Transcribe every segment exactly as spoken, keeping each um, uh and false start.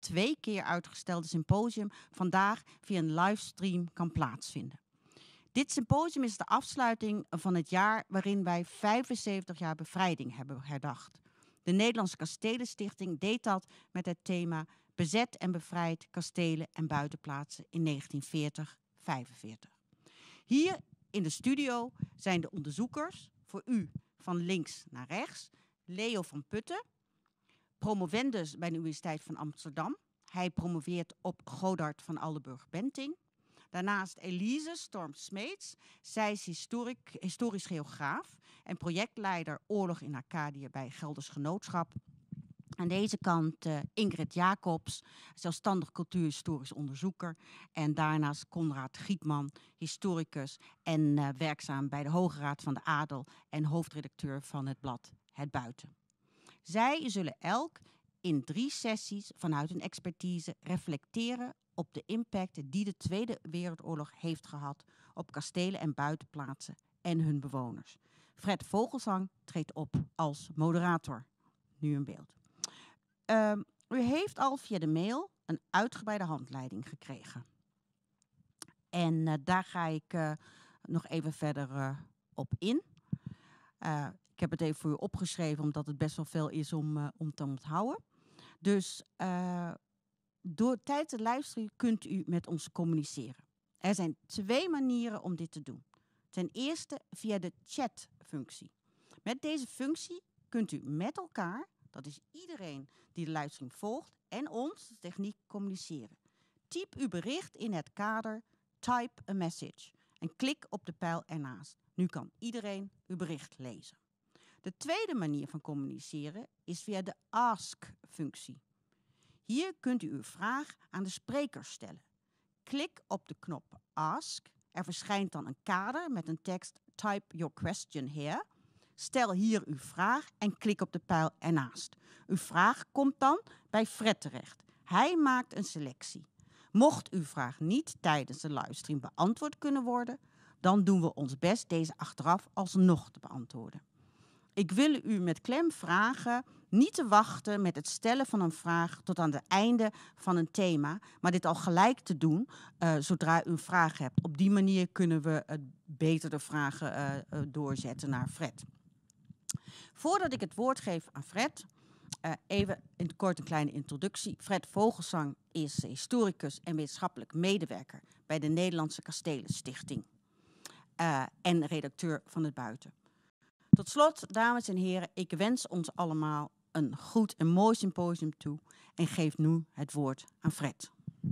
twee keer uitgestelde symposium vandaag via een livestream kan plaatsvinden. Dit symposium is de afsluiting van het jaar waarin wij vijfenzeventig jaar bevrijding hebben herdacht. De Nederlandse Kastelenstichting deed dat met het thema Bezet en bevrijd kastelen en buitenplaatsen in negentien veertig tot vijfenveertig. Hier in de studio zijn de onderzoekers, voor u van links naar rechts, Leo van Putten, promovendus bij de Universiteit van Amsterdam. Hij promoveert op Godard van Aldenburg-Benting. Daarnaast Elise Storm-Smeets. Zij is historic, historisch geograaf en projectleider Oorlog in Akkadië bij Gelders Genootschap. Aan deze kant uh, Ingrid Jacobs, zelfstandig cultuurhistorisch onderzoeker. En daarnaast Konrad Gietman, historicus en uh, werkzaam bij de Hoge Raad van de Adel en hoofdredacteur van het blad Het Buiten. Zij zullen elk in drie sessies vanuit hun expertise reflecteren op de impact die de Tweede Wereldoorlog heeft gehad op kastelen en buitenplaatsen en hun bewoners. Fred Vogelsang treedt op als moderator. Nu in beeld. Um, u heeft al via de mail een uitgebreide handleiding gekregen. En uh, daar ga ik uh, nog even verder uh, op in. Uh, ik heb het even voor u opgeschreven, omdat het best wel veel is om, uh, om te onthouden. Dus uh, door, tijdens de livestream kunt u met ons communiceren. Er zijn twee manieren om dit te doen. Ten eerste via de chatfunctie. Met deze functie kunt u met elkaar, dat is iedereen die de livestream volgt, en ons, de techniek, communiceren. Typ uw bericht in het kader Type a message en klik op de pijl ernaast. Nu kan iedereen uw bericht lezen. De tweede manier van communiceren is via de Ask-functie. Hier kunt u uw vraag aan de spreker stellen. Klik op de knop Ask. Er verschijnt dan een kader met een tekst Type your question here. Stel hier uw vraag en klik op de pijl ernaast. Uw vraag komt dan bij Fred terecht. Hij maakt een selectie. Mocht uw vraag niet tijdens de livestream beantwoord kunnen worden, dan doen we ons best deze achteraf alsnog te beantwoorden. Ik wil u met klem vragen niet te wachten met het stellen van een vraag tot aan het einde van een thema, maar dit al gelijk te doen uh, zodra u een vraag hebt. Op die manier kunnen we uh, beter de vragen uh, uh, doorzetten naar Fred. Voordat ik het woord geef aan Fred, uh, even in het kort een kleine introductie. Fred Vogelsang is historicus en wetenschappelijk medewerker bij de Nederlandse Kastelenstichting uh, en redacteur van Het Buiten. Tot slot, dames en heren, ik wens ons allemaal een goed en mooi symposium toe en geef nu het woord aan Fred.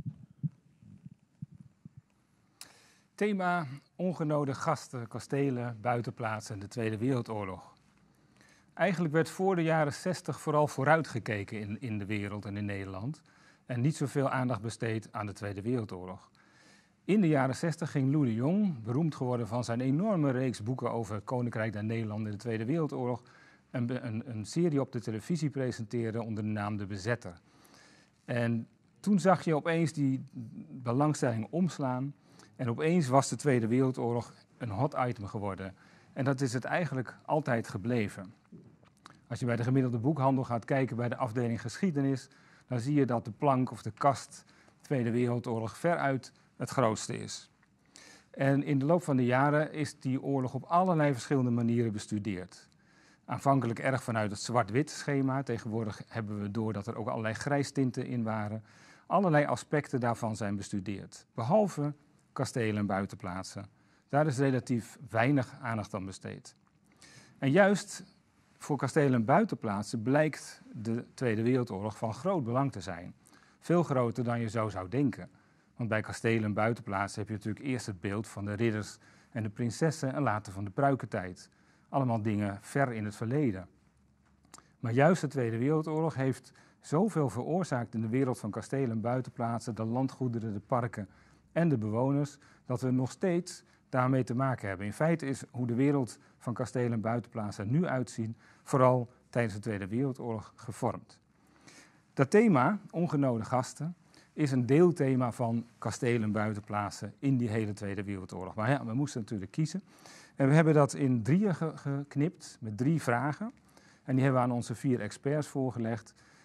Thema ongenode gasten, kastelen, buitenplaatsen en de Tweede Wereldoorlog. Eigenlijk werd voor de jaren zestig vooral vooruitgekeken in, in de wereld en in Nederland en niet zoveel aandacht besteed aan de Tweede Wereldoorlog. In de jaren zestig ging Lou de Jong, beroemd geworden van zijn enorme reeks boeken over het Koninkrijk der Nederlanden in de Tweede Wereldoorlog, een, een, een serie op de televisie presenteren onder de naam De Bezetter. En toen zag je opeens die belangstelling omslaan en opeens was de Tweede Wereldoorlog een hot item geworden. En dat is het eigenlijk altijd gebleven. Als je bij de gemiddelde boekhandel gaat kijken bij de afdeling geschiedenis, dan zie je dat de plank of de kast Tweede Wereldoorlog veruit het grootste is. En in de loop van de jaren is die oorlog op allerlei verschillende manieren bestudeerd. Aanvankelijk erg vanuit het zwart-wit schema. Tegenwoordig hebben we door dat er ook allerlei grijstinten in waren. Allerlei aspecten daarvan zijn bestudeerd. Behalve kastelen en buitenplaatsen. Daar is relatief weinig aandacht aan besteed. En juist voor kastelen en buitenplaatsen blijkt de Tweede Wereldoorlog van groot belang te zijn. Veel groter dan je zo zou denken. Want bij kastelen en buitenplaatsen heb je natuurlijk eerst het beeld van de ridders en de prinsessen en later van de pruikentijd. Allemaal dingen ver in het verleden. Maar juist de Tweede Wereldoorlog heeft zoveel veroorzaakt in de wereld van kastelen en buitenplaatsen, de landgoederen, de parken en de bewoners, dat we nog steeds daarmee te maken hebben. In feite is hoe de wereld van kastelen en buitenplaatsen er nu uitzien, vooral tijdens de Tweede Wereldoorlog gevormd. Dat thema, ongenode gasten, is een deelthema van kastelen en buitenplaatsen in die hele Tweede Wereldoorlog. Maar ja, we moesten natuurlijk kiezen. En we hebben dat in drieën ge geknipt, met drie vragen. En die hebben we aan onze vier experts voorgelegd.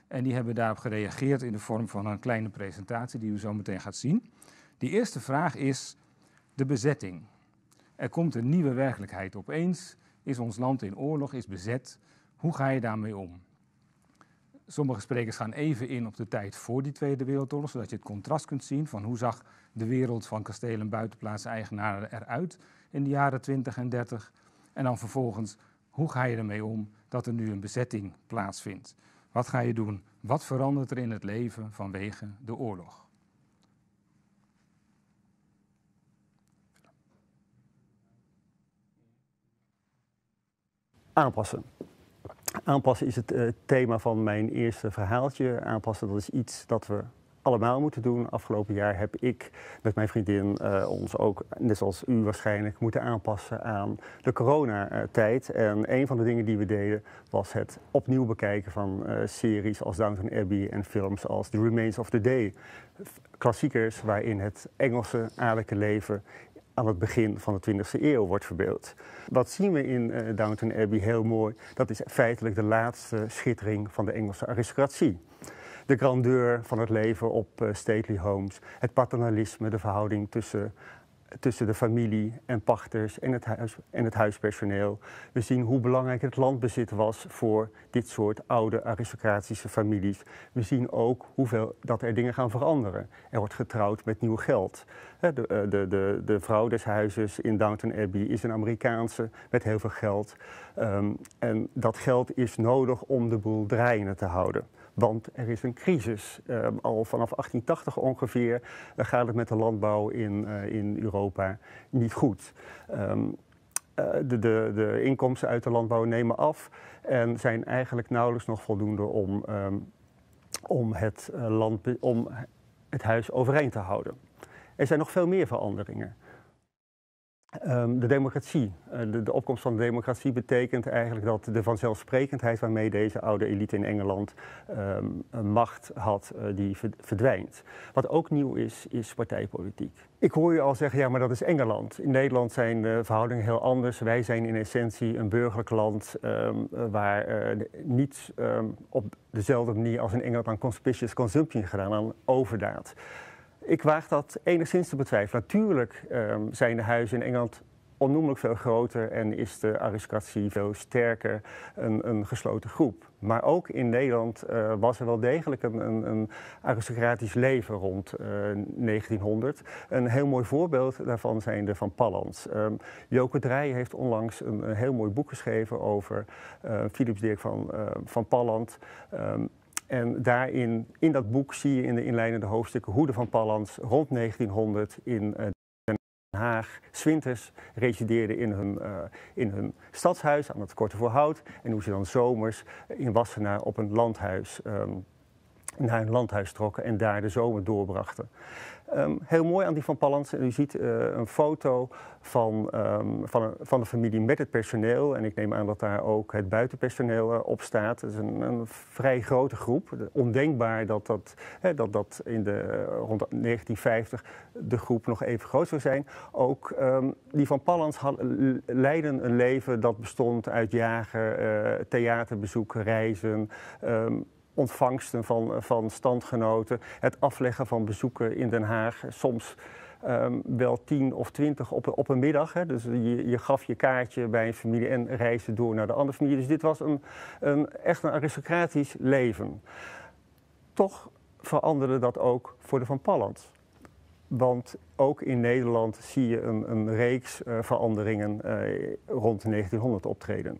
En die hebben daarop gereageerd in de vorm van een kleine presentatie die u zo meteen gaat zien. Die eerste vraag is de bezetting. Er komt een nieuwe werkelijkheid. Opeens is ons land in oorlog, is bezet. Hoe ga je daarmee om? Sommige sprekers gaan even in op de tijd voor die Tweede Wereldoorlog, zodat je het contrast kunt zien van hoe zag de wereld van kastelen en buitenplaatseigenaren eruit in de jaren twintig en dertig. En dan vervolgens, hoe ga je ermee om dat er nu een bezetting plaatsvindt? Wat ga je doen? Wat verandert er in het leven vanwege de oorlog? Aanpassen. Aanpassen is het uh, thema van mijn eerste verhaaltje. Aanpassen, dat is iets dat we allemaal moeten doen. Afgelopen jaar heb ik met mijn vriendin uh, ons ook, net zoals u waarschijnlijk, moeten aanpassen aan de coronatijd. En een van de dingen die we deden was het opnieuw bekijken van uh, series als Downton Abbey en films als The Remains of the Day. Klassiekers waarin het Engelse adellijke leven aan het begin van de twintigste eeuw wordt verbeeld. Wat zien we in uh, Downton Abbey heel mooi? Dat is feitelijk de laatste schittering van de Engelse aristocratie. De grandeur van het leven op uh, stately homes, het paternalisme, de verhouding tussen, tussen de familie en pachters en het, huis, en het huispersoneel. We zien hoe belangrijk het landbezit was voor dit soort oude aristocratische families. We zien ook hoeveel dat er dingen gaan veranderen. Er wordt getrouwd met nieuw geld. De, de, de, de vrouw des huizes in Downton Abbey is een Amerikaanse met heel veel geld. Um, en dat geld is nodig om de boel draaiende te houden. Want er is een crisis. Um, al vanaf achttien tachtig ongeveer uh, gaat het met de landbouw in, uh, in Europa niet goed. Um, uh, de, de, de inkomsten uit de landbouw nemen af en zijn eigenlijk nauwelijks nog voldoende om, um, om, het, uh, land, om het huis overeind te houden. Er zijn nog veel meer veranderingen. Um, de democratie, uh, de, de opkomst van de democratie betekent eigenlijk dat de vanzelfsprekendheid waarmee deze oude elite in Engeland um, een macht had, uh, die verdwijnt. Wat ook nieuw is, is partijpolitiek. Ik hoor je al zeggen, ja, maar dat is Engeland. In Nederland zijn de verhoudingen heel anders. Wij zijn in essentie een burgerlijk land um, waar uh, niet um, op dezelfde manier als in Engeland aan conspicuous consumption gedaan, aan overdaad. Ik waag dat enigszins te betwijfelen. Natuurlijk um, zijn de huizen in Engeland onnoemelijk veel groter en is de aristocratie veel sterker een, een gesloten groep. Maar ook in Nederland uh, was er wel degelijk een, een, een aristocratisch leven rond uh, negentienhonderd. Een heel mooi voorbeeld daarvan zijn de Van Pallands. Um, Joke Draaij heeft onlangs een, een heel mooi boek geschreven over uh, Philips Dirk van, uh, van Pallandt. Um, En daarin, in dat boek zie je in de inleidende hoofdstukken hoe de Van Pallands rond negentienhonderd in uh, Den Haag 's winters resideerden in hun, uh, in hun stadshuis aan het Korte Voorhout. En hoe ze dan zomers in Wassenaar op een landhuis, um, naar een landhuis trokken en daar de zomer doorbrachten. Um, heel mooi aan die Van Pallands, u ziet uh, een foto van, um, van, een, van de familie met het personeel. En ik neem aan dat daar ook het buitenpersoneel uh, op staat. Het is een, een vrij grote groep. Ondenkbaar dat dat, hè, dat, dat in de, uh, rond negentien vijftig de groep nog even groot zou zijn. Ook um, die Van Pallands had, leidden een leven dat bestond uit jagen, uh, theaterbezoeken, reizen. Um, ontvangsten van, van standgenoten, het afleggen van bezoeken in Den Haag, soms um, wel tien of twintig op, op een middag. Hè. Dus je, je gaf je kaartje bij een familie en reisde door naar de andere familie. Dus dit was een, een, echt een aristocratisch leven. Toch veranderde dat ook voor de Van Pallands. Want ook in Nederland zie je een, een reeks uh, veranderingen uh, rond negentienhonderd optreden.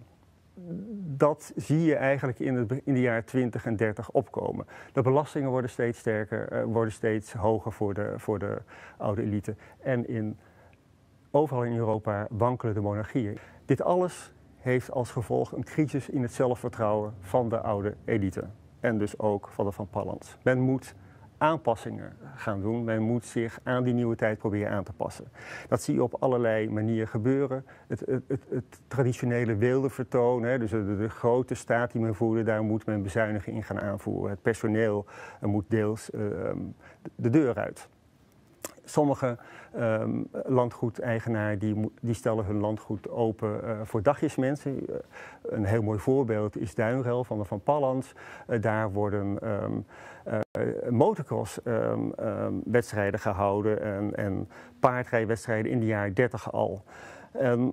Dat zie je eigenlijk in, het, in de jaren twintig en dertig opkomen. De belastingen worden steeds sterker, uh, worden steeds hoger voor de, voor de oude elite. En in, overal in Europa wankelen de monarchieën. Dit alles heeft als gevolg een crisis in het zelfvertrouwen van de oude elite. En dus ook van de Van Pallands. Men moet aanpassingen gaan doen. Men moet zich aan die nieuwe tijd proberen aan te passen. Dat zie je op allerlei manieren gebeuren. Het, het, het, het traditionele weeldevertoon, hè, dus de, de grote staat die men voerde, daar moet men bezuinigingen in gaan aanvoeren. Het personeel uh, moet deels uh, de deur uit. Sommige um, landgoedeigenaren die, die stellen hun landgoed open uh, voor dagjesmensen. Uh, een heel mooi voorbeeld is Duinrel van de Van Pallands. Uh, daar worden um, uh, motocross um, um, wedstrijden gehouden en, en paardrijwedstrijden in de jaren dertig al. Um,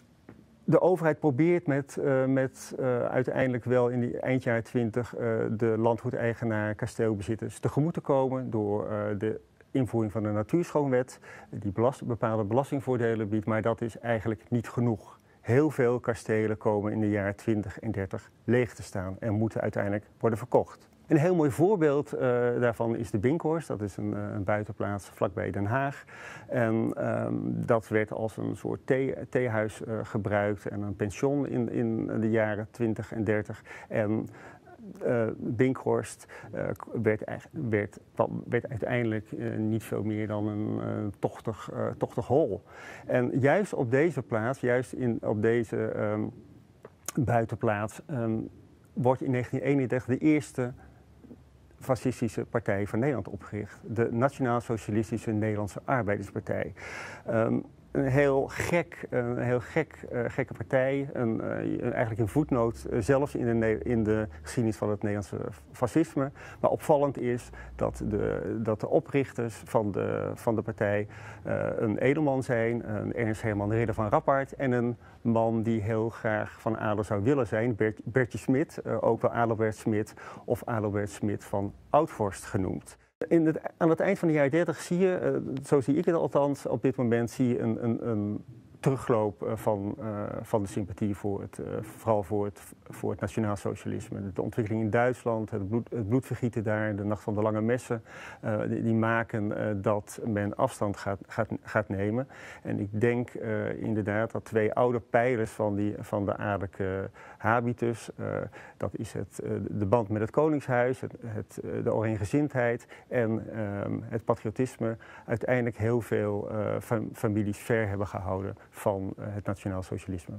De overheid probeert met, uh, met uh, uiteindelijk wel in die eind jaren twintig uh, de landgoedeigenaar, kasteelbezitters tegemoet te komen door uh, de invoering van de natuurschoonwet, die belast, bepaalde belastingvoordelen biedt, maar dat is eigenlijk niet genoeg. Heel veel kastelen komen in de jaren twintig en dertig leeg te staan en moeten uiteindelijk worden verkocht. Een heel mooi voorbeeld uh, daarvan is de Binkhorst. Dat is een, een buitenplaats vlakbij Den Haag. En um, dat werd als een soort thee, theehuis uh, gebruikt en een pension in, in de jaren twintig en dertig. En uh, Binkhorst uh, werd, werd, werd uiteindelijk uh, niet veel meer dan een uh, tochtig, uh, tochtig hol. En juist op deze plaats, juist in, op deze um, buitenplaats, um, wordt in negentien eenendertig de eerste fascistische partij van Nederland opgericht. De Nationaal-Socialistische Nederlandse Arbeiderspartij. Um, een heel gek, een heel gek, uh, gekke partij. Een, uh, eigenlijk een voetnoot uh, zelfs in de, in de geschiedenis van het Nederlandse fascisme. Maar opvallend is dat de, dat de oprichters van de, van de partij uh, een edelman zijn, een Ernst Herman Ridder van Rappard en een man die heel graag van adel zou willen zijn, Bert, Bertje Smit, uh, ook wel Adalbert Smit of Adalbert Smit van Oudvorst genoemd. In het, aan het eind van de jaren dertig zie je, uh, zo zie ik het althans, op dit moment zie je een, een, een terugloop uh, van, uh, van de sympathie voor het, uh, vooral voor het, voor het nationaal socialisme. De ontwikkeling in Duitsland, het, bloed, het bloedvergieten daar, de Nacht van de Lange Messen, uh, die, die maken uh, dat men afstand gaat, gaat, gaat nemen. En ik denk uh, inderdaad dat twee oude pijlers van, die, van de adellijke habitus, uh, dat is het, uh, de band met het Koningshuis, het, het, uh, de Oranjegezindheid en uh, het patriotisme, uiteindelijk heel veel uh, fam families ver hebben gehouden van uh, het nationaal socialisme.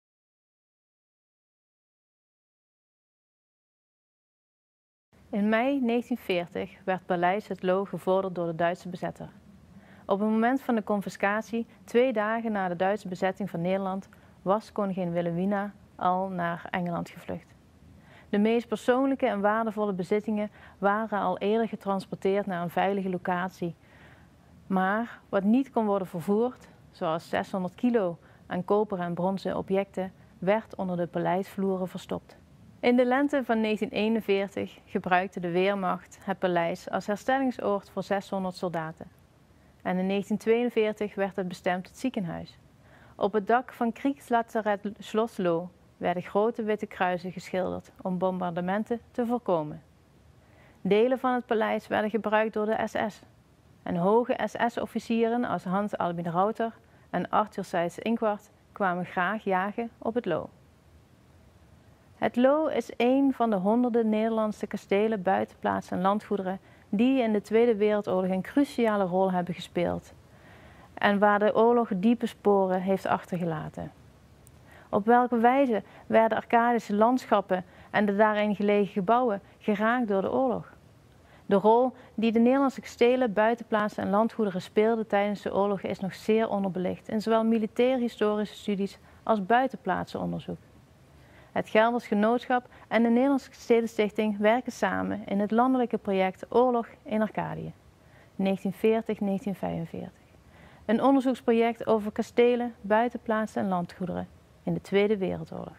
In mei negentien veertig werd Paleis Het Loo gevorderd door de Duitse bezetter. Op het moment van de confiscatie, twee dagen na de Duitse bezetting van Nederland, was koningin Wilhelmina al naar Engeland gevlucht. De meest persoonlijke en waardevolle bezittingen waren al eerder getransporteerd naar een veilige locatie. Maar wat niet kon worden vervoerd, zoals zeshonderd kilo aan koper en bronzen objecten, werd onder de paleisvloeren verstopt. In de lente van negentien eenenveertig gebruikte de Wehrmacht het paleis als herstellingsoord voor zeshonderd soldaten. En in negentien tweeënveertig werd het bestemd tot ziekenhuis. Op het dak van Kriegslazaret Schloss Loo werden grote witte kruisen geschilderd om bombardementen te voorkomen. Delen van het paleis werden gebruikt door de S S. En hoge S S-officieren als Hans Albin Rauter en Arthur Seyss-Inquart kwamen graag jagen op het Loo. Het Loo is een van de honderden Nederlandse kastelen, buitenplaatsen en landgoederen die in de Tweede Wereldoorlog een cruciale rol hebben gespeeld en waar de oorlog diepe sporen heeft achtergelaten. Op welke wijze werden Arcadische landschappen en de daarin gelegen gebouwen geraakt door de oorlog? De rol die de Nederlandse kastelen, buitenplaatsen en landgoederen speelden tijdens de oorlog is nog zeer onderbelicht in zowel militair-historische studies als buitenplaatsenonderzoek. Het Gelders Genootschap en de Nederlandse Kastelenstichting werken samen in het landelijke project Oorlog in Arcadië, negentien veertig tot negentien vijfenveertig. Een onderzoeksproject over kastelen, buitenplaatsen en landgoederen in de Tweede Wereldoorlog.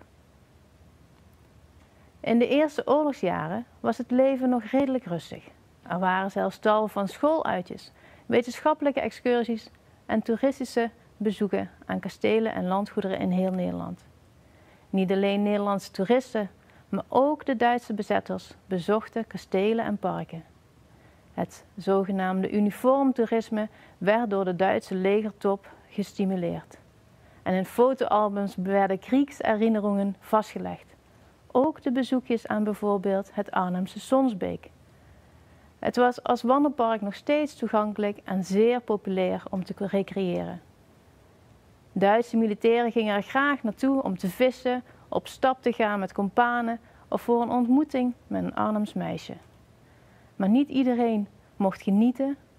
In de eerste oorlogsjaren was het leven nog redelijk rustig. Er waren zelfs tal van schooluitjes, wetenschappelijke excursies en toeristische bezoeken aan kastelen en landgoederen in heel Nederland. Niet alleen Nederlandse toeristen, maar ook de Duitse bezetters bezochten kastelen en parken. Het zogenaamde uniformtoerisme werd door de Duitse legertop gestimuleerd. En in fotoalbums werden kriegsherinneringen vastgelegd. Ook de bezoekjes aan bijvoorbeeld het Arnhemse Sonsbeek. Het was als wandelpark nog steeds toegankelijk en zeer populair om te recreëren. Duitse militairen gingen er graag naartoe om te vissen, op stap te gaan met kompanen of voor een ontmoeting met een Arnhems meisje. Maar niet iedereen mocht genieten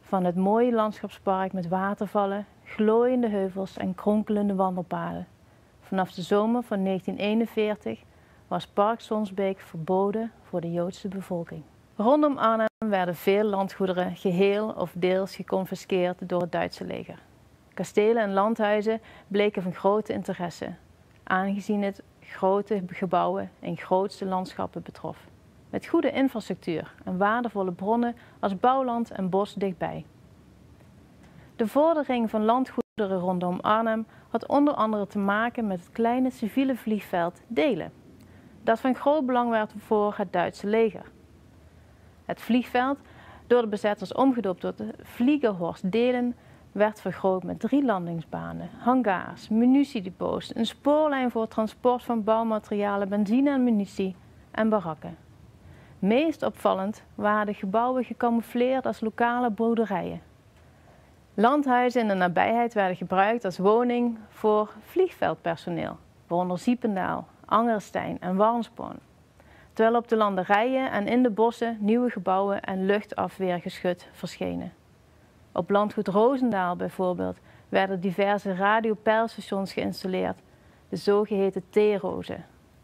van het mooie landschapspark met watervallen, glooiende heuvels en kronkelende wandelpaden. Vanaf de zomer van negentien eenenveertig was Park Sonsbeek verboden voor de Joodse bevolking. Rondom Arnhem werden veel landgoederen geheel of deels geconfiskeerd door het Duitse leger. Kastelen en landhuizen bleken van grote interesse, aangezien het grote gebouwen en grootste landschappen betrof. Met goede infrastructuur en waardevolle bronnen als bouwland en bos dichtbij. De vordering van landgoederen rondom Arnhem had onder andere te maken met het kleine civiele vliegveld Delen, dat van groot belang werd voor het Duitse leger. Het vliegveld, door de bezetters omgedoopt tot de Fliegerhorst Delen, werd vergroot met drie landingsbanen, hangars, munitiedepots, een spoorlijn voor het transport van bouwmaterialen, benzine en munitie en barakken. Meest opvallend waren de gebouwen gecamoufleerd als lokale boerderijen. Landhuizen in de nabijheid werden gebruikt als woning voor vliegveldpersoneel, waaronder Ziependaal, Angerstein en Warnsborn. Terwijl op de landerijen en in de bossen nieuwe gebouwen en luchtafweergeschut verschenen. Op landgoed Roosendaal bijvoorbeeld werden diverse radiopeilstations geïnstalleerd, de zogeheten T-rozen.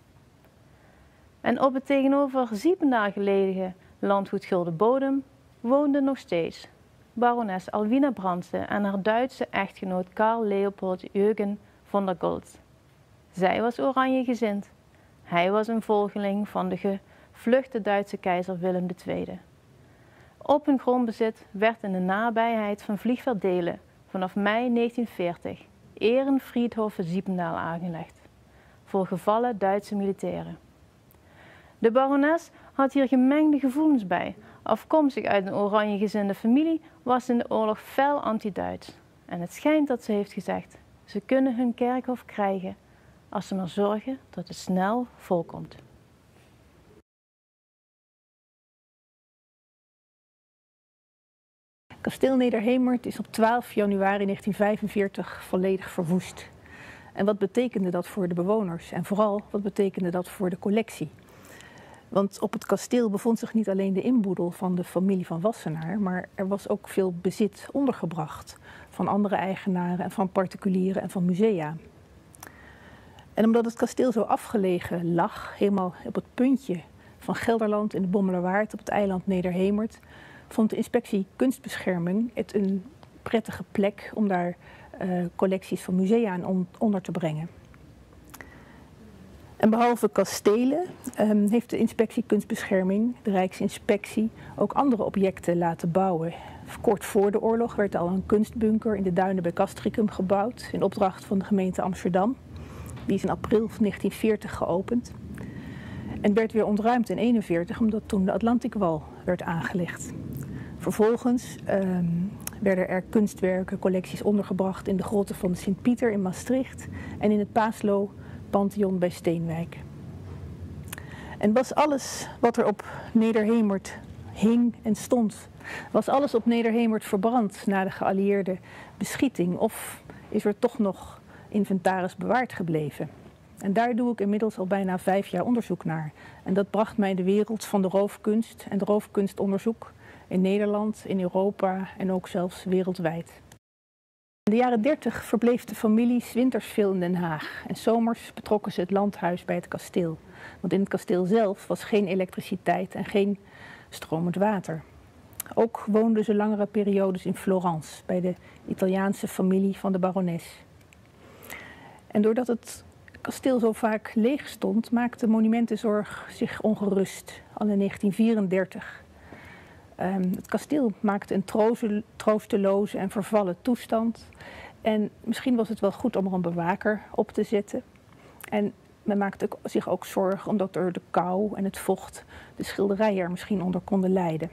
En op het tegenover Ziependaal gelegen landgoed Guldebodem woonde nog steeds barones Alwina Brandse en haar Duitse echtgenoot Karl Leopold Eugen von der Goltz. Zij was oranjegezind. Hij was een volgeling van de gevluchte Duitse keizer Willem de Tweede. Op hun grondbezit werd in de nabijheid van vliegveld Delen vanaf mei negentien veertig Ehrenfriedhof Ziependaal aangelegd voor gevallen Duitse militairen. De barones had hier gemengde gevoelens bij. Afkomstig uit een oranjegezinde familie was ze in de oorlog fel anti-Duits. En het schijnt dat ze heeft gezegd, ze kunnen hun kerkhof krijgen als ze maar zorgen dat het snel volkomt. Kasteel Nederhemert is op twaalf januari negentien vijfenveertig volledig verwoest. En wat betekende dat voor de bewoners? En vooral, wat betekende dat voor de collectie? Want op het kasteel bevond zich niet alleen de inboedel van de familie van Wassenaar, maar er was ook veel bezit ondergebracht van andere eigenaren en van particulieren en van musea. En omdat het kasteel zo afgelegen lag, helemaal op het puntje van Gelderland in de Bommelerwaard op het eiland Nederhemert, vond de inspectie kunstbescherming het een prettige plek om daar uh, collecties van musea aan on onder te brengen. En behalve kastelen um, heeft de inspectie kunstbescherming, de Rijksinspectie, ook andere objecten laten bouwen. Kort voor de oorlog werd al een kunstbunker in de duinen bij Castricum gebouwd, in opdracht van de gemeente Amsterdam. Die is in april negentien veertig geopend. En werd weer ontruimd in negentien eenenveertig, omdat toen de Atlantikwal werd aangelegd. Vervolgens um, werden er kunstwerken, collecties ondergebracht in de grotten van de Sint-Pieter in Maastricht en in het Paaslo Pantheon bij Steenwijk. En was alles wat er op Nederhemert hing en stond, was alles op Nederhemert verbrand na de geallieerde beschieting? Of is er toch nog inventaris bewaard gebleven? En daar doe ik inmiddels al bijna vijf jaar onderzoek naar. En dat bracht mij in de wereld van de roofkunst en de roofkunstonderzoek in Nederland, in Europa en ook zelfs wereldwijd. In de jaren dertig verbleef de familie 's winters veel in Den Haag en 's zomers betrokken ze het landhuis bij het kasteel. Want in het kasteel zelf was geen elektriciteit en geen stromend water. Ook woonden ze langere periodes in Florence, bij de Italiaanse familie van de barones. En doordat het kasteel zo vaak leeg stond, maakte monumentenzorg zich ongerust, al in negentien vierendertig. Um, het kasteel maakte een trooze, troosteloze en vervallen toestand. En misschien was het wel goed om er een bewaker op te zetten. En men maakte zich ook zorgen omdat er de kou en het vocht de schilderijen er misschien onder konden lijden.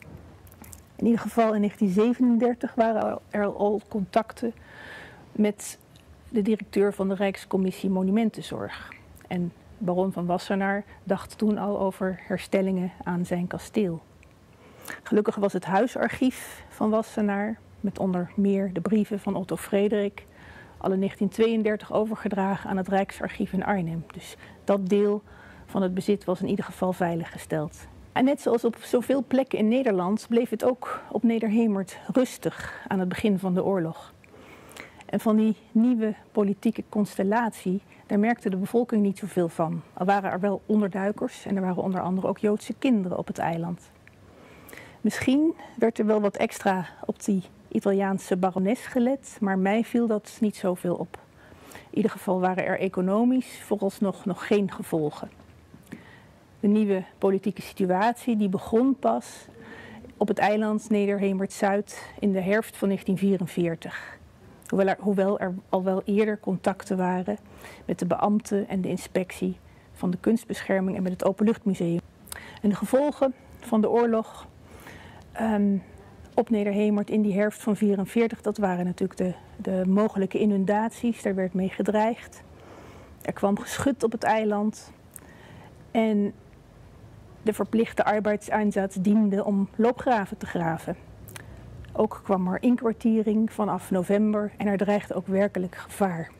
In ieder geval in negentien zevenendertig waren er al contacten met de directeur van de Rijkscommissie Monumentenzorg. En baron van Wassenaar dacht toen al over herstellingen aan zijn kasteel. Gelukkig was het huisarchief van Wassenaar, met onder meer de brieven van Otto Frederik, al in negentien tweeëndertig overgedragen aan het Rijksarchief in Arnhem. Dus dat deel van het bezit was in ieder geval veiliggesteld. En net zoals op zoveel plekken in Nederland bleef het ook op Nederhemert rustig aan het begin van de oorlog. En van die nieuwe politieke constellatie, daar merkte de bevolking niet zoveel van. Al waren er wel onderduikers en er waren onder andere ook Joodse kinderen op het eiland. Misschien werd er wel wat extra op die Italiaanse barones gelet, maar mij viel dat niet zoveel op. In ieder geval waren er economisch vooralsnog nog geen gevolgen. De nieuwe politieke situatie die begon pas op het eiland Nederhemert-Zuid in de herfst van negentien vierenveertig. Hoewel er, hoewel er al wel eerder contacten waren met de beambten en de inspectie van de kunstbescherming en met het Openluchtmuseum. En de gevolgen van de oorlog um, op Nederhemert in die herfst van negentien vierenveertig, dat waren natuurlijk de, de mogelijke inundaties. Daar werd mee gedreigd. Er kwam geschut op het eiland. En de verplichte arbeidseinsatz diende om loopgraven te graven. Ook kwam er inkwartiering vanaf november en er dreigde ook werkelijk gevaar.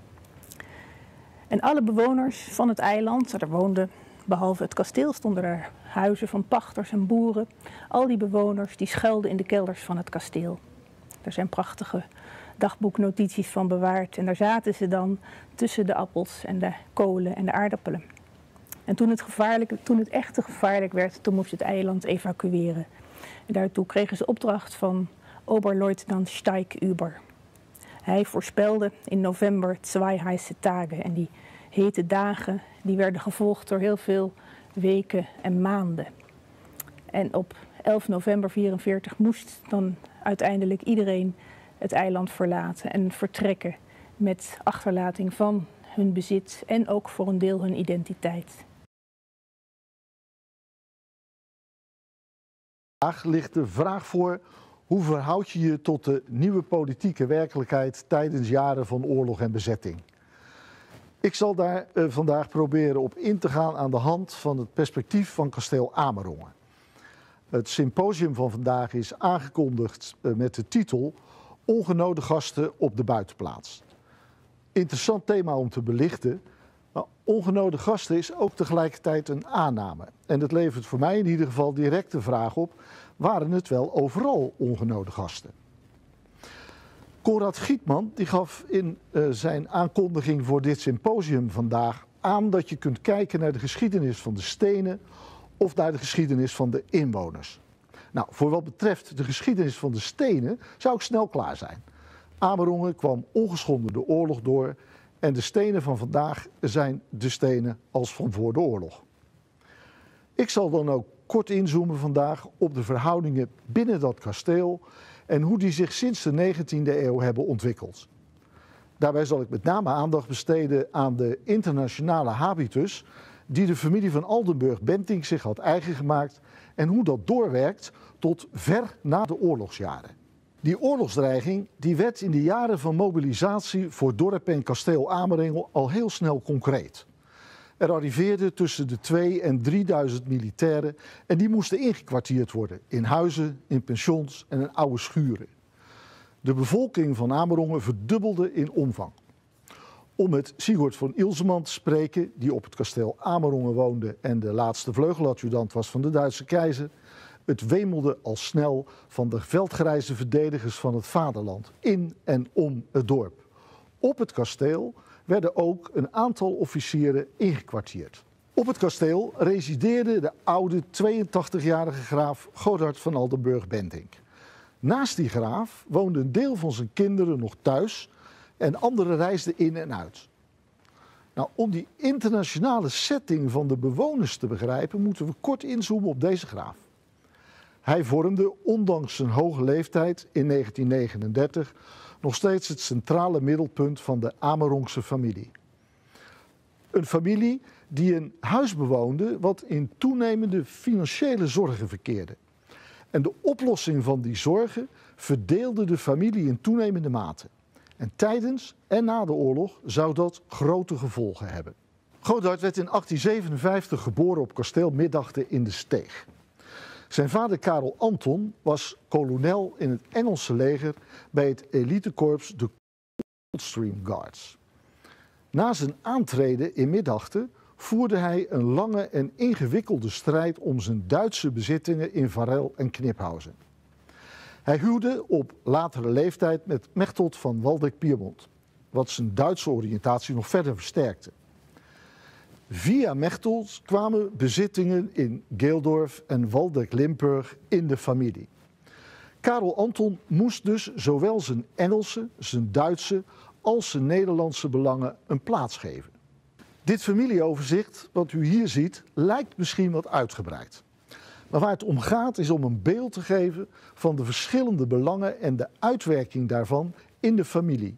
En alle bewoners van het eiland, er woonden, behalve het kasteel, stonden er huizen van pachters en boeren. Al die bewoners die schuilden in de kelders van het kasteel. Er zijn prachtige dagboeknotities van bewaard en daar zaten ze dan tussen de appels en de kolen en de aardappelen. En toen het, gevaarlijk, toen het echt te gevaarlijk werd, toen moest het eiland evacueren. En daartoe kregen ze opdracht van Oberleutnant Steigüber. Hij voorspelde in november twee heiße dagen. En die hete dagen die werden gevolgd door heel veel weken en maanden. En op elf november negentien vierenveertig moest dan uiteindelijk iedereen het eiland verlaten en vertrekken met achterlating van hun bezit en ook voor een deel hun identiteit. Vandaag ligt de vraag voor: hoe verhoud je je tot de nieuwe politieke werkelijkheid tijdens jaren van oorlog en bezetting? Ik zal daar uh, vandaag proberen op in te gaan aan de hand van het perspectief van kasteel Amerongen. Het symposium van vandaag is aangekondigd uh, met de titel Ongenode gasten op de buitenplaats. Interessant thema om te belichten, maar ongenode gasten is ook tegelijkertijd een aanname. En dat levert voor mij in ieder geval direct de vraag op: waren het wel overal ongenode gasten? Konrad Gietman die gaf in uh, zijn aankondiging voor dit symposium vandaag aan dat je kunt kijken naar de geschiedenis van de stenen of naar de geschiedenis van de inwoners. Nou, voor wat betreft de geschiedenis van de stenen zou ik snel klaar zijn. Amerongen kwam ongeschonden de oorlog door en de stenen van vandaag zijn de stenen als van voor de oorlog. Ik zal dan ook kort inzoomen vandaag op de verhoudingen binnen dat kasteel en hoe die zich sinds de negentiende eeuw hebben ontwikkeld. Daarbij zal ik met name aandacht besteden aan de internationale habitus die de familie van Aldenburg-Bentinck zich had eigen gemaakt en hoe dat doorwerkt tot ver na de oorlogsjaren. Die oorlogsdreiging die werd in de jaren van mobilisatie voor dorp en kasteel Amerongen al heel snel concreet. Er arriveerden tussen de tweeduizend en drieduizend militairen en die moesten ingekwartierd worden in huizen, in pensions en in oude schuren. De bevolking van Amerongen verdubbelde in omvang. Om met Sigurd van Ilseman te spreken, die op het kasteel Amerongen woonde en de laatste vleugeladjudant was van de Duitse keizer: het wemelde al snel van de veldgrijze verdedigers van het vaderland in en om het dorp. Op het kasteel werden ook een aantal officieren ingekwartierd. Op het kasteel resideerde de oude tweeëntachtigjarige graaf Godard van Aldenburg-Bentinck. Naast die graaf woonde een deel van zijn kinderen nog thuis en anderen reisden in en uit. Nou, om die internationale setting van de bewoners te begrijpen, moeten we kort inzoomen op deze graaf. Hij vormde, ondanks zijn hoge leeftijd in negentien negenendertig, nog steeds het centrale middelpunt van de Amerongse familie. Een familie die een huis bewoonde wat in toenemende financiële zorgen verkeerde. En de oplossing van die zorgen verdeelde de familie in toenemende mate. En tijdens en na de oorlog zou dat grote gevolgen hebben. Godard werd in achttien zevenenvijftig geboren op kasteel Middachten in de Steeg. Zijn vader Karel Anton was kolonel in het Engelse leger bij het elitekorps de Coldstream Guards. Na zijn aantreden in Middachten voerde hij een lange en ingewikkelde strijd om zijn Duitse bezittingen in Varel en Kniphausen. Hij huwde op latere leeftijd met Mechteld van Waldeck-Pyrmont, wat zijn Duitse oriëntatie nog verder versterkte. Via Mechteld kwamen bezittingen in Geldorf en Waldeck-Limburg in de familie. Karel Anton moest dus zowel zijn Engelse, zijn Duitse als zijn Nederlandse belangen een plaats geven. Dit familieoverzicht, wat u hier ziet, lijkt misschien wat uitgebreid. Maar waar het om gaat is om een beeld te geven van de verschillende belangen en de uitwerking daarvan in de familie.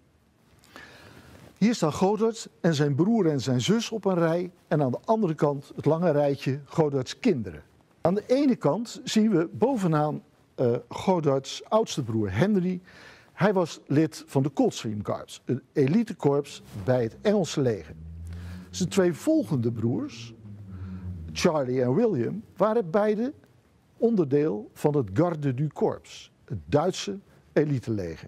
Hier staan Godard en zijn broer en zijn zus op een rij en aan de andere kant het lange rijtje Godards kinderen. Aan de ene kant zien we bovenaan uh, Godards oudste broer Henry. Hij was lid van de Coldstream Guards, een elitekorps bij het Engelse leger. Zijn twee volgende broers, Charlie en William, waren beide onderdeel van het Garde du Corps, het Duitse eliteleger.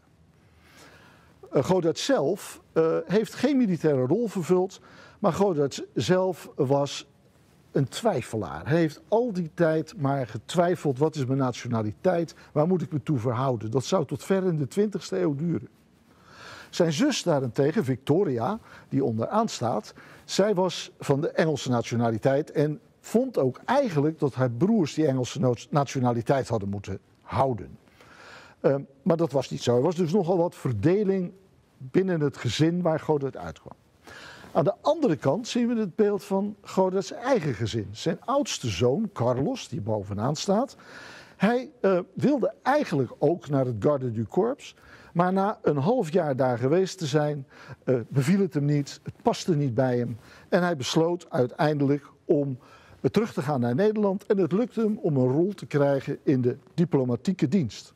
Uh, Godard zelf uh, heeft geen militaire rol vervuld, maar Godard zelf was een twijfelaar. Hij heeft al die tijd maar getwijfeld, wat is mijn nationaliteit, waar moet ik me toe verhouden? Dat zou tot ver in de twintigste eeuw duren. Zijn zus daarentegen, Victoria, die onderaan staat, zij was van de Engelse nationaliteit en vond ook eigenlijk dat haar broers die Engelse nationaliteit hadden moeten houden. Uh, maar dat was niet zo. Er was dus nogal wat verdeling binnen het gezin waar Godard uitkwam. Aan de andere kant zien we het beeld van Godards eigen gezin. Zijn oudste zoon, Carlos, die bovenaan staat, hij uh, wilde eigenlijk ook naar het Garde du Corps, maar na een half jaar daar geweest te zijn, uh, beviel het hem niet, het paste niet bij hem en hij besloot uiteindelijk om uh, terug te gaan naar Nederland en het lukte hem om een rol te krijgen in de diplomatieke dienst.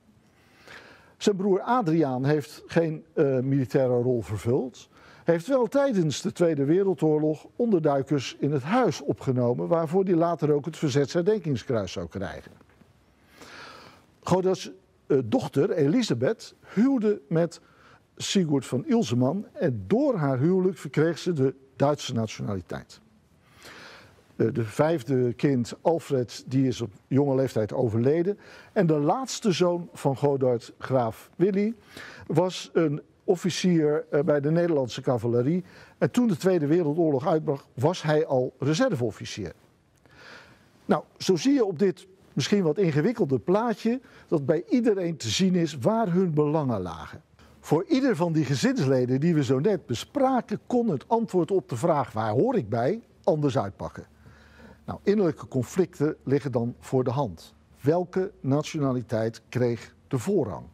Zijn broer Adriaan heeft geen uh, militaire rol vervuld. Hij heeft wel tijdens de Tweede Wereldoorlog onderduikers in het huis opgenomen, waarvoor hij later ook het Verzetsherdenkingskruis zou krijgen. Godards uh, dochter Elisabeth huwde met Sigurd van Ilseman en door haar huwelijk verkreeg ze de Duitse nationaliteit. Uh, de vijfde kind, Alfred, die is op jonge leeftijd overleden. En de laatste zoon van Godard, graaf Willy, was een officier uh, bij de Nederlandse cavalerie. En toen de Tweede Wereldoorlog uitbrak, was hij al reserveofficier. Nou, zo zie je op dit misschien wat ingewikkelde plaatje dat bij iedereen te zien is waar hun belangen lagen. Voor ieder van die gezinsleden die we zo net bespraken, kon het antwoord op de vraag waar hoor ik bij anders uitpakken. Nou, innerlijke conflicten liggen dan voor de hand. Welke nationaliteit kreeg de voorrang?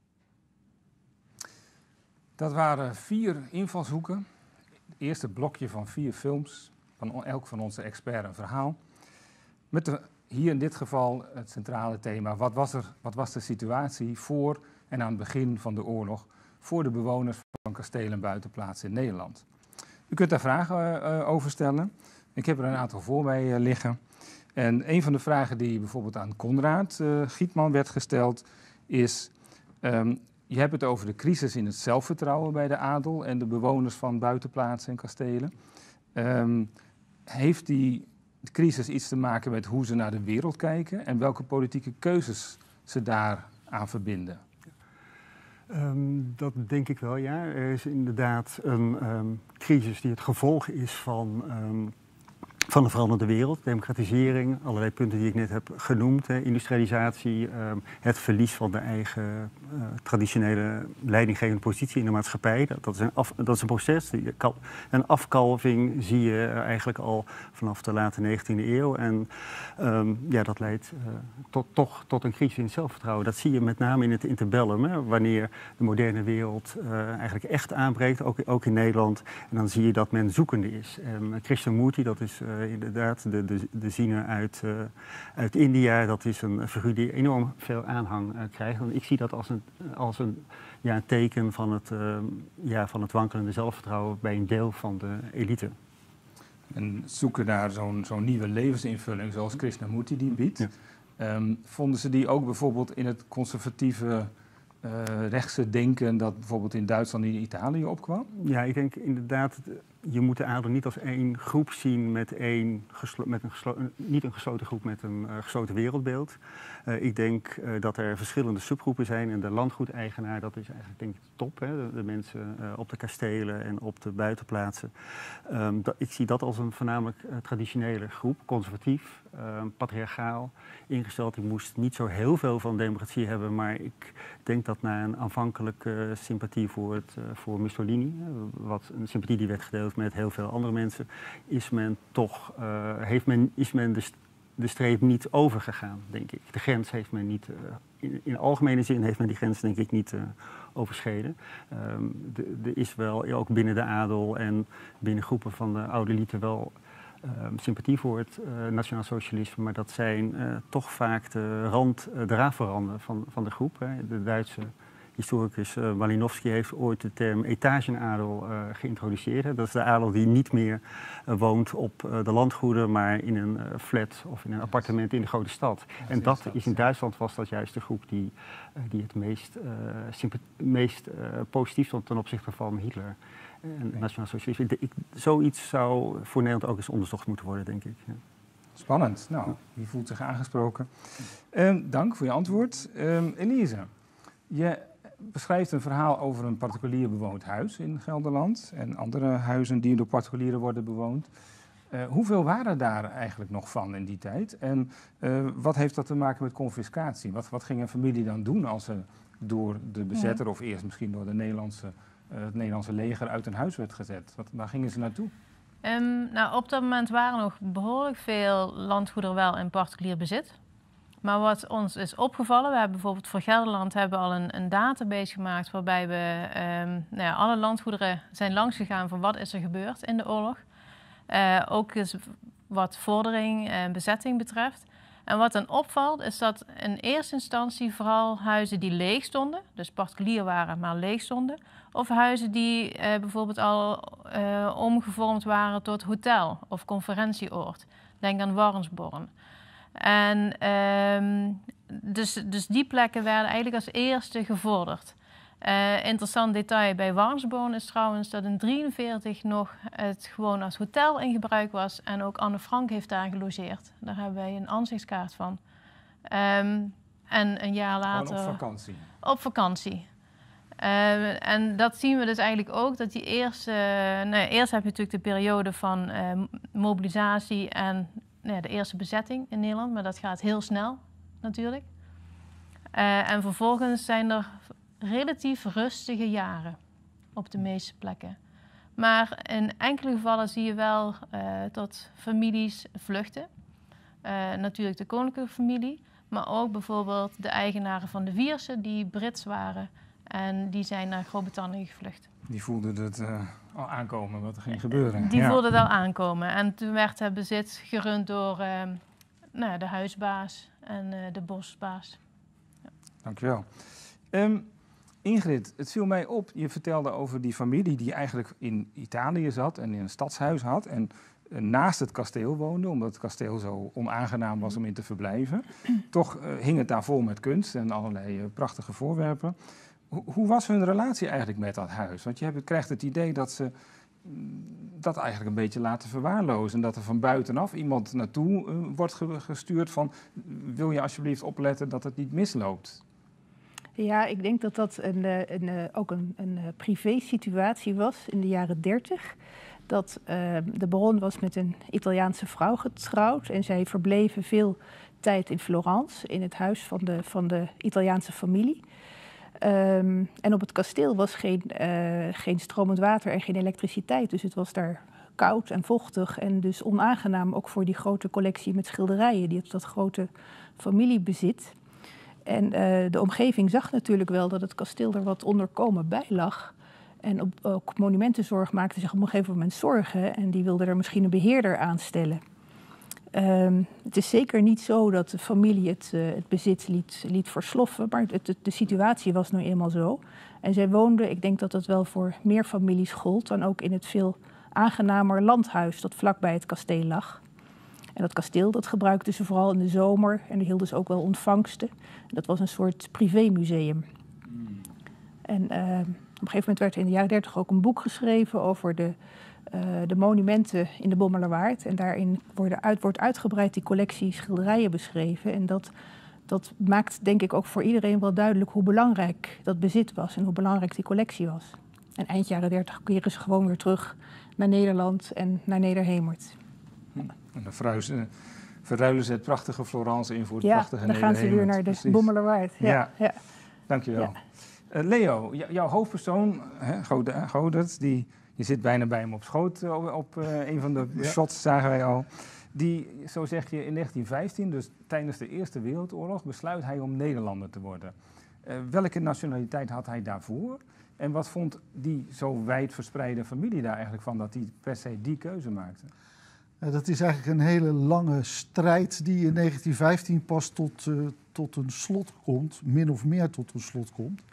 Dat waren vier invalshoeken. Het eerste blokje van vier films, van elk van onze experts een verhaal. Met de, hier in dit geval het centrale thema. Wat was, er, wat was de situatie voor en aan het begin van de oorlog voor de bewoners van kastelen en buitenplaatsen in Nederland? U kunt daar vragen uh, over stellen. Ik heb er een aantal voor mij uh, liggen. En een van de vragen die bijvoorbeeld aan Konrad uh, Gietman werd gesteld is... Um, je hebt het over de crisis in het zelfvertrouwen bij de adel en de bewoners van buitenplaatsen en kastelen. Um, heeft die crisis iets te maken met hoe ze naar de wereld kijken en welke politieke keuzes ze daar aan verbinden? Um, dat denk ik wel, ja. Er is inderdaad een um, crisis die het gevolg is van, um, van de veranderde wereld. Democratisering, allerlei punten die ik net heb genoemd. Hè, industrialisatie, um, het verlies van de eigen uh, traditionele leidinggevende positie in de maatschappij. Dat, dat, is, een af, dat is een proces. Een afkalving zie je eigenlijk al vanaf de late negentiende eeuw. En um, ja, dat leidt uh, tot, toch tot een crisis in het zelfvertrouwen. Dat zie je met name in het interbellum, hè, wanneer de moderne wereld uh, eigenlijk echt aanbreekt, ook, ook in Nederland. En dan zie je dat men zoekende is. En Krishnamurti, dat is uh, inderdaad de, de, de ziener uit, uh, uit India, dat is een figuur die enorm veel aanhang uh, krijgt. En ik zie dat als een, als een, ja, een teken van het, uh, ja, van het wankelende zelfvertrouwen bij een deel van de elite. En zoeken naar zo'n zo'n nieuwe levensinvulling zoals Krishnamurti die biedt. Ja. Um, vonden ze die ook bijvoorbeeld in het conservatieve uh, rechtse denken dat bijvoorbeeld in Duitsland en in Italië opkwam? Ja, ik denk inderdaad je moet de adel niet als één groep zien met, één geslo- met een geslo- niet een gesloten groep met een uh, gesloten wereldbeeld. Uh, ik denk uh, dat er verschillende subgroepen zijn en de landgoedeigenaar, dat is eigenlijk denk ik de top. Hè? De, de mensen uh, op de kastelen en op de buitenplaatsen. Um, dat, ik zie dat als een voornamelijk uh, traditionele groep, conservatief, uh, patriarchaal ingesteld. Ik moest niet zo heel veel van democratie hebben, maar ik denk dat na een aanvankelijke uh, sympathie voor, het, uh, voor Mussolini, uh, wat een sympathie die werd gedeeld met heel veel andere mensen, is men toch, uh, heeft men, is men de, st- de streep niet overgegaan, denk ik. De grens heeft men niet, uh, in, in algemene zin heeft men die grens denk ik niet uh, overschreden. Um, er is wel, ook binnen de adel en binnen groepen van de oude elite wel uh, sympathie voor het uh, nationaal socialisme, maar dat zijn uh, toch vaak de rand, uh, de raafveranden van, van de groep. Hè. De Duitse historicus uh, Malinowski heeft ooit de term etagenadel uh, geïntroduceerd. Dat is de adel die niet meer uh, woont op uh, de landgoeden, maar in een uh, flat of in een appartement in de grote stad. Ja, en dat is in Duitsland was dat juist de groep die, uh, die het meest, uh, sympa- meest uh, positief stond ten opzichte van Hitler en nee. nationaal socialisme. Ik, zoiets zou voor Nederland ook eens onderzocht moeten worden, denk ik. Ja. Spannend. Nou, wie voelt zich aangesproken? Um, dank voor je antwoord. Um, Elise, je beschrijft een verhaal over een particulier bewoond huis in Gelderland en andere huizen die door particulieren worden bewoond. Uh, hoeveel waren daar eigenlijk nog van in die tijd? En uh, wat heeft dat te maken met confiscatie? Wat, wat ging een familie dan doen als ze door de bezetter, ja. of eerst misschien door de Nederlandse, uh, het Nederlandse leger uit een huis werd gezet? Wat, waar gingen ze naartoe? Um, nou, op dat moment waren nog behoorlijk veel landgoederen wel in particulier bezit. Maar wat ons is opgevallen, we hebben bijvoorbeeld voor Gelderland hebben we al een, een database gemaakt waarbij we um, nou ja, alle landgoederen zijn langsgegaan van wat is er gebeurd in de oorlog. Uh, ook is wat vordering en bezetting betreft. En wat dan opvalt is dat in eerste instantie vooral huizen die leeg stonden, dus particulier waren maar leeg stonden, of huizen die uh, bijvoorbeeld al uh, omgevormd waren tot hotel of conferentieoord. Denk aan Warnsborn. En um, dus, dus die plekken werden eigenlijk als eerste gevorderd. Uh, interessant detail bij Warnsborn is trouwens dat in drieënveertig nog het gewoon als hotel in gebruik was. En ook Anne Frank heeft daar gelogeerd. Daar hebben wij een aanzichtskaart van. Um, en een jaar later... Gewoon op vakantie? Op vakantie. Uh, en dat zien we dus eigenlijk ook, dat die eerste... Uh, nou, eerst heb je natuurlijk de periode van uh, mobilisatie en nou ja, de eerste bezetting in Nederland. Maar dat gaat heel snel natuurlijk. Uh, en vervolgens zijn er relatief rustige jaren op de meeste plekken. Maar in enkele gevallen zie je wel uh, dat families vluchten. Uh, natuurlijk de koninklijke familie, maar ook bijvoorbeeld de eigenaren van de Viersen die Brits waren en die zijn naar Groot-Brittannië gevlucht. Die voelden het uh, al aankomen wat er ging gebeuren. Die ja. voelden het al aankomen en toen werd het bezit gerund door uh, nou, de huisbaas en uh, de bosbaas. Ja. Dankjewel. Um, Ingrid, het viel mij op, je vertelde over die familie die eigenlijk in Italië zat en in een stadshuis had en uh, naast het kasteel woonde, omdat het kasteel zo onaangenaam was om in te verblijven. Toch uh, hing het daar vol met kunst en allerlei uh, prachtige voorwerpen. Ho- hoe was hun relatie eigenlijk met dat huis? Want je hebt, krijgt het idee dat ze dat eigenlijk een beetje laten verwaarlozen. En dat er van buitenaf iemand naartoe uh, wordt ge- gestuurd van wil je alsjeblieft opletten dat het niet misloopt? Ja, ik denk dat dat een, een, ook een, een privé situatie was in de jaren dertig. Dat uh, de baron was met een Italiaanse vrouw getrouwd en zij verbleven veel tijd in Florence, in het huis van de, van de Italiaanse familie. Um, en op het kasteel was geen, uh, geen stromend water en geen elektriciteit, dus het was daar koud en vochtig en dus onaangenaam ook voor die grote collectie met schilderijen, die dat grote familiebezit. En uh, de omgeving zag natuurlijk wel dat het kasteel er wat onderkomen bij lag. En op, ook Monumentenzorg maakte zich op een gegeven moment zorgen en die wilde er misschien een beheerder aanstellen. Um, het is zeker niet zo dat de familie het, uh, het bezit liet, liet versloffen, maar het, het, de situatie was nu eenmaal zo. En zij woonden, ik denk dat dat wel voor meer families gold, dan ook in het veel aangenamer landhuis dat vlakbij het kasteel lag. En dat kasteel dat gebruikten ze vooral in de zomer en er hielden ze ook wel ontvangsten. Dat was een soort privémuseum. Mm. En uh, op een gegeven moment werd er in de jaren dertig ook een boek geschreven over de uh, de monumenten in de Bommelerwaard. En daarin worden uit, wordt uitgebreid die collectie schilderijen beschreven. En dat, dat maakt denk ik ook voor iedereen wel duidelijk hoe belangrijk dat bezit was en hoe belangrijk die collectie was. En eind jaren dertig keren ze gewoon weer terug naar Nederland en naar Nederhemert. En dan verhuizen, verruilen ze het prachtige Florence in voor het ja, prachtige Nederhemert. Ja, dan gaan ze weer naar de Precies. Bommelerwaard. Ja, ja. ja. Dankjewel. Ja. Uh, Leo, j- jouw hoofdpersoon, hè, Godert, die, je zit bijna bij hem op schoot op, op uh, een van de ja. shots, zagen wij al. Die, zo zeg je, in negentien vijftien, dus tijdens de Eerste Wereldoorlog, besluit hij om Nederlander te worden. Uh, welke nationaliteit had hij daarvoor? En wat vond die zo wijd verspreide familie daar eigenlijk van, dat hij per se die keuze maakte? Dat is eigenlijk een hele lange strijd die in negentien vijftien pas tot, uh, tot een slot komt, min of meer tot een slot komt.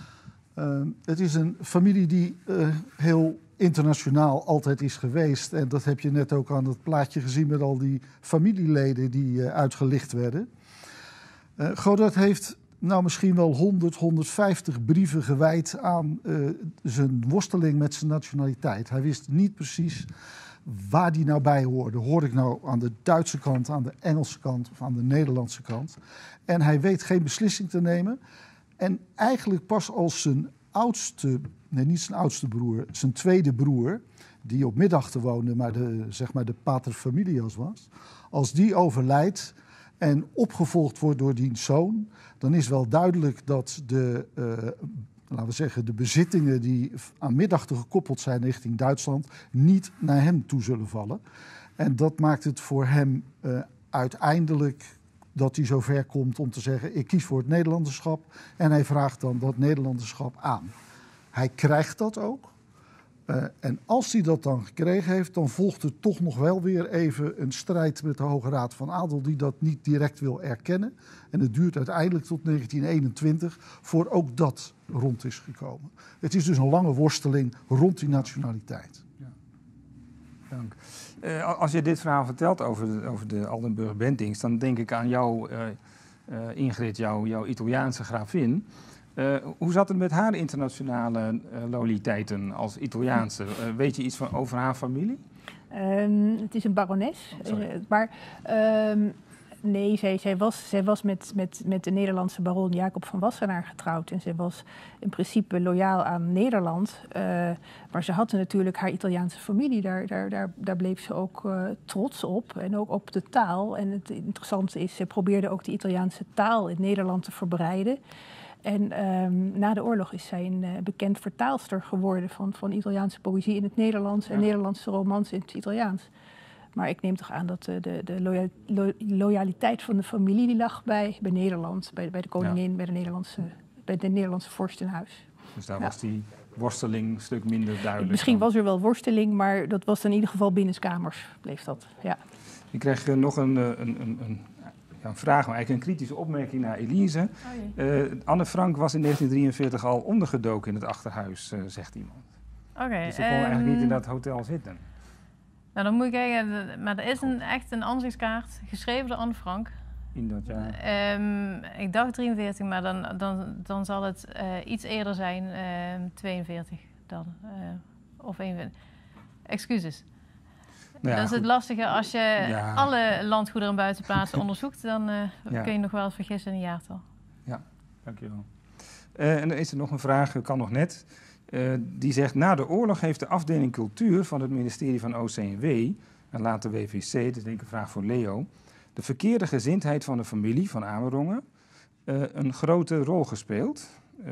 Uh, het is een familie die uh, heel internationaal altijd is geweest. En dat heb je net ook aan het plaatje gezien met al die familieleden die uh, uitgelicht werden. Uh, Godard heeft nou misschien wel honderd, honderdvijftig brieven gewijd aan uh, zijn worsteling met zijn nationaliteit. Hij wist niet precies waar die nou bij hoorde. Hoor ik nou aan de Duitse kant, aan de Engelse kant of aan de Nederlandse kant? En hij weet geen beslissing te nemen. En eigenlijk pas als zijn oudste, nee niet zijn oudste broer, zijn tweede broer, die op Middachten woonde, maar de, zeg maar de pater familias was, als die overlijdt en opgevolgd wordt door diens zoon, dan is wel duidelijk dat de, uh, laten we zeggen, de bezittingen die aan Middachten gekoppeld zijn richting Duitsland niet naar hem toe zullen vallen. En dat maakt het voor hem uh, uiteindelijk dat hij zover komt om te zeggen, ik kies voor het Nederlanderschap. En hij vraagt dan dat Nederlanderschap aan. Hij krijgt dat ook. Uh, en als hij dat dan gekregen heeft, dan volgt er toch nog wel weer even een strijd met de Hoge Raad van Adel, die dat niet direct wil erkennen. En het duurt uiteindelijk tot negentien eenentwintig voor ook dat rond is gekomen. Het is dus een lange worsteling rond die nationaliteit. Ja. Dank. Uh, als je dit verhaal vertelt over de, over de Aldenburg-Bentings, dan denk ik aan jou, uh, uh, Ingrid, jou, jouw Italiaanse gravin. Uh, hoe zat het met haar internationale uh, loyaliteiten als Italiaanse? Uh, weet je iets van, over haar familie? Um, het is een barones. Oh, uh, maar um, nee, zij, zij was, zij was met, met, met de Nederlandse baron Jacob van Wassenaar getrouwd. En zij was in principe loyaal aan Nederland. Uh, maar ze had natuurlijk haar Italiaanse familie. Daar, daar, daar, daar bleef ze ook uh, trots op. En ook op de taal. En het interessante is, ze probeerde ook de Italiaanse taal in Nederland te verbreiden. En um, na de oorlog is zij een uh, bekend vertaalster geworden van, van Italiaanse poëzie in het Nederlands en ja. Nederlandse romans in het Italiaans. Maar ik neem toch aan dat uh, de, de loya lo loyaliteit van de familie die lag bij, bij Nederland, bij, bij de koningin, ja. bij, de Nederlandse, bij de Nederlandse vorst in huis. Dus daar ja. was die worsteling een stuk minder duidelijk. Misschien dan. was er wel worsteling, maar dat was in ieder geval binnenskamers, bleef dat. Ja. Ik kreeg uh, nog een, een, een, een Ja, een vraag, maar eigenlijk een kritische opmerking naar Elise. Oh uh, Anne Frank was in negentien drieënveertig al ondergedoken in het achterhuis, uh, zegt iemand. Oké. Okay, dus ze kon um, eigenlijk niet in dat hotel zitten. Nou, dan moet ik kijken. Maar er is een, echt een ansichtskaart geschreven door Anne Frank. In dat jaar? Um, ik dacht drieënveertig, maar dan, dan, dan zal het uh, iets eerder zijn, uh, tweeënveertig dan. Uh, of eenenveertig. Excuses. Nou ja, dat is het lastige. Als je ja. alle landgoederen en buitenplaatsen onderzoekt, dan uh, ja. kun je nog wel eens vergissen in een jaartal. Ja, dankjewel. Uh, en dan is er nog een vraag, kan nog net. Uh, die zegt, na de oorlog heeft de afdeling cultuur van het ministerie van O C en W, en later W V C, dat is denk ik een vraag voor Leo, de verkeerde gezindheid van de familie van Amerongen uh, een grote rol gespeeld. Uh,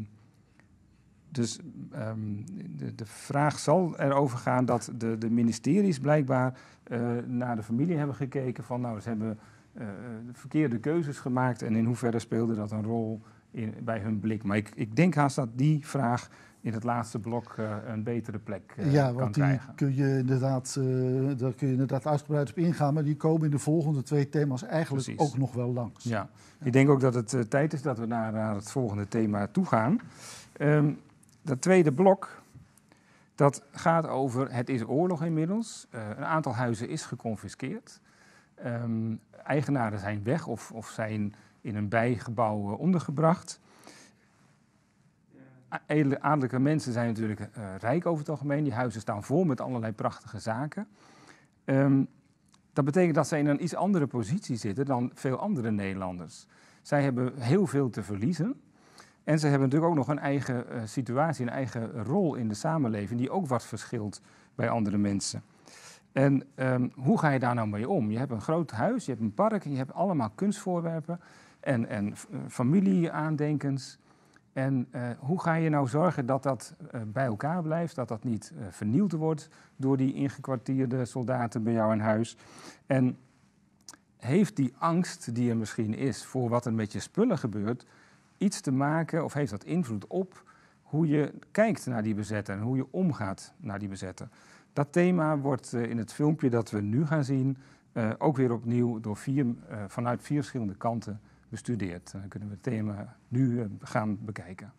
Dus um, de, de vraag zal erover gaan dat de, de ministeries blijkbaar uh, naar de familie hebben gekeken van nou, ze hebben uh, de verkeerde keuzes gemaakt en in hoeverre speelde dat een rol in, bij hun blik. Maar ik, ik denk haast dat die vraag in het laatste blok uh, een betere plek uh, ja, kan want die krijgen. Kun je inderdaad, uh, daar kun je inderdaad uitgebreid op ingaan, maar die komen in de volgende twee thema's eigenlijk Precies. ook nog wel langs. Ja. Ja. Ik denk ook dat het uh, tijd is dat we naar, naar het volgende thema toe gaan. Um, Dat tweede blok, dat gaat over, het is oorlog inmiddels. Uh, een aantal huizen is geconfiskeerd. Um, eigenaren zijn weg of, of zijn in een bijgebouw uh, ondergebracht. adellijke mensen zijn natuurlijk uh, rijk over het algemeen. Die huizen staan vol met allerlei prachtige zaken. Um, dat betekent dat zij in een iets andere positie zitten dan veel andere Nederlanders. Zij hebben heel veel te verliezen. En ze hebben natuurlijk ook nog een eigen uh, situatie, een eigen rol in de samenleving, die ook wat verschilt bij andere mensen. En um, hoe ga je daar nou mee om? Je hebt een groot huis, je hebt een park, en je hebt allemaal kunstvoorwerpen en, en uh, familieaandenkens. En uh, hoe ga je nou zorgen dat dat uh, bij elkaar blijft, dat dat niet uh, vernield wordt door die ingekwartierde soldaten bij jou in huis? En heeft die angst die er misschien is voor wat er met je spullen gebeurt, iets te maken, of heeft dat invloed op hoe je kijkt naar die bezetter en hoe je omgaat naar die bezetter? Dat thema wordt uh, in het filmpje dat we nu gaan zien uh, ook weer opnieuw door vier, uh, vanuit vier verschillende kanten bestudeerd. Dan kunnen we het thema nu uh, gaan bekijken.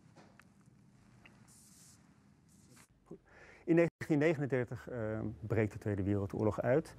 In negentien negenendertig uh, breekt de Tweede Wereldoorlog uit.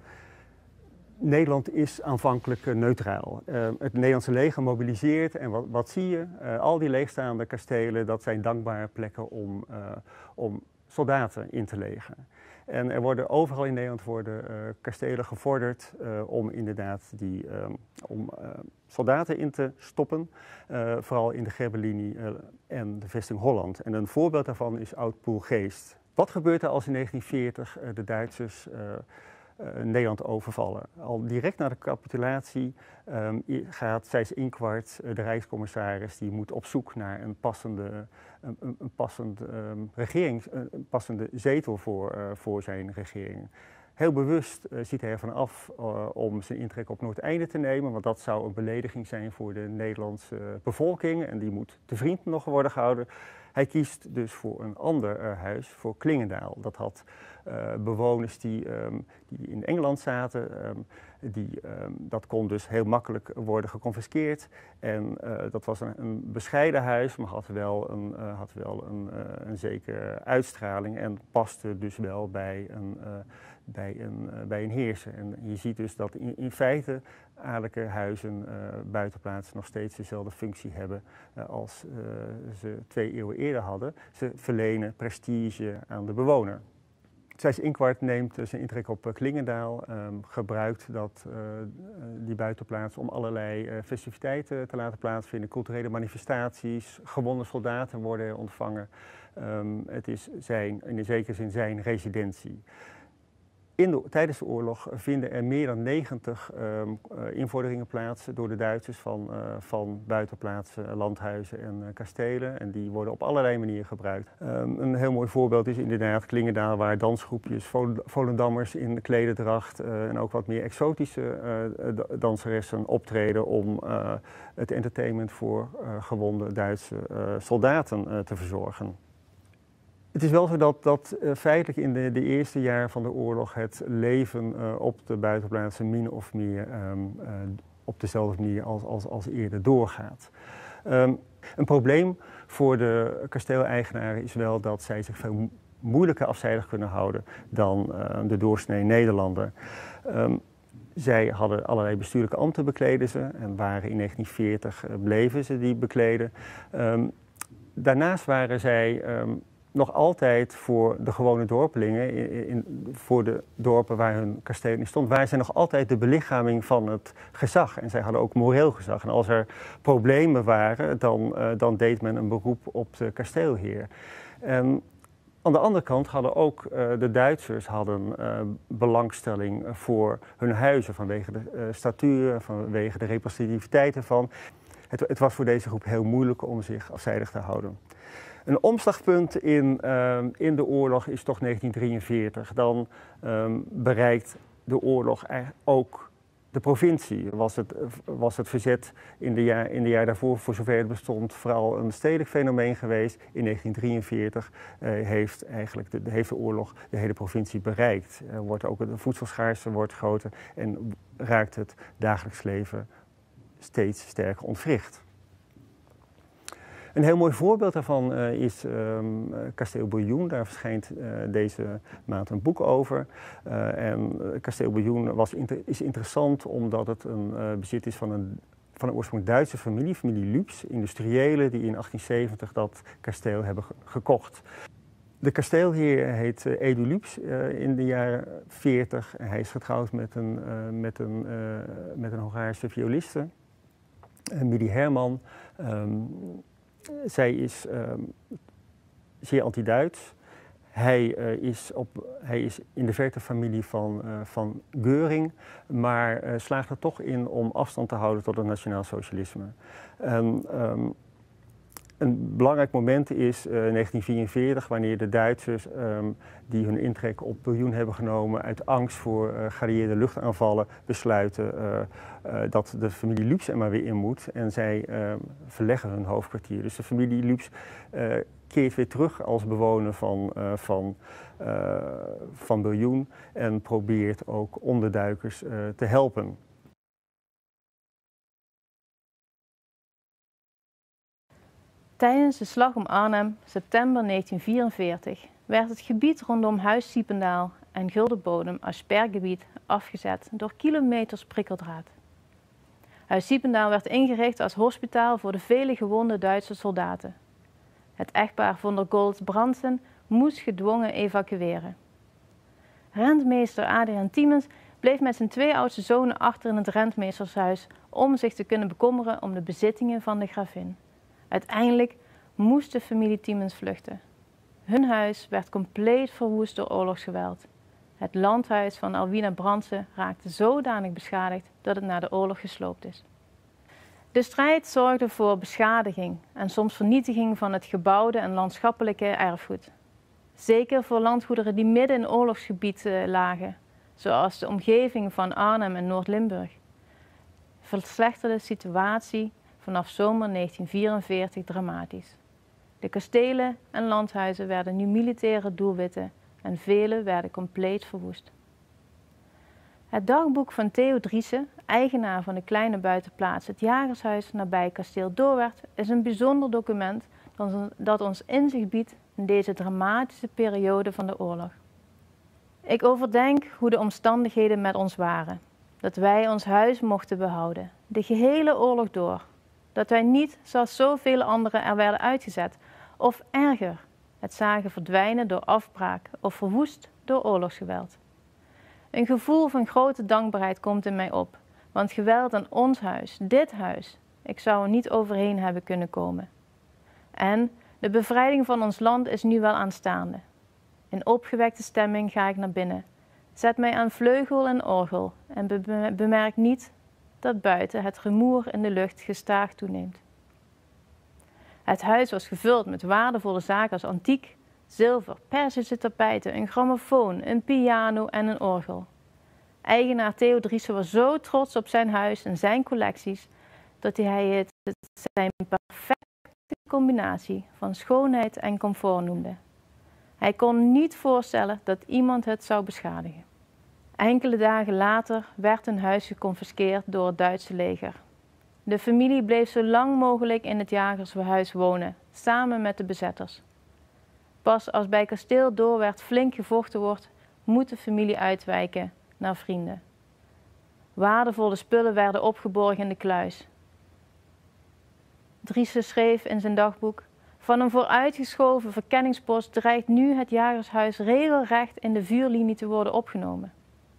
Nederland is aanvankelijk uh, neutraal. Uh, het Nederlandse leger mobiliseert en wat, wat zie je? Uh, al die leegstaande kastelen, dat zijn dankbare plekken om, uh, om soldaten in te legeren. En er worden overal in Nederland worden uh, kastelen gevorderd uh, om inderdaad die, uh, om, uh, soldaten in te stoppen. Uh, vooral in de Grebbelinie uh, en de vesting Holland. En een voorbeeld daarvan is Oud-Poelgeest. Wat gebeurt er als in negentien veertig uh, de Duitsers uh, uh, Nederland overvallen? Al direct na de capitulatie um, gaat Seyss-Inquart, uh, de Rijkscommissaris, die moet op zoek naar een passende, een, een, een passend, um, regering, een passende zetel voor, uh, voor zijn regering. Heel bewust uh, ziet hij ervan af uh, om zijn intrek op Noordeinde te nemen, want dat zou een belediging zijn voor de Nederlandse uh, bevolking en die moet te vriend nog worden gehouden. Hij kiest dus voor een ander uh, huis, voor Klingendaal. Dat had uh, bewoners die, um, die in Engeland zaten. Um, die, um, dat kon dus heel makkelijk worden geconfiskeerd. En uh, dat was een, een bescheiden huis, maar had wel een, uh, had wel een, uh, een zekere uitstraling en paste dus wel bij een, uh, bij een, uh, bij een heerser. En je ziet dus dat in, in feite adellijke huizen, uh, buitenplaatsen, nog steeds dezelfde functie hebben uh, als uh, ze twee eeuwen eerder hadden. Ze verlenen prestige aan de bewoner. Seyss-Inquart neemt zijn intrek op Klingendaal, um, gebruikt dat, uh, die buitenplaats om allerlei uh, festiviteiten te laten plaatsvinden, culturele manifestaties, gewonde soldaten worden ontvangen. Um, het is zijn, in de zekere zin zijn residentie. In de, tijdens de oorlog vinden er meer dan negentig um, uh, invorderingen plaats door de Duitsers van, uh, van buitenplaatsen, landhuizen en uh, kastelen. En die worden op allerlei manieren gebruikt. Um, een heel mooi voorbeeld is inderdaad Klingendaal, waar dansgroepjes, Vol Volendammers in klederdracht uh, en ook wat meer exotische uh, danseressen optreden om uh, het entertainment voor uh, gewonde Duitse uh, soldaten uh, te verzorgen. Het is wel zo dat, dat uh, feitelijk in de, de eerste jaren van de oorlog het leven uh, op de buitenplaatsen min of meer um, uh, op dezelfde manier als, als, als eerder doorgaat. Um, een probleem voor de kasteeleigenaren is wel dat zij zich veel moeilijker afzijdig kunnen houden dan uh, de doorsnee Nederlander. Um, Zij hadden allerlei bestuurlijke ambten bekleden ze en waren in negentien veertig uh, bleven ze die bekleden. Um, daarnaast waren zij um, nog altijd voor de gewone dorpelingen, in, in, voor de dorpen waar hun kasteel in stond, waren zij nog altijd de belichaming van het gezag. En zij hadden ook moreel gezag. En als er problemen waren, dan, uh, dan deed men een beroep op de kasteelheer. En aan de andere kant hadden ook uh, de Duitsers hadden, uh, belangstelling voor hun huizen vanwege de uh, statuur, vanwege de representativiteit ervan. Het, het was voor deze groep heel moeilijk om zich afzijdig te houden. Een omslagpunt in, uh, in de oorlog is toch negentien drieënveertig. Dan um, bereikt de oorlog ook de provincie. Was het, was het verzet in de, jaar, in de jaar daarvoor, voor zover het bestond, vooral een stedelijk fenomeen geweest. In negentien drieënveertig uh, heeft, eigenlijk de, heeft de oorlog de hele provincie bereikt. Er wordt ook de voedselschaarste wordt groter en raakt het dagelijks leven steeds sterker ontwricht. Een heel mooi voorbeeld daarvan uh, is um, Kasteel Bouillon. Daar verschijnt uh, deze maand een boek over. Uh, en Kasteel Bouillon was inter is interessant omdat het een uh, bezit is van een, van een oorsprong Duitse familie, familie Lübs, industriëlen die in achttien zeventig dat kasteel hebben gekocht. De kasteelheer heet uh, Edu Lübs uh, in de jaren veertig. Hij is getrouwd met een, uh, met een, uh, met een Hongaarse violiste, uh, Midi Herman. Um, zij is um, zeer anti-Duits. Hij, uh, is op, hij is in de verte familie van, uh, van Göring, maar uh, slaagt er toch in om afstand te houden tot het nationaal socialisme. Um, um, Een belangrijk moment is uh, negentien vierenveertig, wanneer de Duitsers um, die hun intrek op Biljoen hebben genomen uit angst voor uh, geallieerde luchtaanvallen besluiten uh, uh, dat de familie Lübs er maar weer in moet en zij uh, verleggen hun hoofdkwartier. Dus de familie Lübs uh, keert weer terug als bewoner van, uh, van, uh, van Biljoen en probeert ook onderduikers uh, te helpen. Tijdens de slag om Arnhem, september negentien vierenveertig, werd het gebied rondom Huis Siependaal en Guldebodem als spergebied afgezet door kilometers prikkeldraad. Huis Siependaal werd ingericht als hospitaal voor de vele gewonde Duitse soldaten. Het echtpaar von der Goltz-Brandsen moest gedwongen evacueren. Rentmeester Adriaan Tiemens bleef met zijn twee oudste zonen achter in het rentmeestershuis om zich te kunnen bekommeren om de bezittingen van de gravin. Uiteindelijk moest de familie Tiemens vluchten. Hun huis werd compleet verwoest door oorlogsgeweld. Het landhuis van Alwina Brandsen raakte zodanig beschadigd dat het na de oorlog gesloopt is. De strijd zorgde voor beschadiging en soms vernietiging van het gebouwde en landschappelijke erfgoed. Zeker voor landgoederen die midden in oorlogsgebied lagen, zoals de omgeving van Arnhem en Noord-Limburg, verslechterde de situatie vanaf zomer negentien vierenveertig dramatisch. De kastelen en landhuizen werden nu militaire doelwitten en vele werden compleet verwoest. Het dagboek van Theo Driessen, eigenaar van de kleine buitenplaats Het Jagershuis nabij kasteel Doorwerth, is een bijzonder document dat ons inzicht biedt in deze dramatische periode van de oorlog. Ik overdenk hoe de omstandigheden met ons waren, dat wij ons huis mochten behouden, de gehele oorlog door. Dat wij niet, zoals zoveel anderen, er werden uitgezet, of erger, het zagen verdwijnen door afbraak of verwoest door oorlogsgeweld. Een gevoel van grote dankbaarheid komt in mij op, want geweld aan ons huis, dit huis, ik zou er niet overheen hebben kunnen komen. En de bevrijding van ons land is nu wel aanstaande. In opgewekte stemming ga ik naar binnen, zet mij aan vleugel en orgel en bemerk niet dat buiten het rumoer in de lucht gestaag toeneemt. Het huis was gevuld met waardevolle zaken als antiek, zilver, Perzische tapijten, een grammofoon, een piano en een orgel. Eigenaar Theo Driessen was zo trots op zijn huis en zijn collecties dat hij het zijn perfecte combinatie van schoonheid en comfort noemde. Hij kon niet voorstellen dat iemand het zou beschadigen. Enkele dagen later werd hun huis geconfiskeerd door het Duitse leger. De familie bleef zo lang mogelijk in het jagershuis wonen, samen met de bezetters. Pas als bij kasteel Doorwerth flink gevochten wordt, moet de familie uitwijken naar vrienden. Waardevolle spullen werden opgeborgen in de kluis. Driessen schreef in zijn dagboek: van een vooruitgeschoven verkenningspost dreigt nu het jagershuis regelrecht in de vuurlinie te worden opgenomen.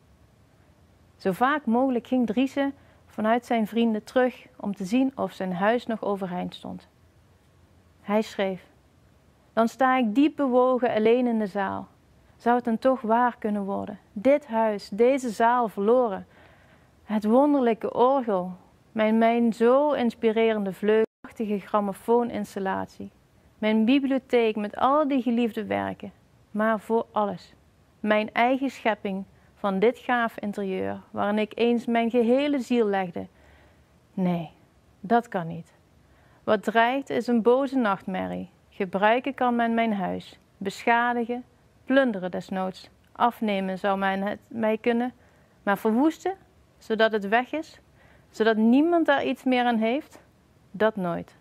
Zo vaak mogelijk ging Driessen vanuit zijn vrienden terug om te zien of zijn huis nog overeind stond. Hij schreef: dan sta ik diep bewogen alleen in de zaal. Zou het dan toch waar kunnen worden? Dit huis, deze zaal verloren. Het wonderlijke orgel, mijn, mijn zo inspirerende vleugelachtige grammofooninstallatie. Mijn bibliotheek met al die geliefde werken. Maar voor alles, mijn eigen schepping van dit gaaf interieur, waarin ik eens mijn gehele ziel legde. Nee, dat kan niet. Wat dreigt is een boze nachtmerrie. Gebruiken kan men mijn huis, beschadigen, plunderen desnoods. Afnemen zou men het mij kunnen, maar verwoesten, zodat het weg is, zodat niemand daar iets meer aan heeft, dat nooit.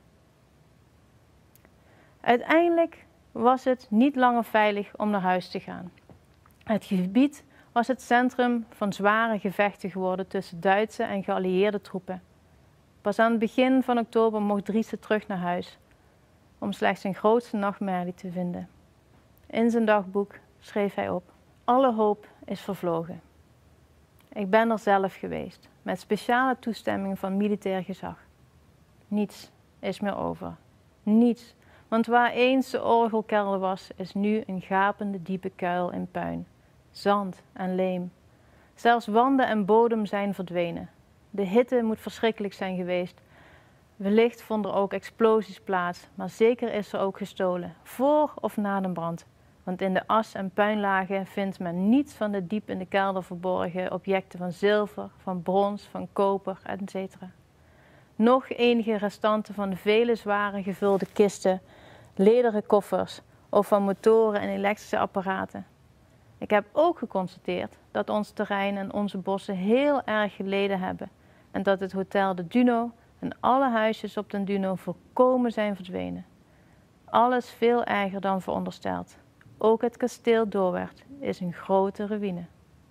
Uiteindelijk was het niet langer veilig om naar huis te gaan. Het gebied was het centrum van zware gevechten geworden tussen Duitse en geallieerde troepen. Pas aan het begin van oktober mocht Driessen terug naar huis, om slechts zijn grootste nachtmerrie te vinden. In zijn dagboek schreef hij op: alle hoop is vervlogen. Ik ben er zelf geweest, met speciale toestemming van militair gezag. Niets is meer over. Niets, want waar eens de orgelkelder was, is nu een gapende diepe kuil in puin. Zand en leem. Zelfs wanden en bodem zijn verdwenen. De hitte moet verschrikkelijk zijn geweest. Wellicht vonden er ook explosies plaats, maar zeker is er ook gestolen, voor of na de brand. Want in de as- en puinlagen vindt men niets van de diep in de kelder verborgen objecten van zilver, van brons, van koper, et cetera. Nog enige restanten van de vele zware gevulde kisten, lederen koffers of van motoren en elektrische apparaten. Ik heb ook geconstateerd dat ons terrein en onze bossen heel erg geleden hebben en dat het hotel de Duno en alle huisjes op den Duno volkomen zijn verdwenen. Alles veel erger dan verondersteld. Ook het kasteel Doorwerth is een grote ruïne.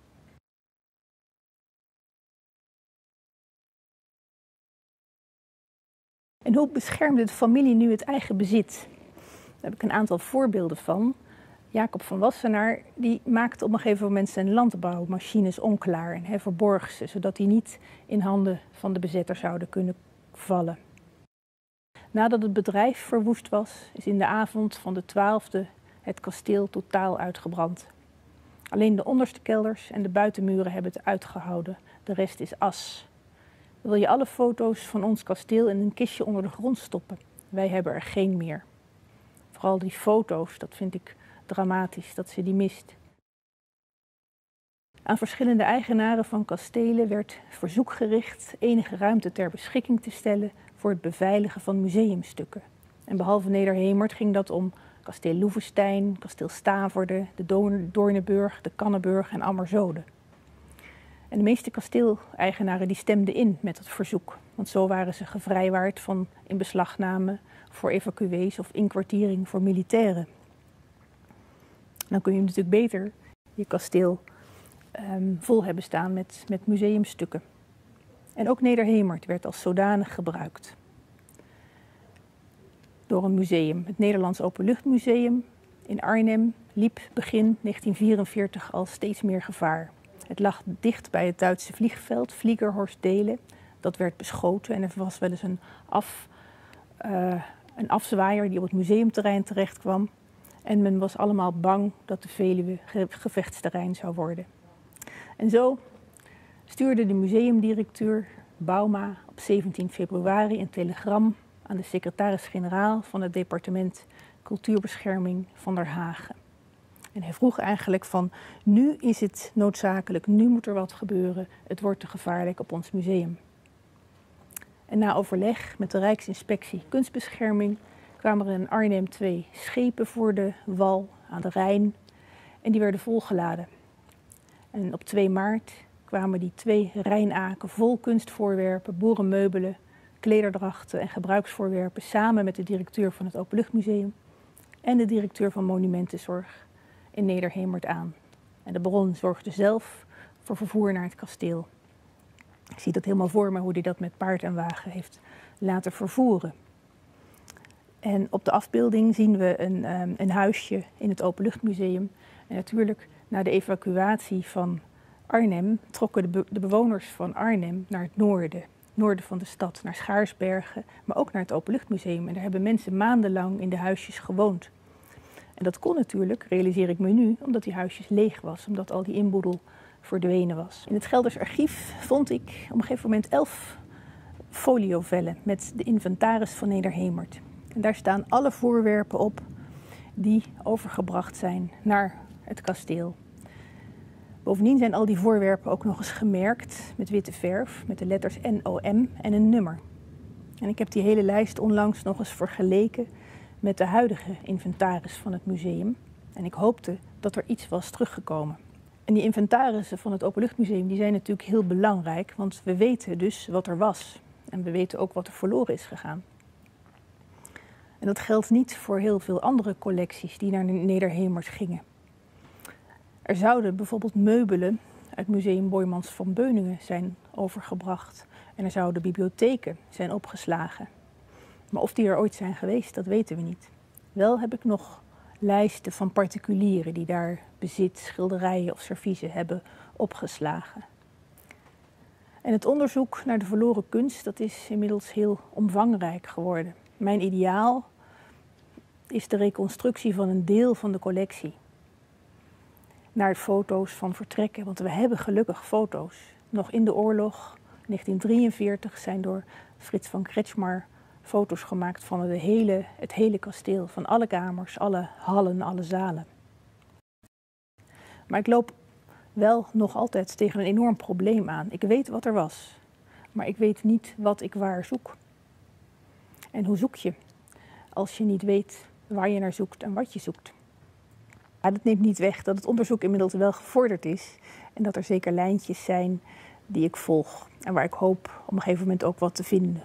En hoe beschermde de familie nu het eigen bezit? Daar heb ik een aantal voorbeelden van. Jacob van Wassenaar die maakte op een gegeven moment zijn landbouwmachines onklaar en hij verborg ze, zodat die niet in handen van de bezetter zouden kunnen vallen. Nadat het bedrijf verwoest was, is in de avond van de twaalfde het kasteel totaal uitgebrand. Alleen de onderste kelders en de buitenmuren hebben het uitgehouden. De rest is as. Wil je alle foto's van ons kasteel in een kistje onder de grond stoppen? Wij hebben er geen meer. Vooral die foto's, dat vind ik dramatisch, dat ze die mist. Aan verschillende eigenaren van kastelen werd verzoek gericht enige ruimte ter beschikking te stellen voor het beveiligen van museumstukken. En behalve Nederhemert ging dat om kasteel Loevestein, kasteel Staverde, de Doornenburg, de Kannenburg en Ammerzode. En de meeste kasteeleigenaren die stemden in met het verzoek, want zo waren ze gevrijwaard van inbeslagname voor evacuees of inkwartiering voor militairen. Dan kun je natuurlijk beter je kasteel um, vol hebben staan met, met museumstukken. En ook Nederhemert werd als zodanig gebruikt door een museum. Het Nederlands Openluchtmuseum in Arnhem liep begin negentien vierenveertig al steeds meer gevaar. Het lag dicht bij het Duitse vliegveld, Fliegerhorst Delen. Dat werd beschoten en er was wel eens een, af, uh, een afzwaaier die op het museumterrein terecht kwam. En men was allemaal bang dat de Veluwe ge- gevechtsterrein zou worden. En zo stuurde de museumdirecteur Bauma op zeventien februari een telegram aan de secretaris-generaal van het departement Cultuurbescherming van der Hagen. En hij vroeg eigenlijk van, nu is het noodzakelijk, nu moet er wat gebeuren, het wordt te gevaarlijk op ons museum. En na overleg met de Rijksinspectie Kunstbescherming kwamen er in Arnhem twee schepen voor de wal aan de Rijn en die werden volgeladen. En op twee maart kwamen die twee Rijnaken vol kunstvoorwerpen, boerenmeubelen, klederdrachten en gebruiksvoorwerpen samen met de directeur van het Openluchtmuseum en de directeur van Monumentenzorg in Nederhemert aan. En de baron zorgde zelf voor vervoer naar het kasteel. Ik zie dat helemaal voor me hoe hij dat met paard en wagen heeft laten vervoeren. En op de afbeelding zien we een, um, een huisje in het Openluchtmuseum. En natuurlijk na de evacuatie van Arnhem trokken de, be- de bewoners van Arnhem naar het noorden. Noorden van de stad, naar Schaarsbergen, maar ook naar het Openluchtmuseum. En daar hebben mensen maandenlang in de huisjes gewoond. En dat kon natuurlijk, realiseer ik me nu, omdat die huisjes leeg was, omdat al die inboedel verdwenen was. In het Gelders archief vond ik op een gegeven moment elf foliovellen met de inventaris van Nederhemert. En daar staan alle voorwerpen op die overgebracht zijn naar het kasteel. Bovendien zijn al die voorwerpen ook nog eens gemerkt met witte verf, met de letters N O M en een nummer. En ik heb die hele lijst onlangs nog eens vergeleken met de huidige inventaris van het museum. En ik hoopte dat er iets was teruggekomen. En die inventarissen van het Openluchtmuseum die zijn natuurlijk heel belangrijk, want we weten dus wat er was. En we weten ook wat er verloren is gegaan. En dat geldt niet voor heel veel andere collecties die naar Nederhemert gingen. Er zouden bijvoorbeeld meubelen uit Museum Boijmans van Beuningen zijn overgebracht en er zouden bibliotheken zijn opgeslagen. Maar of die er ooit zijn geweest, dat weten we niet. Wel heb ik nog lijsten van particulieren die daar bezit, schilderijen of serviezen hebben opgeslagen. En het onderzoek naar de verloren kunst, dat is inmiddels heel omvangrijk geworden. Mijn ideaal is de reconstructie van een deel van de collectie. Naar foto's van vertrekken, want we hebben gelukkig foto's. Nog in de oorlog, negentien drieënveertig, zijn door Frits van Kretschmar foto's gemaakt van het hele, het hele kasteel. Van alle kamers, alle hallen, alle zalen. Maar ik loop wel nog altijd tegen een enorm probleem aan. Ik weet wat er was, maar ik weet niet wat ik waar zoek. En hoe zoek je als je niet weet waar je naar zoekt en wat je zoekt? Ja, dat neemt niet weg dat het onderzoek inmiddels wel gevorderd is en dat er zeker lijntjes zijn die ik volg en waar ik hoop op een gegeven moment ook wat te vinden.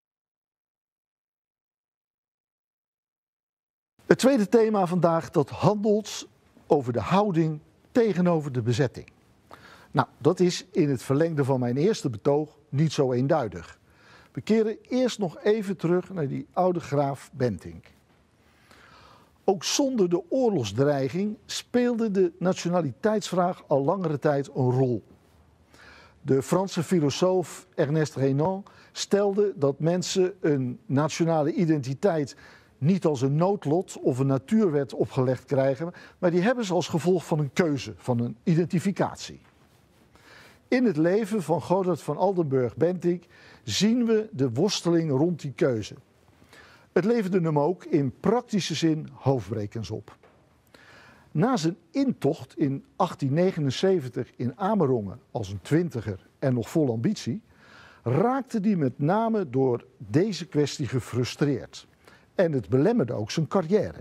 Het tweede thema vandaag dat handelt over de houding tegenover de bezetting. Nou, dat is in het verlengde van mijn eerste betoog niet zo eenduidig. We keren eerst nog even terug naar die oude graaf Bentinck. Ook zonder de oorlogsdreiging speelde de nationaliteitsvraag al langere tijd een rol. De Franse filosoof Ernest Renan stelde dat mensen een nationale identiteit niet als een noodlot of een natuurwet opgelegd krijgen, maar die hebben ze als gevolg van een keuze, van een identificatie. In het leven van Godard van Aldenburg-Bentinck zien we de worsteling rond die keuze. Het leverde hem ook in praktische zin hoofdbrekens op. Na zijn intocht in achttien negenenzeventig in Amerongen als een twintiger en nog vol ambitie, raakte hij met name door deze kwestie gefrustreerd. En het belemmerde ook zijn carrière.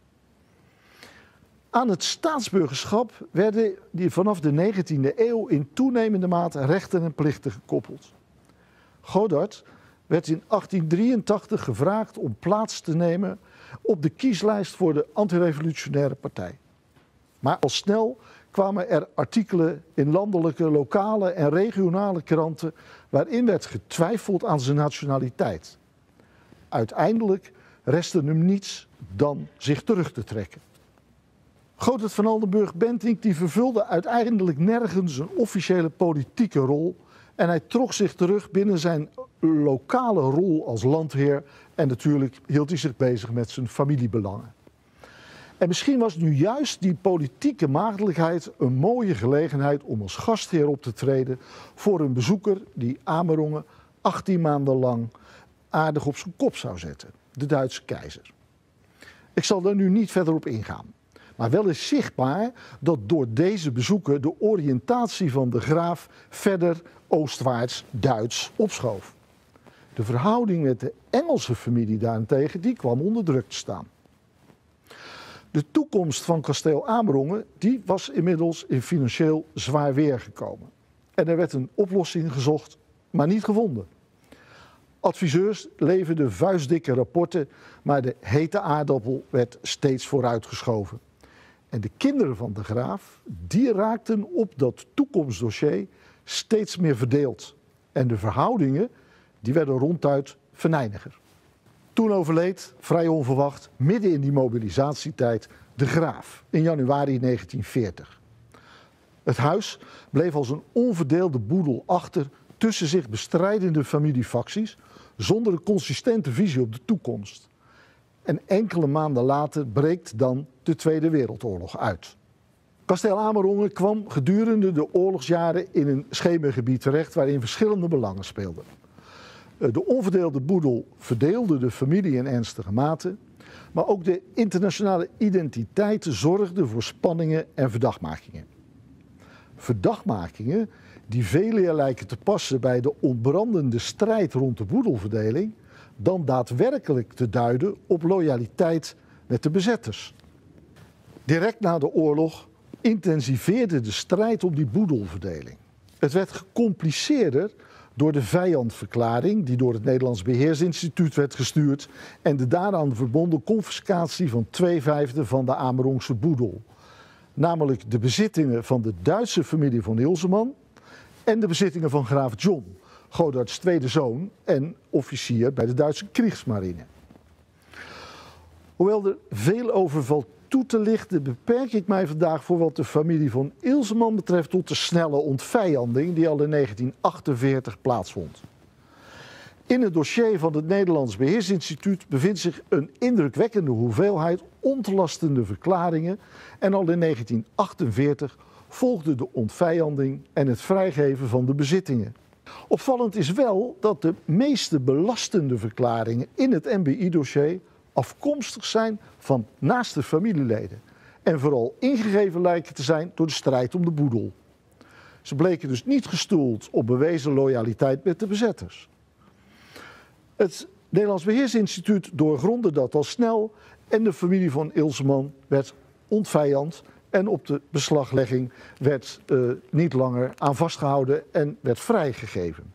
Aan het staatsburgerschap werden die vanaf de negentiende eeuw in toenemende mate rechten en plichten gekoppeld. Godard werd in achttien drieëntachtig gevraagd om plaats te nemen op de kieslijst voor de antirevolutionaire partij. Maar al snel kwamen er artikelen in landelijke, lokale en regionale kranten waarin werd getwijfeld aan zijn nationaliteit. Uiteindelijk restte hem niets dan zich terug te trekken. Godard van Aldenburg-Bentinck die vervulde uiteindelijk nergens een officiële politieke rol en hij trok zich terug binnen zijn lokale rol als landheer en natuurlijk hield hij zich bezig met zijn familiebelangen. En misschien was nu juist die politieke maagdelijkheid een mooie gelegenheid om als gastheer op te treden voor een bezoeker die Amerongen achttien maanden lang aardig op zijn kop zou zetten, de Duitse keizer. Ik zal daar nu niet verder op ingaan. Maar wel is zichtbaar dat door deze bezoeken de oriëntatie van de graaf verder oostwaarts Duits opschoof. De verhouding met de Engelse familie daarentegen die kwam onder druk te staan. De toekomst van kasteel Amerongen die was inmiddels in financieel zwaar weer gekomen. En er werd een oplossing gezocht, maar niet gevonden. Adviseurs leverden vuistdikke rapporten, maar de hete aardappel werd steeds vooruitgeschoven. En de kinderen van de graaf, die raakten op dat toekomstdossier steeds meer verdeeld. En de verhoudingen, die werden ronduit venijniger. Toen overleed, vrij onverwacht, midden in die mobilisatietijd, de graaf in januari negentien veertig. Het huis bleef als een onverdeelde boedel achter tussen zich bestrijdende familiefacties, zonder een consistente visie op de toekomst. En enkele maanden later breekt dan de Tweede Wereldoorlog uit. Kasteel Amerongen kwam gedurende de oorlogsjaren in een schemergebied terecht waarin verschillende belangen speelden. De onverdeelde boedel verdeelde de familie in ernstige mate, maar ook de internationale identiteit zorgde voor spanningen en verdachtmakingen. Verdachtmakingen die veel eer lijken te passen bij de ontbrandende strijd rond de boedelverdeling dan daadwerkelijk te duiden op loyaliteit met de bezetters. Direct na de oorlog intensiveerde de strijd om die boedelverdeling. Het werd gecompliceerder door de vijandverklaring die door het Nederlands Beheersinstituut werd gestuurd en de daaraan verbonden confiscatie van twee vijfde van de Amerongse boedel. Namelijk de bezittingen van de Duitse familie von Ilseman En de bezittingen van graaf John, Godard's tweede zoon en officier bij de Duitse Kriegsmarine. Hoewel er veel over valt toe te lichten, beperk ik mij vandaag voor wat de familie van Ilseman betreft tot de snelle ontvijanding die al in negentien achtenveertig plaatsvond. In het dossier van het Nederlands Beheersinstituut bevindt zich een indrukwekkende hoeveelheid ontlastende verklaringen en al in negentien achtenveertig volgde de ontvijanding en het vrijgeven van de bezittingen. Opvallend is wel dat de meeste belastende verklaringen in het N B I-dossier afkomstig zijn van naaste familieleden en vooral ingegeven lijken te zijn door de strijd om de boedel. Ze bleken dus niet gestoeld op bewezen loyaliteit met de bezetters. Het Nederlands Beheersinstituut doorgrondde dat al snel en de familie van Ilseman werd ontvijand en op de beslaglegging werd uh, niet langer aan vastgehouden en werd vrijgegeven.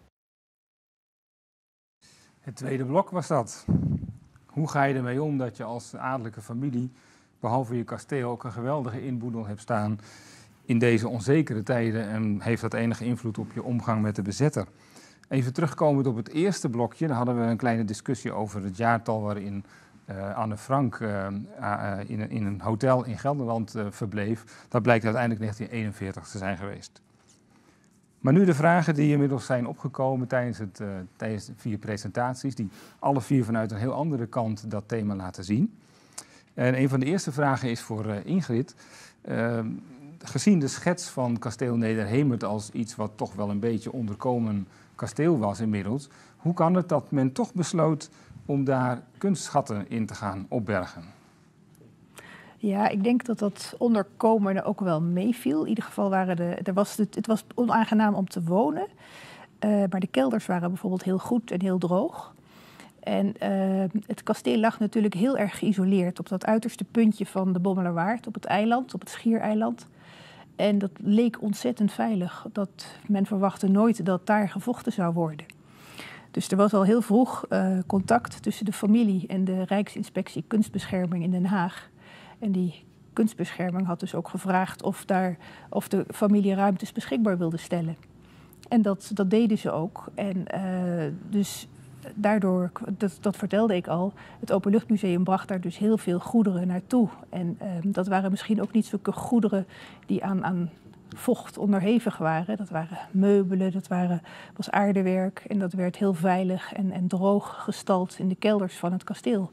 Het tweede blok was dat. Hoe ga je ermee om dat je als adellijke familie, behalve je kasteel, ook een geweldige inboedel hebt staan in deze onzekere tijden en heeft dat enige invloed op je omgang met de bezetter? Even terugkomend op het eerste blokje, daar hadden we een kleine discussie over het jaartal waarin uh, Anne Frank uh, uh, in, in een hotel in Gelderland uh, verbleef. Dat blijkt uiteindelijk negentien eenenveertig te zijn geweest. Maar nu de vragen die inmiddels zijn opgekomen tijdens, het, uh, tijdens de vier presentaties, die alle vier vanuit een heel andere kant dat thema laten zien. En een van de eerste vragen is voor uh, Ingrid. Uh, gezien de schets van kasteel Nederhemert als iets wat toch wel een beetje onderkomen kasteel was inmiddels, hoe kan het dat men toch besloot om daar kunstschatten in te gaan opbergen? Ja, ik denk dat dat onderkomen ook wel meeviel. In ieder geval waren de, er was het, het was onaangenaam om te wonen. Uh, maar de kelders waren bijvoorbeeld heel goed en heel droog. En uh, het kasteel lag natuurlijk heel erg geïsoleerd op dat uiterste puntje van de Bommelerwaard, op het eiland, op het Schiereiland. En dat leek ontzettend veilig. Dat men verwachtte nooit dat daar gevochten zou worden. Dus er was al heel vroeg uh, contact tussen de familie en de Rijksinspectie Kunstbescherming in Den Haag. En die kunstbescherming had dus ook gevraagd of, daar, of de familie ruimtes beschikbaar wilde stellen. En dat, dat deden ze ook. En uh, dus daardoor, dat, dat vertelde ik al, het Openluchtmuseum bracht daar dus heel veel goederen naartoe. En uh, dat waren misschien ook niet zulke goederen die aan, aan vocht onderhevig waren. Dat waren meubelen, dat waren, was aardewerk en dat werd heel veilig en, en droog gestald in de kelders van het kasteel.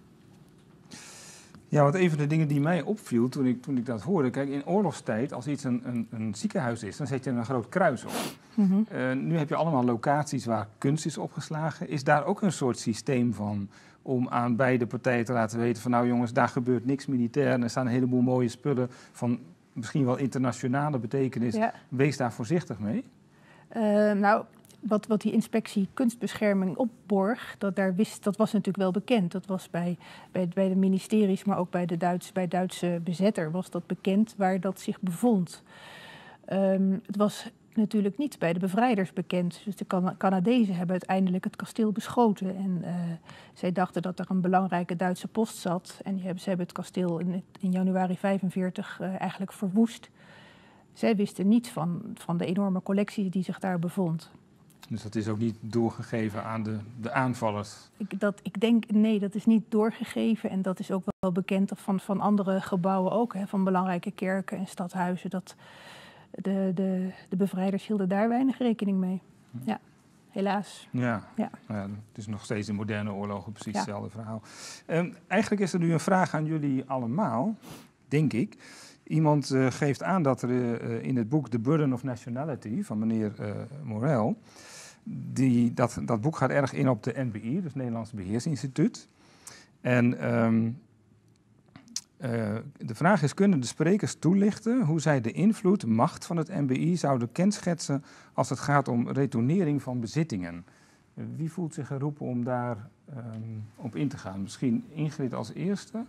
Ja, want een van de dingen die mij opviel toen ik, toen ik dat hoorde, kijk, in oorlogstijd, als iets een, een, een ziekenhuis is, dan zet je er een groot kruis op. Mm-hmm. uh, nu heb je allemaal locaties waar kunst is opgeslagen. Is daar ook een soort systeem van om aan beide partijen te laten weten van nou jongens, daar gebeurt niks militair en er staan een heleboel mooie spullen van misschien wel internationale betekenis. Ja. Wees daar voorzichtig mee. Uh, nou... Wat, wat die inspectie kunstbescherming opborg, dat, daar wist, dat was natuurlijk wel bekend. Dat was bij, bij, bij de ministeries, maar ook bij de Duits, bij Duitse bezetter was dat bekend waar dat zich bevond. Um, het was natuurlijk niet bij de bevrijders bekend. Dus de Can- Canadezen hebben uiteindelijk het kasteel beschoten. En uh, zij dachten dat er een belangrijke Duitse post zat. En die hebben, ze hebben het kasteel in, in januari vijfenveertig uh, eigenlijk verwoest. Zij wisten niet van, van de enorme collectie die zich daar bevond. Dus dat is ook niet doorgegeven aan de, de aanvallers? Ik, dat, ik denk, nee, dat is niet doorgegeven. En dat is ook wel bekend van, van andere gebouwen ook. Hè, van belangrijke kerken en stadhuizen. Dat de, de, de bevrijders hielden daar weinig rekening mee. Ja, helaas. Ja, ja. ja het is nog steeds in moderne oorlogen precies ja. hetzelfde verhaal. Um, eigenlijk is er nu een vraag aan jullie allemaal, denk ik. Iemand uh, geeft aan dat er uh, in het boek The Burden of Nationality van meneer uh, Morel, die, dat, dat boek gaat erg in op de N B I, dus het Nederlands Beheersinstituut. En um, uh, de vraag is, kunnen de sprekers toelichten hoe zij de invloed, macht van het N B I zouden kenschetsen als het gaat om retournering van bezittingen? Uh, wie voelt zich geroepen om daar um, op in te gaan? Misschien Ingrid als eerste?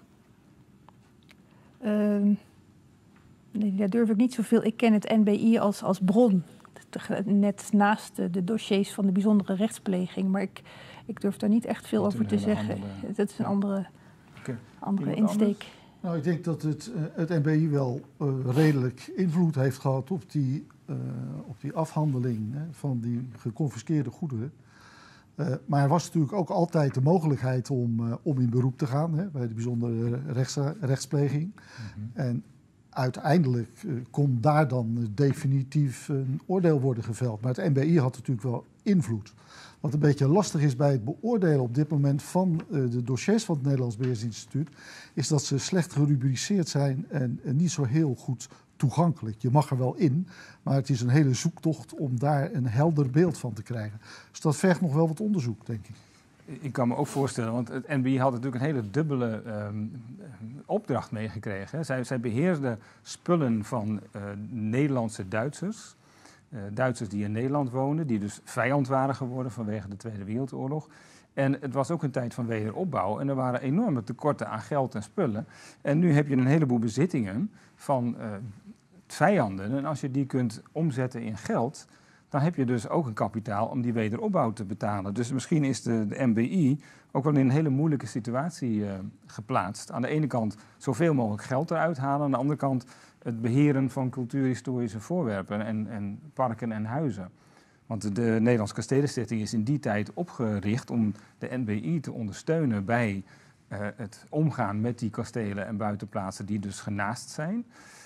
Um. Nee, daar durf ik niet zoveel. Ik ken het N B I als, als bron. Net naast de, de dossiers van de bijzondere rechtspleging. Maar ik, ik durf daar niet echt veel over te zeggen. Andere... Dat is een andere, okay. andere insteek. Nou, ik denk dat het, uh, het N B I wel uh, redelijk invloed heeft gehad op die, uh, op die afhandeling hè, van die geconfiskeerde goederen. Uh, maar er was natuurlijk ook altijd de mogelijkheid om, uh, om in beroep te gaan hè, bij de bijzondere rechts, rechtspleging. Mm-hmm. En uiteindelijk uh, kon daar dan uh, definitief een oordeel worden geveld. Maar het N B I had natuurlijk wel invloed. Wat een beetje lastig is bij het beoordelen op dit moment van uh, de dossiers van het Nederlands Beheersinstituut, is dat ze slecht gerubriceerd zijn en, en niet zo heel goed toegankelijk. Je mag er wel in, maar het is een hele zoektocht om daar een helder beeld van te krijgen. Dus dat vergt nog wel wat onderzoek, denk ik. Ik kan me ook voorstellen, want het N B I had natuurlijk een hele dubbele um, opdracht meegekregen. Zij, zij beheerden spullen van uh, Nederlandse Duitsers. Uh, Duitsers die in Nederland woonden, die dus vijand waren geworden vanwege de Tweede Wereldoorlog. En het was ook een tijd van wederopbouw en er waren enorme tekorten aan geld en spullen. En nu heb je een heleboel bezittingen van uh, vijanden. En als je die kunt omzetten in geld, dan heb je dus ook een kapitaal om die wederopbouw te betalen. Dus misschien is de, de N B I ook wel in een hele moeilijke situatie uh, geplaatst. Aan de ene kant zoveel mogelijk geld eruit halen, aan de andere kant het beheren van cultuurhistorische voorwerpen en, en parken en huizen. Want de Nederlandse Kastelenstichting is in die tijd opgericht om de N B I te ondersteunen bij uh, het omgaan met die kastelen en buitenplaatsen die dus genaast zijn.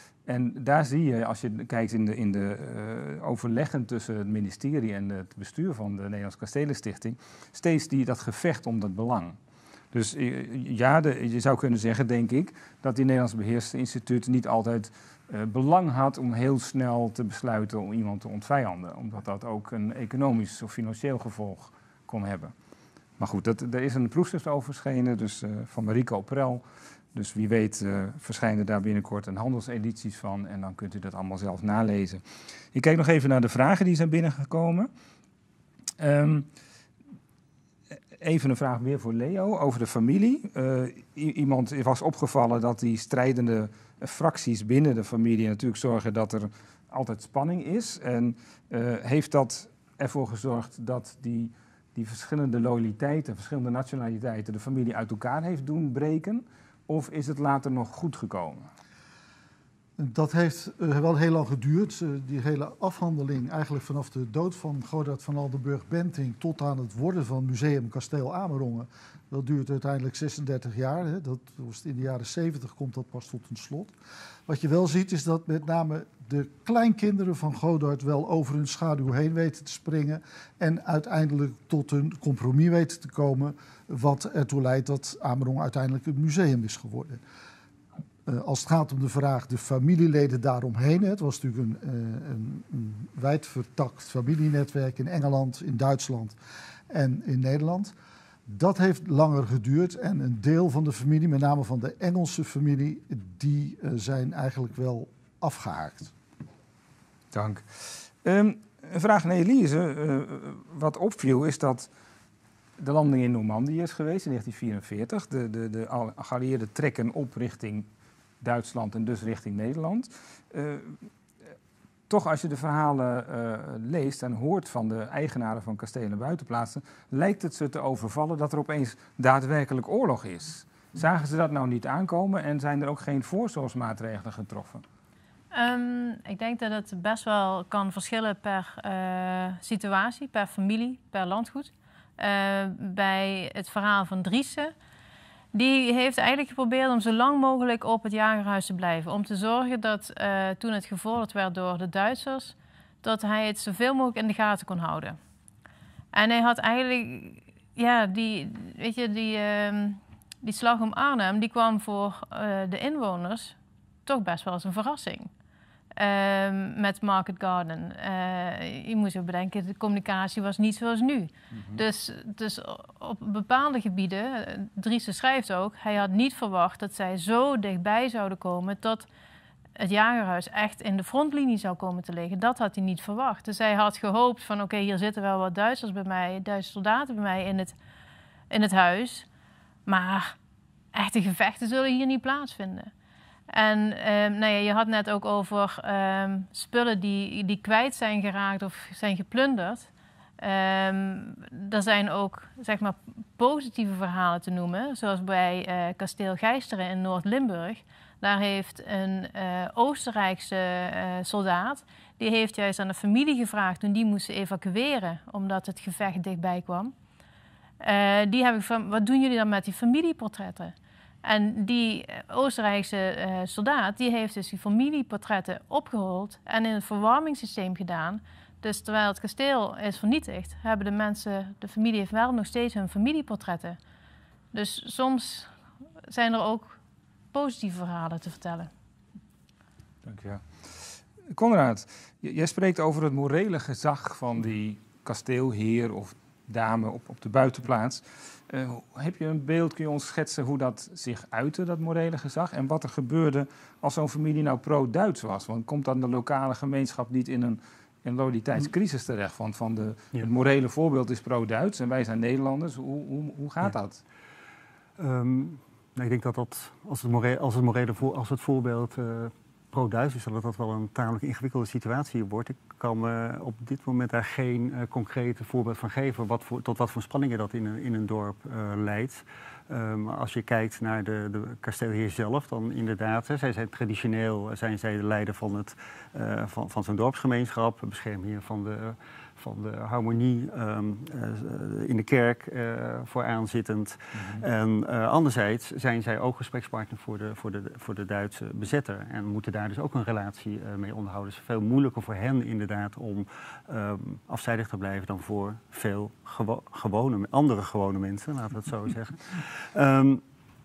En daar zie je, als je kijkt in de, in de uh, overleggen tussen het ministerie en het bestuur van de Nederlandse Kastelenstichting, steeds die, dat gevecht om dat belang. Dus ja, de, je zou kunnen zeggen, denk ik, dat die Nederlands Beheersinstituut niet altijd uh, belang had om heel snel te besluiten om iemand te ontvijanden. Omdat dat ook een economisch of financieel gevolg kon hebben. Maar goed, dat, er is een proefschrift over verschenen, dus, uh, van Marieke Oprel. Dus wie weet uh, verschijnen daar binnenkort een handelsedities van en dan kunt u dat allemaal zelf nalezen. Ik kijk nog even naar de vragen die zijn binnengekomen. Um, Even een vraag meer voor Leo over de familie. Uh, iemand was opgevallen dat die strijdende fracties binnen de familie natuurlijk zorgen dat er altijd spanning is. En uh, heeft dat ervoor gezorgd dat die, die verschillende loyaliteiten, verschillende nationaliteiten de familie uit elkaar heeft doen breken? Of is het later nog goed gekomen? Dat heeft uh, wel heel lang geduurd. Uh, die hele afhandeling, eigenlijk vanaf de dood van Godard van Aldenburg-Bentinck tot aan het worden van Museum Kasteel Amerongen. Dat duurt uiteindelijk zesendertig jaar. Hè. Dat was in de jaren zeventig komt dat pas tot een slot. Wat je wel ziet is dat met name de kleinkinderen van Godard wel over hun schaduw heen weten te springen. En uiteindelijk tot een compromis weten te komen. Wat ertoe leidt dat Amerongen uiteindelijk een museum is geworden. Uh, als het gaat om de vraag de familieleden daaromheen. Hè, het was natuurlijk een, uh, een, een wijd vertakt familienetwerk in Engeland, in Duitsland en in Nederland. Dat heeft langer geduurd en een deel van de familie, met name van de Engelse familie, die uh, zijn eigenlijk wel afgehaakt. Dank. Um, een vraag aan Elise. Uh, wat opviel is dat de landing in Normandië is geweest in negentien vierenveertig. De, de, de geallieerden trekken op richting Duitsland en dus richting Nederland. Uh, toch als je de verhalen uh, leest en hoort van de eigenaren van kastelen en buitenplaatsen, lijkt het ze te overvallen dat er opeens daadwerkelijk oorlog is. Zagen ze dat nou niet aankomen en zijn er ook geen voorzorgsmaatregelen getroffen? Um, ik denk dat het best wel kan verschillen per uh, situatie, per familie, per landgoed. Uh, bij het verhaal van Driessen, die heeft eigenlijk geprobeerd om zo lang mogelijk op het jagerhuis te blijven. Om te zorgen dat uh, toen het gevorderd werd door de Duitsers, dat hij het zoveel mogelijk in de gaten kon houden. En hij had eigenlijk, ja, die, weet je, die, uh, die slag om Arnhem, die kwam voor uh, de inwoners toch best wel als een verrassing. Uh, met Market Garden. Uh, je moet je bedenken, de communicatie was niet zoals nu. Mm-hmm. Dus, dus op bepaalde gebieden, Driessen schrijft ook, hij had niet verwacht dat zij zo dichtbij zouden komen tot het jagerhuis echt in de frontlinie zou komen te liggen. Dat had hij niet verwacht. Dus hij had gehoopt van, oké, okay, hier zitten wel wat Duitsers bij mij, Duitse soldaten bij mij in het, in het huis. Maar echte gevechten zullen hier niet plaatsvinden. En um, nou ja, je had net ook over um, spullen die, die kwijt zijn geraakt of zijn geplunderd. Um, er zijn ook zeg maar, positieve verhalen te noemen, zoals bij uh, kasteel Geisteren in Noord-Limburg. Daar heeft een uh, Oostenrijkse uh, soldaat, die heeft juist aan de familie gevraagd toen die moesten evacueren, omdat het gevecht dichtbij kwam. Uh, die heb ik van, wat doen jullie dan met die familieportretten? En die Oostenrijkse uh, soldaat, die heeft dus die familieportretten opgerold en in het verwarmingssysteem gedaan. Dus terwijl het kasteel is vernietigd, hebben de mensen, de familie heeft wel nog steeds hun familieportretten. Dus soms zijn er ook positieve verhalen te vertellen. Dank je. Conrad, jij spreekt over het morele gezag van die kasteelheer of dame op, op de buitenplaats. Uh, heb je een beeld, kun je ons schetsen hoe dat zich uitte, dat morele gezag? En wat er gebeurde als zo'n familie nou pro-Duits was? Want komt dan de lokale gemeenschap niet in een, een loyaliteitscrisis terecht? Want van de, ja. het morele voorbeeld is pro-Duits en wij zijn Nederlanders. Hoe, hoe, hoe gaat ja. dat? Um, nou, ik denk dat dat, als het, more, als het morele voor, als het voorbeeld uh, pro-Duits is, dat dat wel een tamelijk ingewikkelde situatie wordt. Ik kan me op dit moment daar geen uh, concrete voorbeeld van geven wat voor, tot wat voor spanningen dat in een, in een dorp uh, leidt. Um, als je kijkt naar de, de kasteelheer zelf, dan inderdaad, hè, zij zijn traditioneel zijn zij de leider van, het, uh, van, van zijn dorpsgemeenschap, beschermheer van de, van de harmonie um, uh, in de kerk uh, vooraanzittend. Mm-hmm. En uh, anderzijds zijn zij ook gesprekspartner voor de, voor, de, voor de Duitse bezetter en moeten daar dus ook een relatie uh, mee onderhouden. Het is veel moeilijker voor hen inderdaad om um, afzijdig te blijven dan voor veel gewo gewone, andere gewone mensen, laten we het zo zeggen. Um,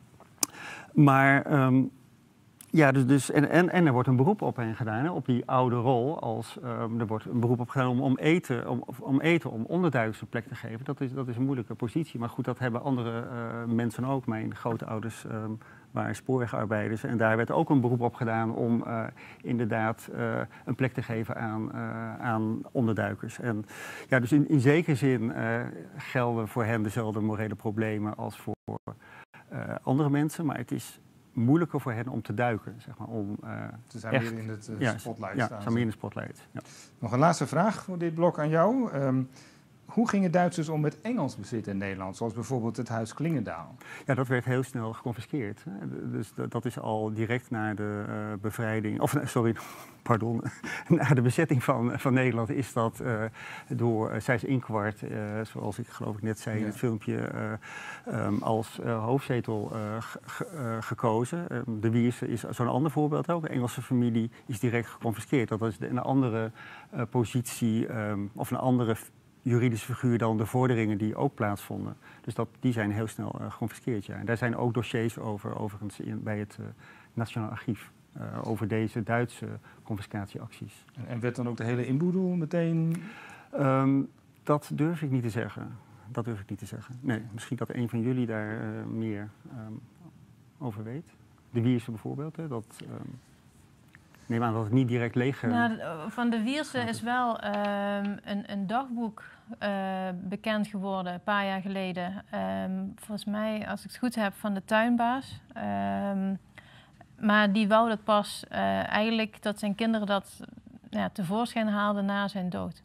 maar um, ja, dus, dus en, en, en er wordt een beroep op hen gedaan, hè, op die oude rol. Als, um, er wordt een beroep op gedaan om, om, eten, om, om eten, om onderduikers een plek te geven. Dat is, dat is een moeilijke positie. Maar goed, dat hebben andere uh, mensen ook. Mijn grootouders um, waren spoorwegarbeiders. En daar werd ook een beroep op gedaan om uh, inderdaad uh, een plek te geven aan, uh, aan onderduikers. En ja, dus in, in zekere zin uh, gelden voor hen dezelfde morele problemen als voor uh, andere mensen. Maar het is moeilijker voor hen om te duiken, zeg maar. Om, uh, Ze zijn echt, meer in het uh, ja, spotlight ja, staan. Ja, zijn meer in de spotlight. Ja. Nog een laatste vraag voor dit blok aan jou. Um, hoe gingen Duitsers om met Engels bezit in Nederland? Zoals bijvoorbeeld het Huis Klingendaal. Ja, dat werd heel snel geconfiskeerd. Dus dat is al direct na de uh, bevrijding... Of, sorry, pardon. Na de bezetting van, van Nederland is dat uh, door uh, Sijs Inquart, uh, zoals ik geloof ik net zei in ja. het filmpje, uh, um, als uh, hoofdzetel uh, ge, uh, gekozen. Um, de Wierse is zo'n ander voorbeeld ook. De Engelse familie is direct geconfiskeerd. Dat is een andere uh, positie um, of een andere juridische figuur dan de vorderingen die ook plaatsvonden. Dus dat, die zijn heel snel uh, geconfiskeerd. Ja. En daar zijn ook dossiers over, overigens, in, bij het uh, Nationaal Archief. Uh, over deze Duitse confiscatieacties. En, en werd dan ook de hele inboedel meteen? Um, dat durf ik niet te zeggen. Dat durf ik niet te zeggen. Nee, misschien dat een van jullie daar uh, meer um, over weet. De Wierse bijvoorbeeld. Hè, dat, um, neem aan dat het niet direct leeg... Nou, van de Wierse is wel um, een, een dagboek uh, bekend geworden, een paar jaar geleden. Um, volgens mij, als ik het goed heb, van de tuinbaas. Um, maar die wou dat pas uh, eigenlijk, dat zijn kinderen dat ja, tevoorschijn haalden na zijn dood.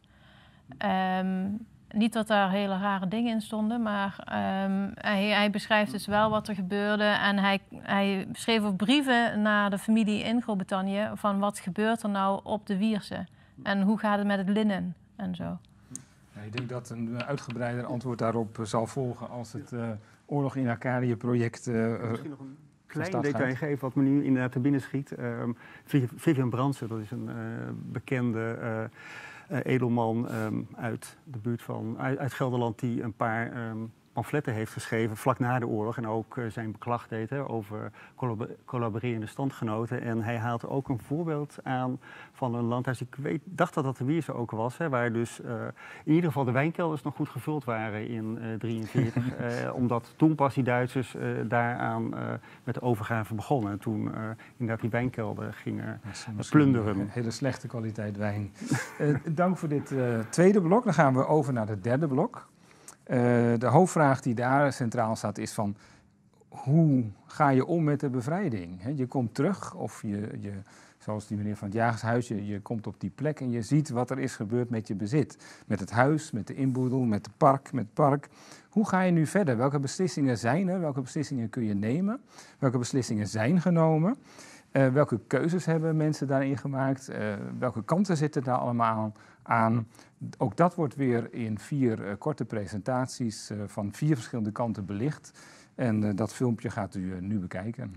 Um, niet dat daar hele rare dingen in stonden, maar um, hij, hij beschrijft dus wel wat er gebeurde. En hij, hij schreef ook brieven naar de familie in Groot-Brittannië van wat gebeurt er nou op de Wierse en hoe gaat het met het linnen en zo. Ja, ik denk dat een uitgebreider antwoord daarop zal volgen als het uh, Oorlog in Akkadië project uh, Misschien nog een klein detail geven wat me nu inderdaad te binnen schiet. Um, Vivian Brandsen, dat is een uh, bekende... Uh, Uh, edelman um, uit de buurt van uit, uit Gelderland die een paar um, pamfletten heeft geschreven vlak na de oorlog en ook uh, zijn beklag deed hè, over collab collaborerende standgenoten. En hij haalt ook een voorbeeld aan van een landhuis, ik weet, dacht dat dat de Wierse ook was, hè, waar dus uh, in ieder geval de wijnkelders nog goed gevuld waren in negentien drieënveertig. uh, omdat toen pas die Duitsers uh, daaraan uh, met de overgave begonnen. En toen uh, inderdaad die wijnkelder gingen uh, plunderen. Een hele slechte kwaliteit wijn. uh, dank voor dit uh, tweede blok. Dan gaan we over naar het derde blok. Uh, de hoofdvraag die daar centraal staat is van hoe ga je om met de bevrijding? He, je komt terug of je, je Zoals die meneer van het Jagershuis, je, je komt op die plek en je ziet wat er is gebeurd met je bezit. Met het huis, met de inboedel, met het park, met het park. Hoe ga je nu verder? Welke beslissingen zijn er? Welke beslissingen kun je nemen? Welke beslissingen zijn genomen? Uh, welke keuzes hebben mensen daarin gemaakt? Uh, welke kanten zitten daar allemaal aan? Ook dat wordt weer in vier uh, korte presentaties uh, van vier verschillende kanten belicht. En uh, dat filmpje gaat u uh, nu bekijken.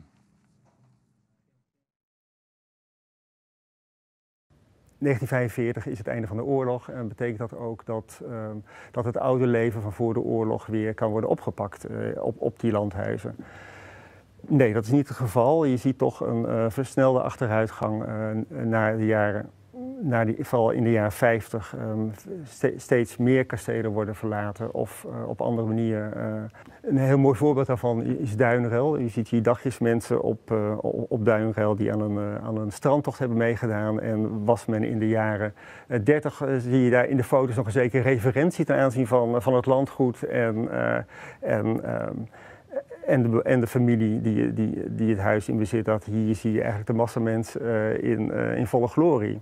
negentien vijfenveertig is het einde van de oorlog en betekent dat ook dat, uh, dat het oude leven van voor de oorlog weer kan worden opgepakt uh, op, op die landhuizen. Nee, dat is niet het geval. Je ziet toch een uh, versnelde achteruitgang uh, naar de jaren, naar die, vooral in de jaren vijftig. Um, ste steeds meer kastelen worden verlaten of uh, op andere manieren. Uh, een heel mooi voorbeeld daarvan is Duinruil. Je ziet hier dagjesmensen op, uh, op Duinruil die aan een, uh, aan een strandtocht hebben meegedaan. En was men in de jaren dertig, uh, zie je daar in de foto's nog een zekere referentie ten aanzien van, uh, van het landgoed. En, uh, en um, En de, en de familie die, die, die het huis in bezit had. Hier zie je eigenlijk de massamens uh, in, uh, in volle glorie.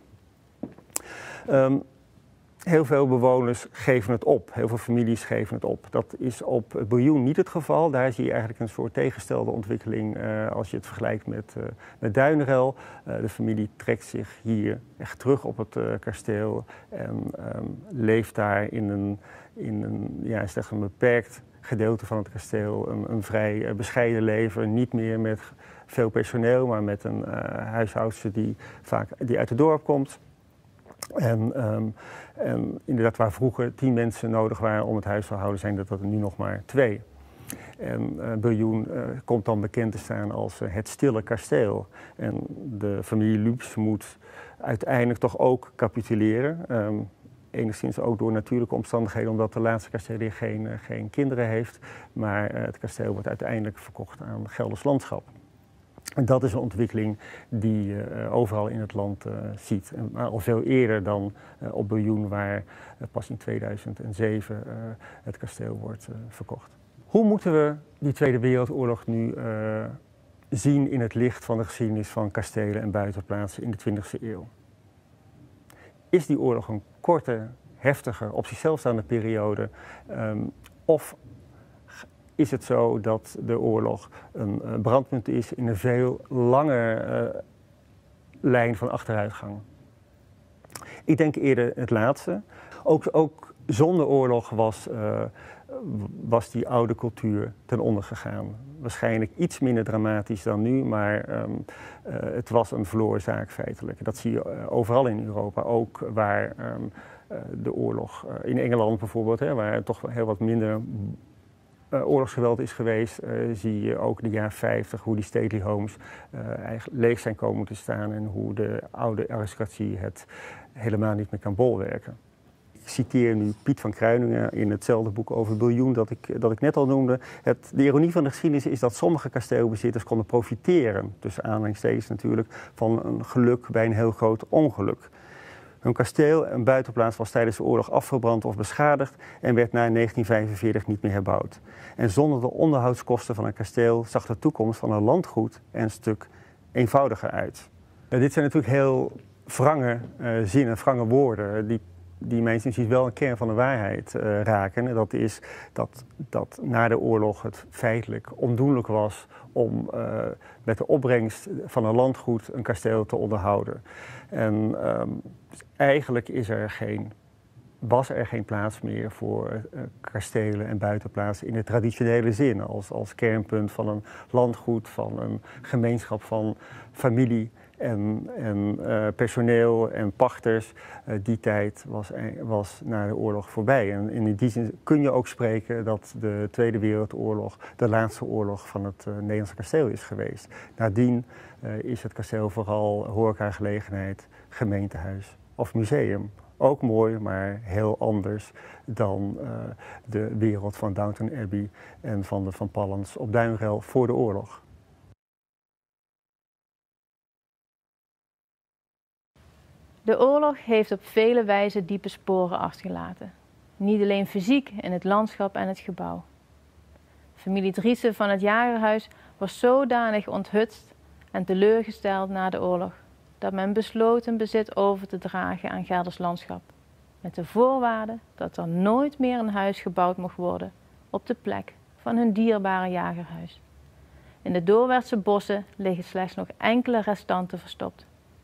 Um, heel veel bewoners geven het op. Heel veel families geven het op. Dat is op het Biljoen niet het geval. Daar zie je eigenlijk een soort tegengestelde ontwikkeling uh, als je het vergelijkt met, uh, met Duinruil. Uh, de familie trekt zich hier echt terug op het uh, kasteel en um, leeft daar in een, in een, ja, slechts een beperkt gedeelte van het kasteel, een, een vrij uh, bescheiden leven, niet meer met veel personeel, maar met een uh, huishoudster die vaak die uit het dorp komt. En, um, en inderdaad, waar vroeger tien mensen nodig waren om het huis te houden, zijn dat er nu nog maar twee. En uh, Biljoen uh, komt dan bekend te staan als uh, het stille kasteel. En de familie Lubs moet uiteindelijk toch ook capituleren. Um, Enigszins ook door natuurlijke omstandigheden, omdat de laatste kasteel geen, uh, geen kinderen heeft. Maar uh, het kasteel wordt uiteindelijk verkocht aan Gelders Landschap. En dat is een ontwikkeling die je uh, overal in het land uh, ziet. En, maar al veel eerder dan uh, op Biljoen, waar uh, pas in tweeduizend zeven uh, het kasteel wordt uh, verkocht. Hoe moeten we die Tweede Wereldoorlog nu uh, zien in het licht van de geschiedenis van kastelen en buitenplaatsen in de twintigste eeuw? Is die oorlog een korte, heftige, op zichzelf staande periode? Um, of is het zo dat de oorlog een uh, brandpunt is in een veel langer uh, lijn van achteruitgang? Ik denk eerder het laatste. Ook, ook zonder oorlog was, uh, was die oude cultuur ten onder gegaan. Waarschijnlijk iets minder dramatisch dan nu, maar um, uh, het was een verloren zaak feitelijk. Dat zie je uh, overal in Europa, ook waar um, uh, de oorlog, uh, in Engeland bijvoorbeeld, hè, waar toch heel wat minder uh, oorlogsgeweld is geweest, uh, zie je ook in de jaren vijftig hoe die stately homes uh, eigenlijk leeg zijn komen te staan en hoe de oude aristocratie het helemaal niet meer kan bolwerken. Ik citeer nu Piet van Kruiningen in hetzelfde boek over Biljoen dat ik, dat ik net al noemde. Het, de ironie van de geschiedenis is dat sommige kasteelbezitters konden profiteren, tussen aanhalingstekens natuurlijk, van een geluk bij een heel groot ongeluk. Hun kasteel en buitenplaats was tijdens de oorlog afgebrand of beschadigd en werd na negentien vijfenveertig niet meer herbouwd. En zonder de onderhoudskosten van een kasteel zag de toekomst van een landgoed er een stuk eenvoudiger uit. Nou, dit zijn natuurlijk heel wrange uh, zinnen, wrange woorden, die die mijns inziens wel een kern van de waarheid uh, raken. En dat is dat, dat na de oorlog het feitelijk ondoenlijk was om uh, met de opbrengst van een landgoed een kasteel te onderhouden. En um, dus eigenlijk is er geen, was er geen plaats meer voor uh, kastelen en buitenplaatsen in de traditionele zin. Als, als kernpunt van een landgoed, van een gemeenschap van familie en, en uh, personeel en pachters. Uh, die tijd was, was na de oorlog voorbij. En in die zin kun je ook spreken dat de Tweede Wereldoorlog de laatste oorlog van het uh, Nederlandse kasteel is geweest. Nadien uh, is het kasteel vooral horecagelegenheid, gemeentehuis of museum. Ook mooi, maar heel anders dan uh, de wereld van Downton Abbey en van de Van Pallens op Duinruil voor de oorlog. De oorlog heeft op vele wijzen diepe sporen achtergelaten. Niet alleen fysiek in het landschap en het gebouw. Familie Driessen van het Jagerhuis was zodanig onthutst en teleurgesteld na de oorlog, dat men besloot hun bezit over te dragen aan Gelders landschap, met de voorwaarde dat er nooit meer een huis gebouwd mocht worden op de plek van hun dierbare jagerhuis. In de doorwaartse bossen liggen slechts nog enkele restanten verstopt.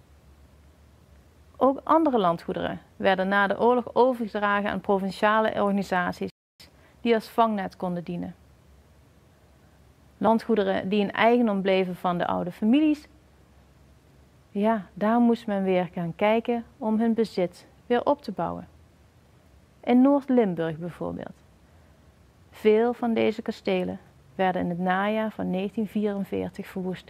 Ook andere landgoederen werden na de oorlog overgedragen aan provinciale organisaties die als vangnet konden dienen. Landgoederen die in eigendom bleven van de oude families, ja, daar moest men weer gaan kijken om hun bezit weer op te bouwen. In Noord-Limburg bijvoorbeeld. Veel van deze kastelen werden in het najaar van negentien vierenveertig verwoest.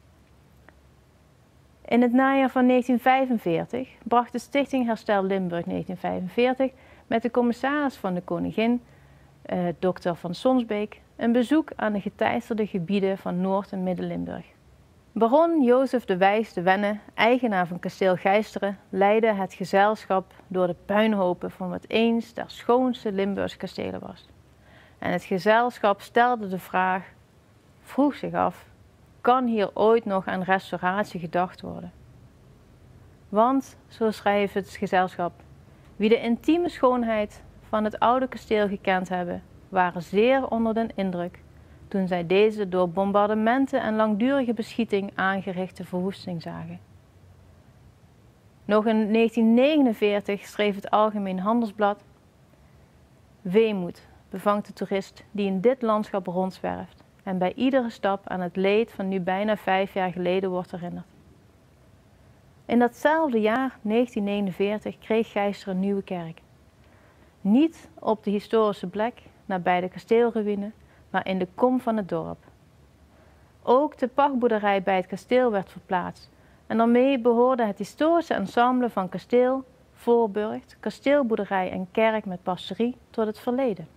In het najaar van negentien vijfenveertig bracht de Stichting Herstel Limburg negentien vijfenveertig met de commissaris van de Koningin, eh, dokter Van Sonsbeek, een bezoek aan de geteisterde gebieden van Noord- en Midden-Limburg. Baron Jozef de Wijs de Wenne, eigenaar van kasteel Gijsteren, leidde het gezelschap door de puinhopen van wat eens der schoonste Limburgse kastelen was. En het gezelschap stelde de vraag, vroeg zich af, kan hier ooit nog aan restauratie gedacht worden? Want, zo schrijft het gezelschap, wie de intieme schoonheid van het oude kasteel gekend hebben, waren zeer onder de indruk toen zij deze door bombardementen en langdurige beschieting aangerichte verwoesting zagen. Nog in negentien negenenveertig schreef het Algemeen Handelsblad: weemoed bevangt de toerist die in dit landschap rondzwerft en bij iedere stap aan het leed van nu bijna vijf jaar geleden wordt herinnerd. In datzelfde jaar, negentien negenenveertig, kreeg Gijsteren een nieuwe kerk. Niet op de historische plek, nabij de kasteelruïne, maar in de kom van het dorp. Ook de pachtboerderij bij het kasteel werd verplaatst en daarmee behoorde het historische ensemble van kasteel, voorburcht, kasteelboerderij en kerk met pastorie tot het verleden.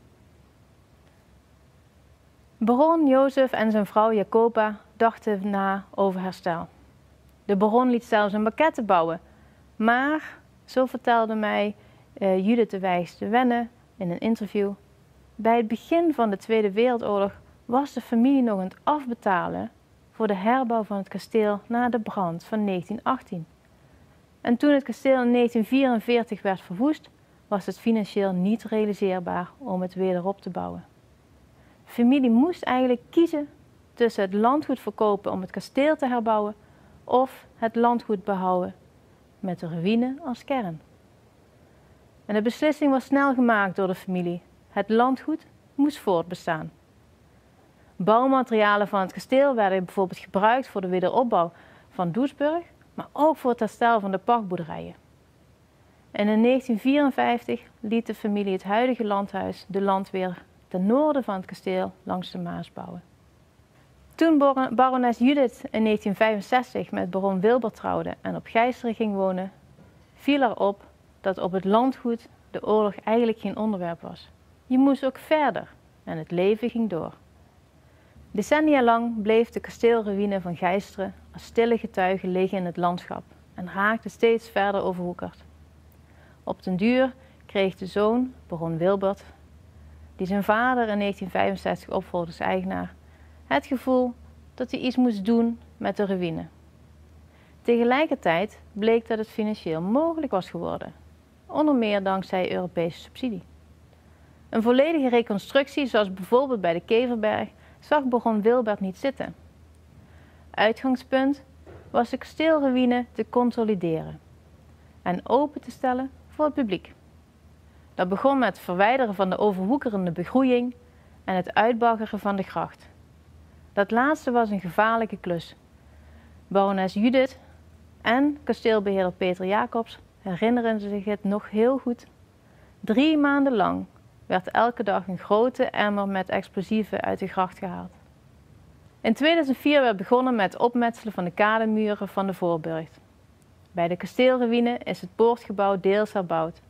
Baron Jozef en zijn vrouw Jacoba dachten na over herstel. De baron liet zelfs een maquette bouwen, maar, zo vertelde mij uh, Judith de Wijs de Wenne in een interview, bij het begin van de Tweede Wereldoorlog was de familie nog aan het afbetalen voor de herbouw van het kasteel na de brand van negentien achttien. En toen het kasteel in negentien vierenveertig werd verwoest, was het financieel niet realiseerbaar om het weer op te bouwen. De familie moest eigenlijk kiezen tussen het landgoed verkopen om het kasteel te herbouwen of het landgoed behouden met de ruïne als kern. En de beslissing was snel gemaakt door de familie. Het landgoed moest voortbestaan. Bouwmaterialen van het kasteel werden bijvoorbeeld gebruikt voor de wederopbouw van Doesburg, maar ook voor het herstel van de pachtboerderijen. En in negentien vierenvijftig liet de familie het huidige landhuis de landweer ten noorden van het kasteel langs de Maas bouwen. Toen barones Judith in negentien vijfenzestig met baron Wilbert trouwde en op Gijsteren ging wonen, viel er op dat op het landgoed de oorlog eigenlijk geen onderwerp was. Je moest ook verder en het leven ging door. Decennia lang bleef de kasteelruïne van Gijsteren als stille getuige liggen in het landschap en raakte steeds verder overwoekerd. Op den duur kreeg de zoon, baron Wilbert, die zijn vader in negentien vijfenzestig opvolgde als eigenaar, het gevoel dat hij iets moest doen met de ruïne. Tegelijkertijd bleek dat het financieel mogelijk was geworden, onder meer dankzij Europese subsidie. Een volledige reconstructie, zoals bijvoorbeeld bij de Keverberg, zag baron Wilbert niet zitten. Uitgangspunt was de kasteelruïne te consolideren en open te stellen voor het publiek. Dat begon met het verwijderen van de overwoekerende begroeiing en het uitbaggeren van de gracht. Dat laatste was een gevaarlijke klus. Barones Judith en kasteelbeheerder Peter Jacobs herinneren zich het nog heel goed. Drie maanden lang werd elke dag een grote emmer met explosieven uit de gracht gehaald. In tweeduizend vier werd begonnen met het opmetselen van de kademuren van de voorburcht. Bij de kasteelruïne is het poortgebouw deels herbouwd.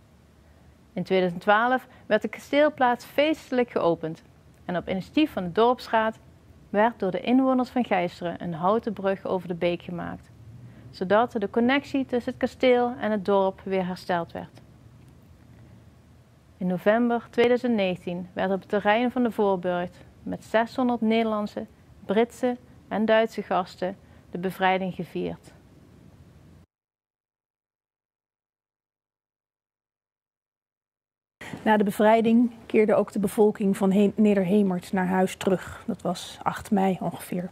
In tweeduizend twaalf werd de kasteelplaats feestelijk geopend en op initiatief van de dorpsraad werd door de inwoners van Gijsteren een houten brug over de beek gemaakt, zodat de connectie tussen het kasteel en het dorp weer hersteld werd. In november tweeduizend negentien werd op het terrein van de voorburcht met zeshonderd Nederlandse, Britse en Duitse gasten de bevrijding gevierd. Na de bevrijding keerde ook de bevolking van He- Nederhemert naar huis terug. Dat was acht mei ongeveer.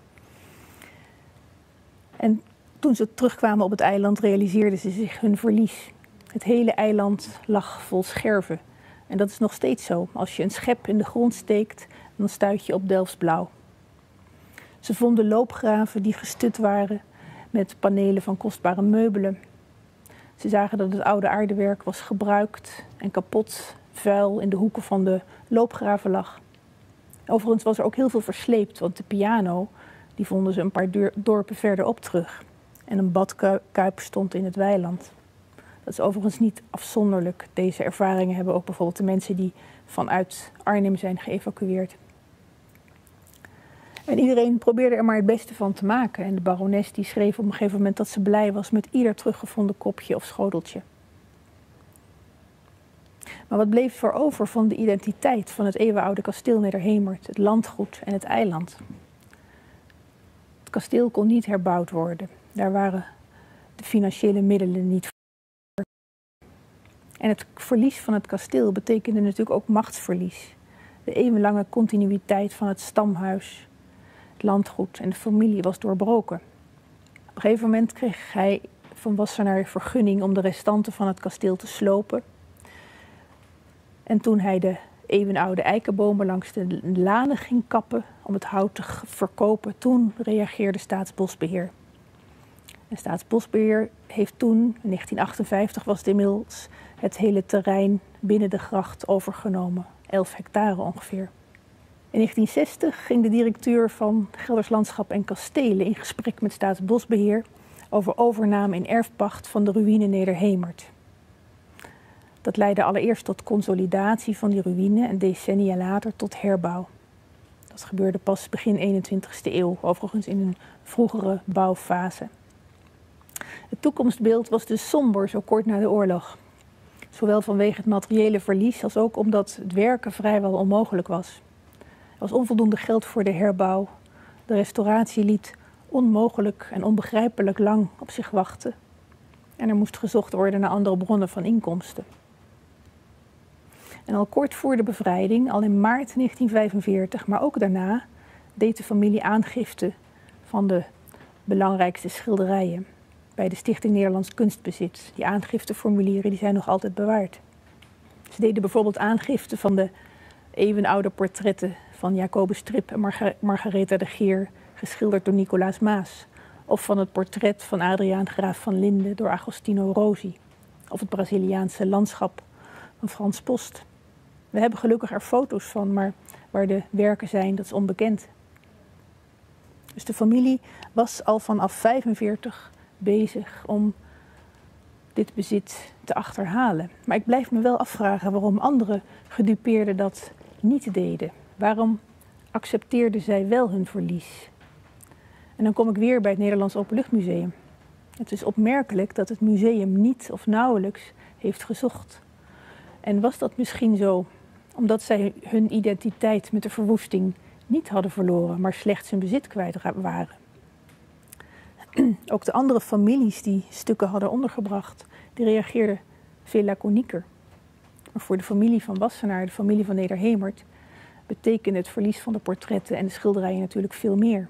En toen ze terugkwamen op het eiland realiseerden ze zich hun verlies. Het hele eiland lag vol scherven. En dat is nog steeds zo. Als je een schep in de grond steekt, dan stuit je op Delftsblauw. Ze vonden loopgraven die gestut waren met panelen van kostbare meubelen. Ze zagen dat het oude aardewerk was gebruikt en kapot, vuil in de hoeken van de loopgraven lag. Overigens was er ook heel veel versleept, want de piano die vonden ze een paar dorpen verderop terug. En een badkuip stond in het weiland. Dat is overigens niet afzonderlijk. Deze ervaringen hebben ook bijvoorbeeld de mensen die vanuit Arnhem zijn geëvacueerd. En iedereen probeerde er maar het beste van te maken. En de barones die schreef op een gegeven moment dat ze blij was met ieder teruggevonden kopje of schoteltje. Maar wat bleef er over van de identiteit van het eeuwenoude kasteel Nederhemert, het landgoed en het eiland? Het kasteel kon niet herbouwd worden. Daar waren de financiële middelen niet voor. En het verlies van het kasteel betekende natuurlijk ook machtsverlies. De eeuwenlange continuïteit van het stamhuis, het landgoed en de familie was doorbroken. Op een gegeven moment kreeg hij van Wassenaar vergunning om de restanten van het kasteel te slopen. En toen hij de eeuwenoude eikenbomen langs de lanen ging kappen om het hout te verkopen, toen reageerde Staatsbosbeheer. En Staatsbosbeheer heeft toen, in negentien achtenvijftig was het inmiddels, het hele terrein binnen de gracht overgenomen, elf hectare ongeveer. In negentien zestig ging de directeur van Gelders Landschap en Kastelen in gesprek met Staatsbosbeheer over overname in erfpacht van de ruïne Nederhemert. Dat leidde allereerst tot consolidatie van die ruïne en decennia later tot herbouw. Dat gebeurde pas begin eenentwintigste eeuw, overigens in een vroegere bouwfase. Het toekomstbeeld was dus somber zo kort na de oorlog. Zowel vanwege het materiële verlies als ook omdat het werken vrijwel onmogelijk was. Er was onvoldoende geld voor de herbouw. De restauratie liet onmogelijk en onbegrijpelijk lang op zich wachten. En er moest gezocht worden naar andere bronnen van inkomsten. En al kort voor de bevrijding, al in maart negentien vijfenveertig, maar ook daarna, deed de familie aangifte van de belangrijkste schilderijen bij de Stichting Nederlands Kunstbezit. Die aangifteformulieren die zijn nog altijd bewaard. Ze deden bijvoorbeeld aangifte van de eeuwenoude portretten van Jacobus Trip en Marga- Margaretha de Geer, geschilderd door Nicolaas Maas. Of van het portret van Adriaan Graaf van Linde door Agostino Rosi. Of het Braziliaanse landschap van Frans Post. We hebben gelukkig er foto's van, maar waar de werken zijn, dat is onbekend. Dus de familie was al vanaf vijfenveertig bezig om dit bezit te achterhalen. Maar ik blijf me wel afvragen waarom andere gedupeerden dat niet deden. Waarom accepteerden zij wel hun verlies? En dan kom ik weer bij het Nederlands Openluchtmuseum. Het is opmerkelijk dat het museum niet of nauwelijks heeft gezocht. En was dat misschien zo omdat zij hun identiteit met de verwoesting niet hadden verloren, maar slechts hun bezit kwijt waren? Ook de andere families die stukken hadden ondergebracht, die reageerden veel laconieker. Maar voor de familie van Wassenaar, de familie van Nederhemert, betekende het verlies van de portretten en de schilderijen natuurlijk veel meer.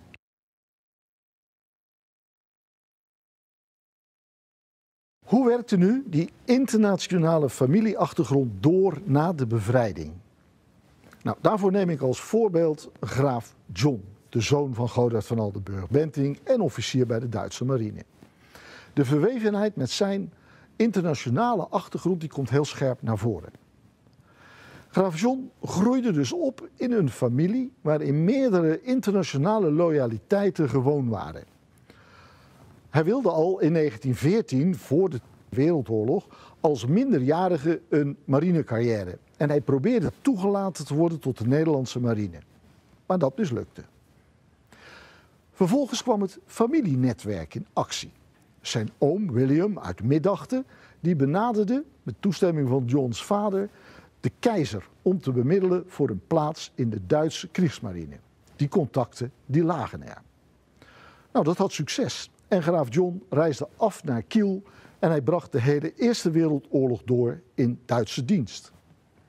Hoe werkte nu die internationale familieachtergrond door na de bevrijding? Nou, daarvoor neem ik als voorbeeld graaf John, de zoon van Godard van Oldenburg-Bentinck en officier bij de Duitse marine. De verwevenheid met zijn internationale achtergrond die komt heel scherp naar voren. Graaf John groeide dus op in een familie waarin meerdere internationale loyaliteiten gewoon waren. Hij wilde al in negentien veertien, voor de Wereldoorlog, als minderjarige een marinecarrière. En hij probeerde toegelaten te worden tot de Nederlandse marine. Maar dat mislukte. Vervolgens kwam het familienetwerk in actie. Zijn oom William uit Middachten, die benaderde, met toestemming van Johns vader, de keizer om te bemiddelen voor een plaats in de Duitse kriegsmarine. Die contacten die lagen er. Nou, dat had succes. En graaf John reisde af naar Kiel en hij bracht de hele Eerste Wereldoorlog door in Duitse dienst.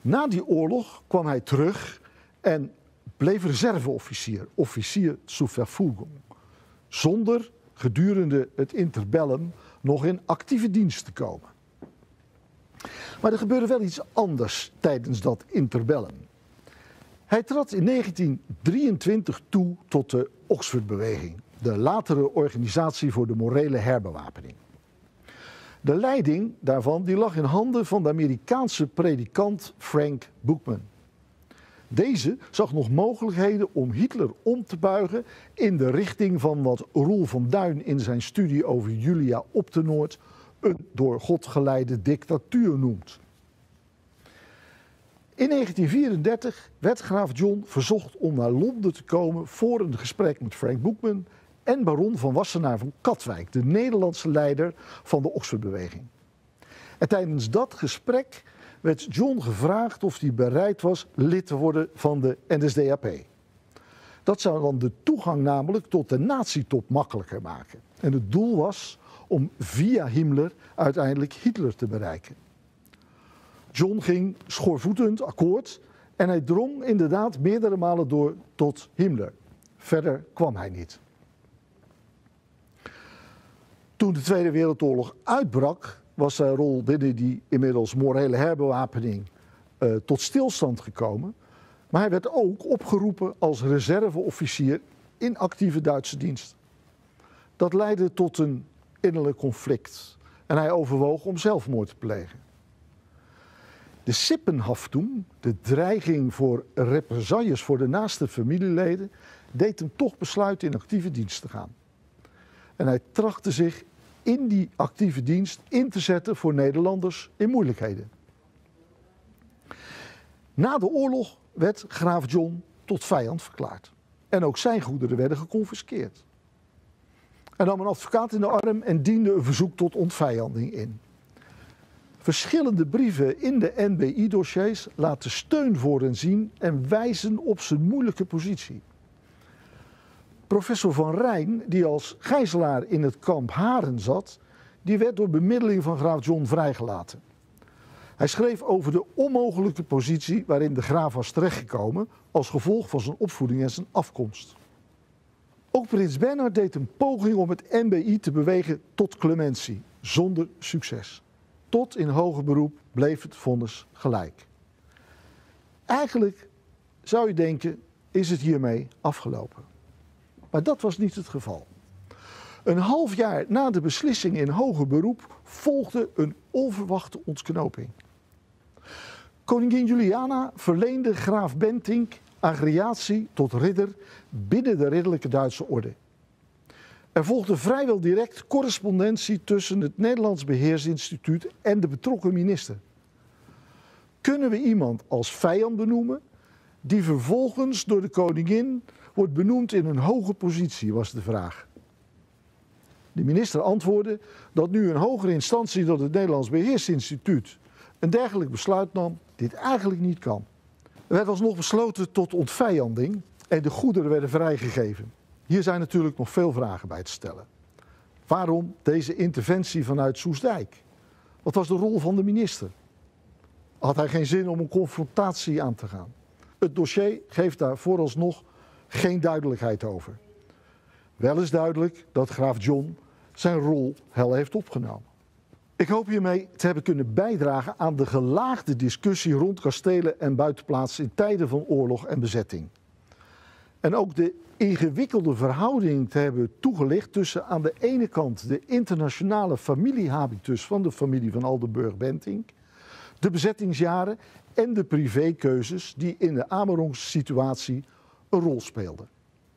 Na die oorlog kwam hij terug en bleef reserveofficier, officier zur Verfügung, zonder gedurende het interbellum nog in actieve dienst te komen. Maar er gebeurde wel iets anders tijdens dat interbellum. Hij trad in negentien drieëntwintig toe tot de Oxford-beweging, de latere organisatie voor de morele herbewapening. De leiding daarvan die lag in handen van de Amerikaanse predikant Frank Bookman. Deze zag nog mogelijkheden om Hitler om te buigen in de richting van wat Roel van Duin in zijn studie over Julia op de Noord een door God geleide dictatuur noemt. In negentien vierendertig werd graaf John verzocht om naar Londen te komen voor een gesprek met Frank Bookman en baron van Wassenaar van Katwijk, de Nederlandse leider van de Oxford-beweging. En tijdens dat gesprek werd John gevraagd of hij bereid was lid te worden van de N S D A P. Dat zou dan de toegang namelijk tot de nazi-top makkelijker maken. En het doel was om via Himmler uiteindelijk Hitler te bereiken. John ging schoorvoetend akkoord en hij drong inderdaad meerdere malen door tot Himmler. Verder kwam hij niet. Toen de Tweede Wereldoorlog uitbrak, was zijn rol binnen die inmiddels morele herbewapening uh, tot stilstand gekomen. Maar hij werd ook opgeroepen als reserveofficier in actieve Duitse dienst. Dat leidde tot een innerlijk conflict en hij overwoog om zelfmoord te plegen. De Sippenhaftung, de dreiging voor represailles voor de naaste familieleden, deed hem toch besluiten in actieve dienst te gaan. En hij trachtte zich in die actieve dienst in te zetten voor Nederlanders in moeilijkheden. Na de oorlog werd graaf John tot vijand verklaard. En ook zijn goederen werden geconfiskeerd. Hij nam een advocaat in de arm en diende een verzoek tot ontvijanding in. Verschillende brieven in de N B I-dossiers laten steun voor hem zien en wijzen op zijn moeilijke positie. Professor Van Rijn, die als gijzelaar in het kamp Haren zat, die werd door bemiddeling van graaf John vrijgelaten. Hij schreef over de onmogelijke positie waarin de graaf was terechtgekomen als gevolg van zijn opvoeding en zijn afkomst. Ook prins Bernhard deed een poging om het N B I te bewegen tot clementie, zonder succes. Tot in hoger beroep bleef het vonnis gelijk. Eigenlijk zou je denken, is het hiermee afgelopen. Maar dat was niet het geval. Een half jaar na de beslissing in hoger beroep volgde een onverwachte ontknoping. Koningin Juliana verleende graaf Bentinck agreatie tot ridder binnen de ridderlijke Duitse orde. Er volgde vrijwel direct correspondentie tussen het Nederlands Beheersinstituut en de betrokken minister. Kunnen we iemand als vijand benoemen die vervolgens door de koningin wordt benoemd in een hoge positie, was de vraag. De minister antwoordde dat nu een hogere instantie dan het Nederlands Beheersinstituut een dergelijk besluit nam, dit eigenlijk niet kan. Er werd alsnog besloten tot ontvijanding en de goederen werden vrijgegeven. Hier zijn natuurlijk nog veel vragen bij te stellen. Waarom deze interventie vanuit Soestdijk? Wat was de rol van de minister? Had hij geen zin om een confrontatie aan te gaan? Het dossier geeft daar vooralsnog geen duidelijkheid over. Wel is duidelijk dat graaf John zijn rol hel heeft opgenomen. Ik hoop hiermee te hebben kunnen bijdragen aan de gelaagde discussie rond kastelen en buitenplaatsen in tijden van oorlog en bezetting. En ook de ingewikkelde verhouding te hebben toegelicht tussen aan de ene kant de internationale familiehabitus van de familie van Aldenburg-Bentinck, de bezettingsjaren en de privékeuzes die in de Amerongssituatie een rol speelden.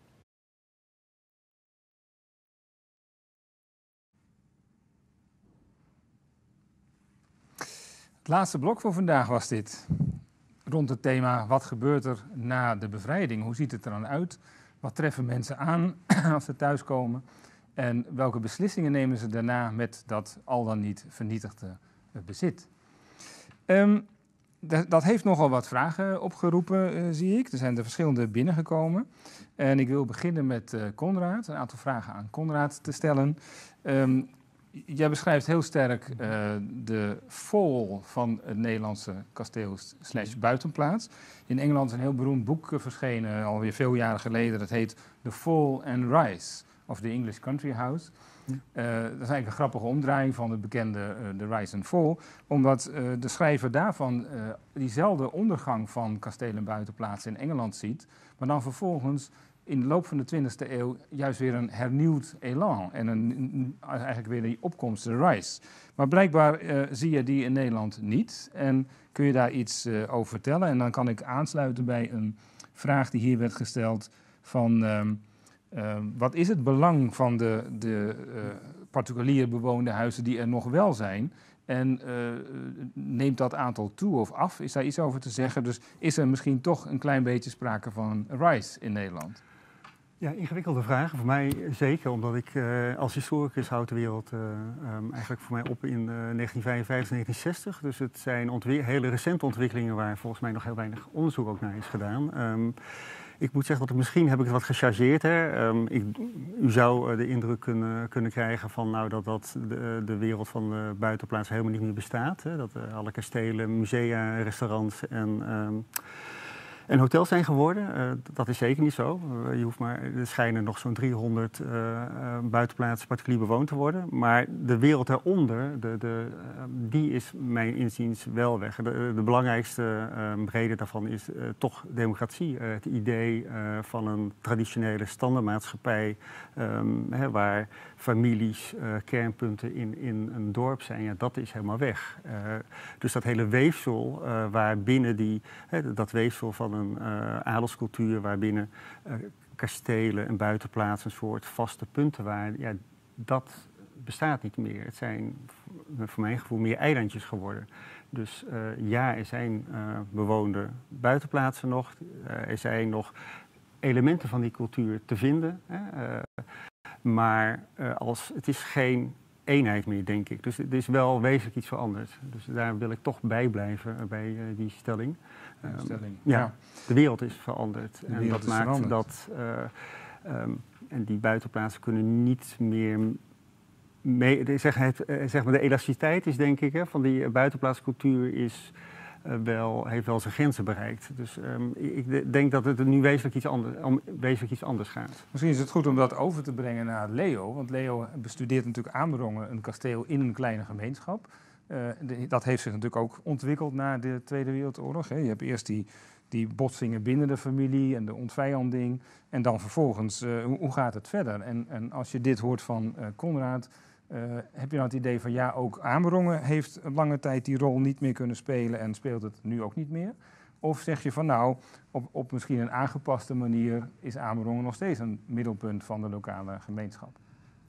Het laatste blok voor vandaag was dit. Rond het thema, wat gebeurt er na de bevrijding? Hoe ziet het er dan uit? Wat treffen mensen aan als ze thuiskomen? En welke beslissingen nemen ze daarna met dat al dan niet vernietigde bezit? Um, dat heeft nogal wat vragen opgeroepen, uh, zie ik. Er zijn er verschillende binnengekomen. En ik wil beginnen met uh, Konrad, een aantal vragen aan Konrad te stellen. Um, jij beschrijft heel sterk uh, de fall van het Nederlandse kasteel slash buitenplaats. In Engeland is een heel beroemd boek uh, verschenen, alweer veel jaren geleden. Dat heet The Fall and Rise of the English Country House. Uh, dat is eigenlijk een grappige omdraaiing van het bekende uh, The Rise and Fall. Omdat uh, de schrijver daarvan uh, diezelfde ondergang van kastelen en buitenplaatsen in Engeland ziet. Maar dan vervolgens in de loop van de twintigste eeuw juist weer een hernieuwd elan. En een, een, eigenlijk weer die opkomst, de rise. Maar blijkbaar uh, zie je die in Nederland niet. En kun je daar iets uh, over vertellen? En dan kan ik aansluiten bij een vraag die hier werd gesteld van... Um, Uh, wat is het belang van de, de uh, particulier bewoonde huizen die er nog wel zijn? En uh, neemt dat aantal toe of af? Is daar iets over te zeggen? Dus is er misschien toch een klein beetje sprake van een rise in Nederland? Ja, ingewikkelde vragen. Voor mij zeker, omdat ik uh, als historicus houd de wereld uh, um, eigenlijk voor mij op in uh, negentien vijfenvijftig, negentien zestig. Dus het zijn hele recente ontwikkelingen waar volgens mij nog heel weinig onderzoek ook naar is gedaan. Um, Ik moet zeggen dat ik misschien heb ik het wat gechargeerd. Hè. Um, ik, u zou uh, de indruk kunnen, kunnen krijgen van nou, dat, dat de, de wereld van de buitenplaats helemaal niet meer bestaat. Hè. Dat uh, alle kastelen, musea, restaurants en, um, en hotels zijn geworden. Uh, dat is zeker niet zo. Uh, je hoeft maar, er schijnen nog zo'n driehonderd uh, uh, buitenplaatsen particulier bewoond te worden. Maar de wereld daaronder, de, de, uh, die is mijn inziens wel weg. De, de belangrijkste uh, reden daarvan is uh, toch democratie. Uh, het idee uh, van een traditionele standaardmaatschappij um, hè, waar families, uh, kernpunten in, in een dorp zijn, ja, dat is helemaal weg. Uh, dus dat hele weefsel uh, waarbinnen die, hè, dat weefsel van een uh, adelscultuur waarbinnen uh, kastelen en buitenplaatsen een soort vaste punten waren, ja, dat bestaat niet meer. Het zijn voor mijn gevoel meer eilandjes geworden. Dus uh, ja, er zijn uh, bewoonde buitenplaatsen nog. Uh, er zijn nog elementen van die cultuur te vinden. Hè. Uh, maar uh, als, het is geen eenheid meer, denk ik. Dus er is wel wezenlijk iets veranderd. Dus daar wil ik toch bij blijven uh, bij uh, die stelling. Um, stelling. Ja, ja, de wereld is veranderd. De en wereld dat is maakt veranderd. dat... Uh, um, en die buitenplaatsen kunnen niet meer... Mee, zeg, het, zeg maar de elasticiteit is, denk ik, hè, van die buitenplaatscultuur is... Uh, wel, heeft wel zijn grenzen bereikt. Dus um, ik denk dat het nu wezenlijk iets, ander, om, wezenlijk iets anders gaat. Misschien is het goed om dat over te brengen naar Leo. Want Leo bestudeert natuurlijk Amerongen, een kasteel in een kleine gemeenschap. Uh, de, dat heeft zich natuurlijk ook ontwikkeld na de Tweede Wereldoorlog. Hè. Je hebt eerst die, die botsingen binnen de familie en de ontvijanding. En dan vervolgens, uh, hoe, hoe gaat het verder? En, en als je dit hoort van uh, Konrad... Uh, heb je nou het idee van ja, ook Amerongen heeft lange tijd die rol niet meer kunnen spelen en speelt het nu ook niet meer? Of zeg je van nou, op, op misschien een aangepaste manier is Amerongen nog steeds een middelpunt van de lokale gemeenschap?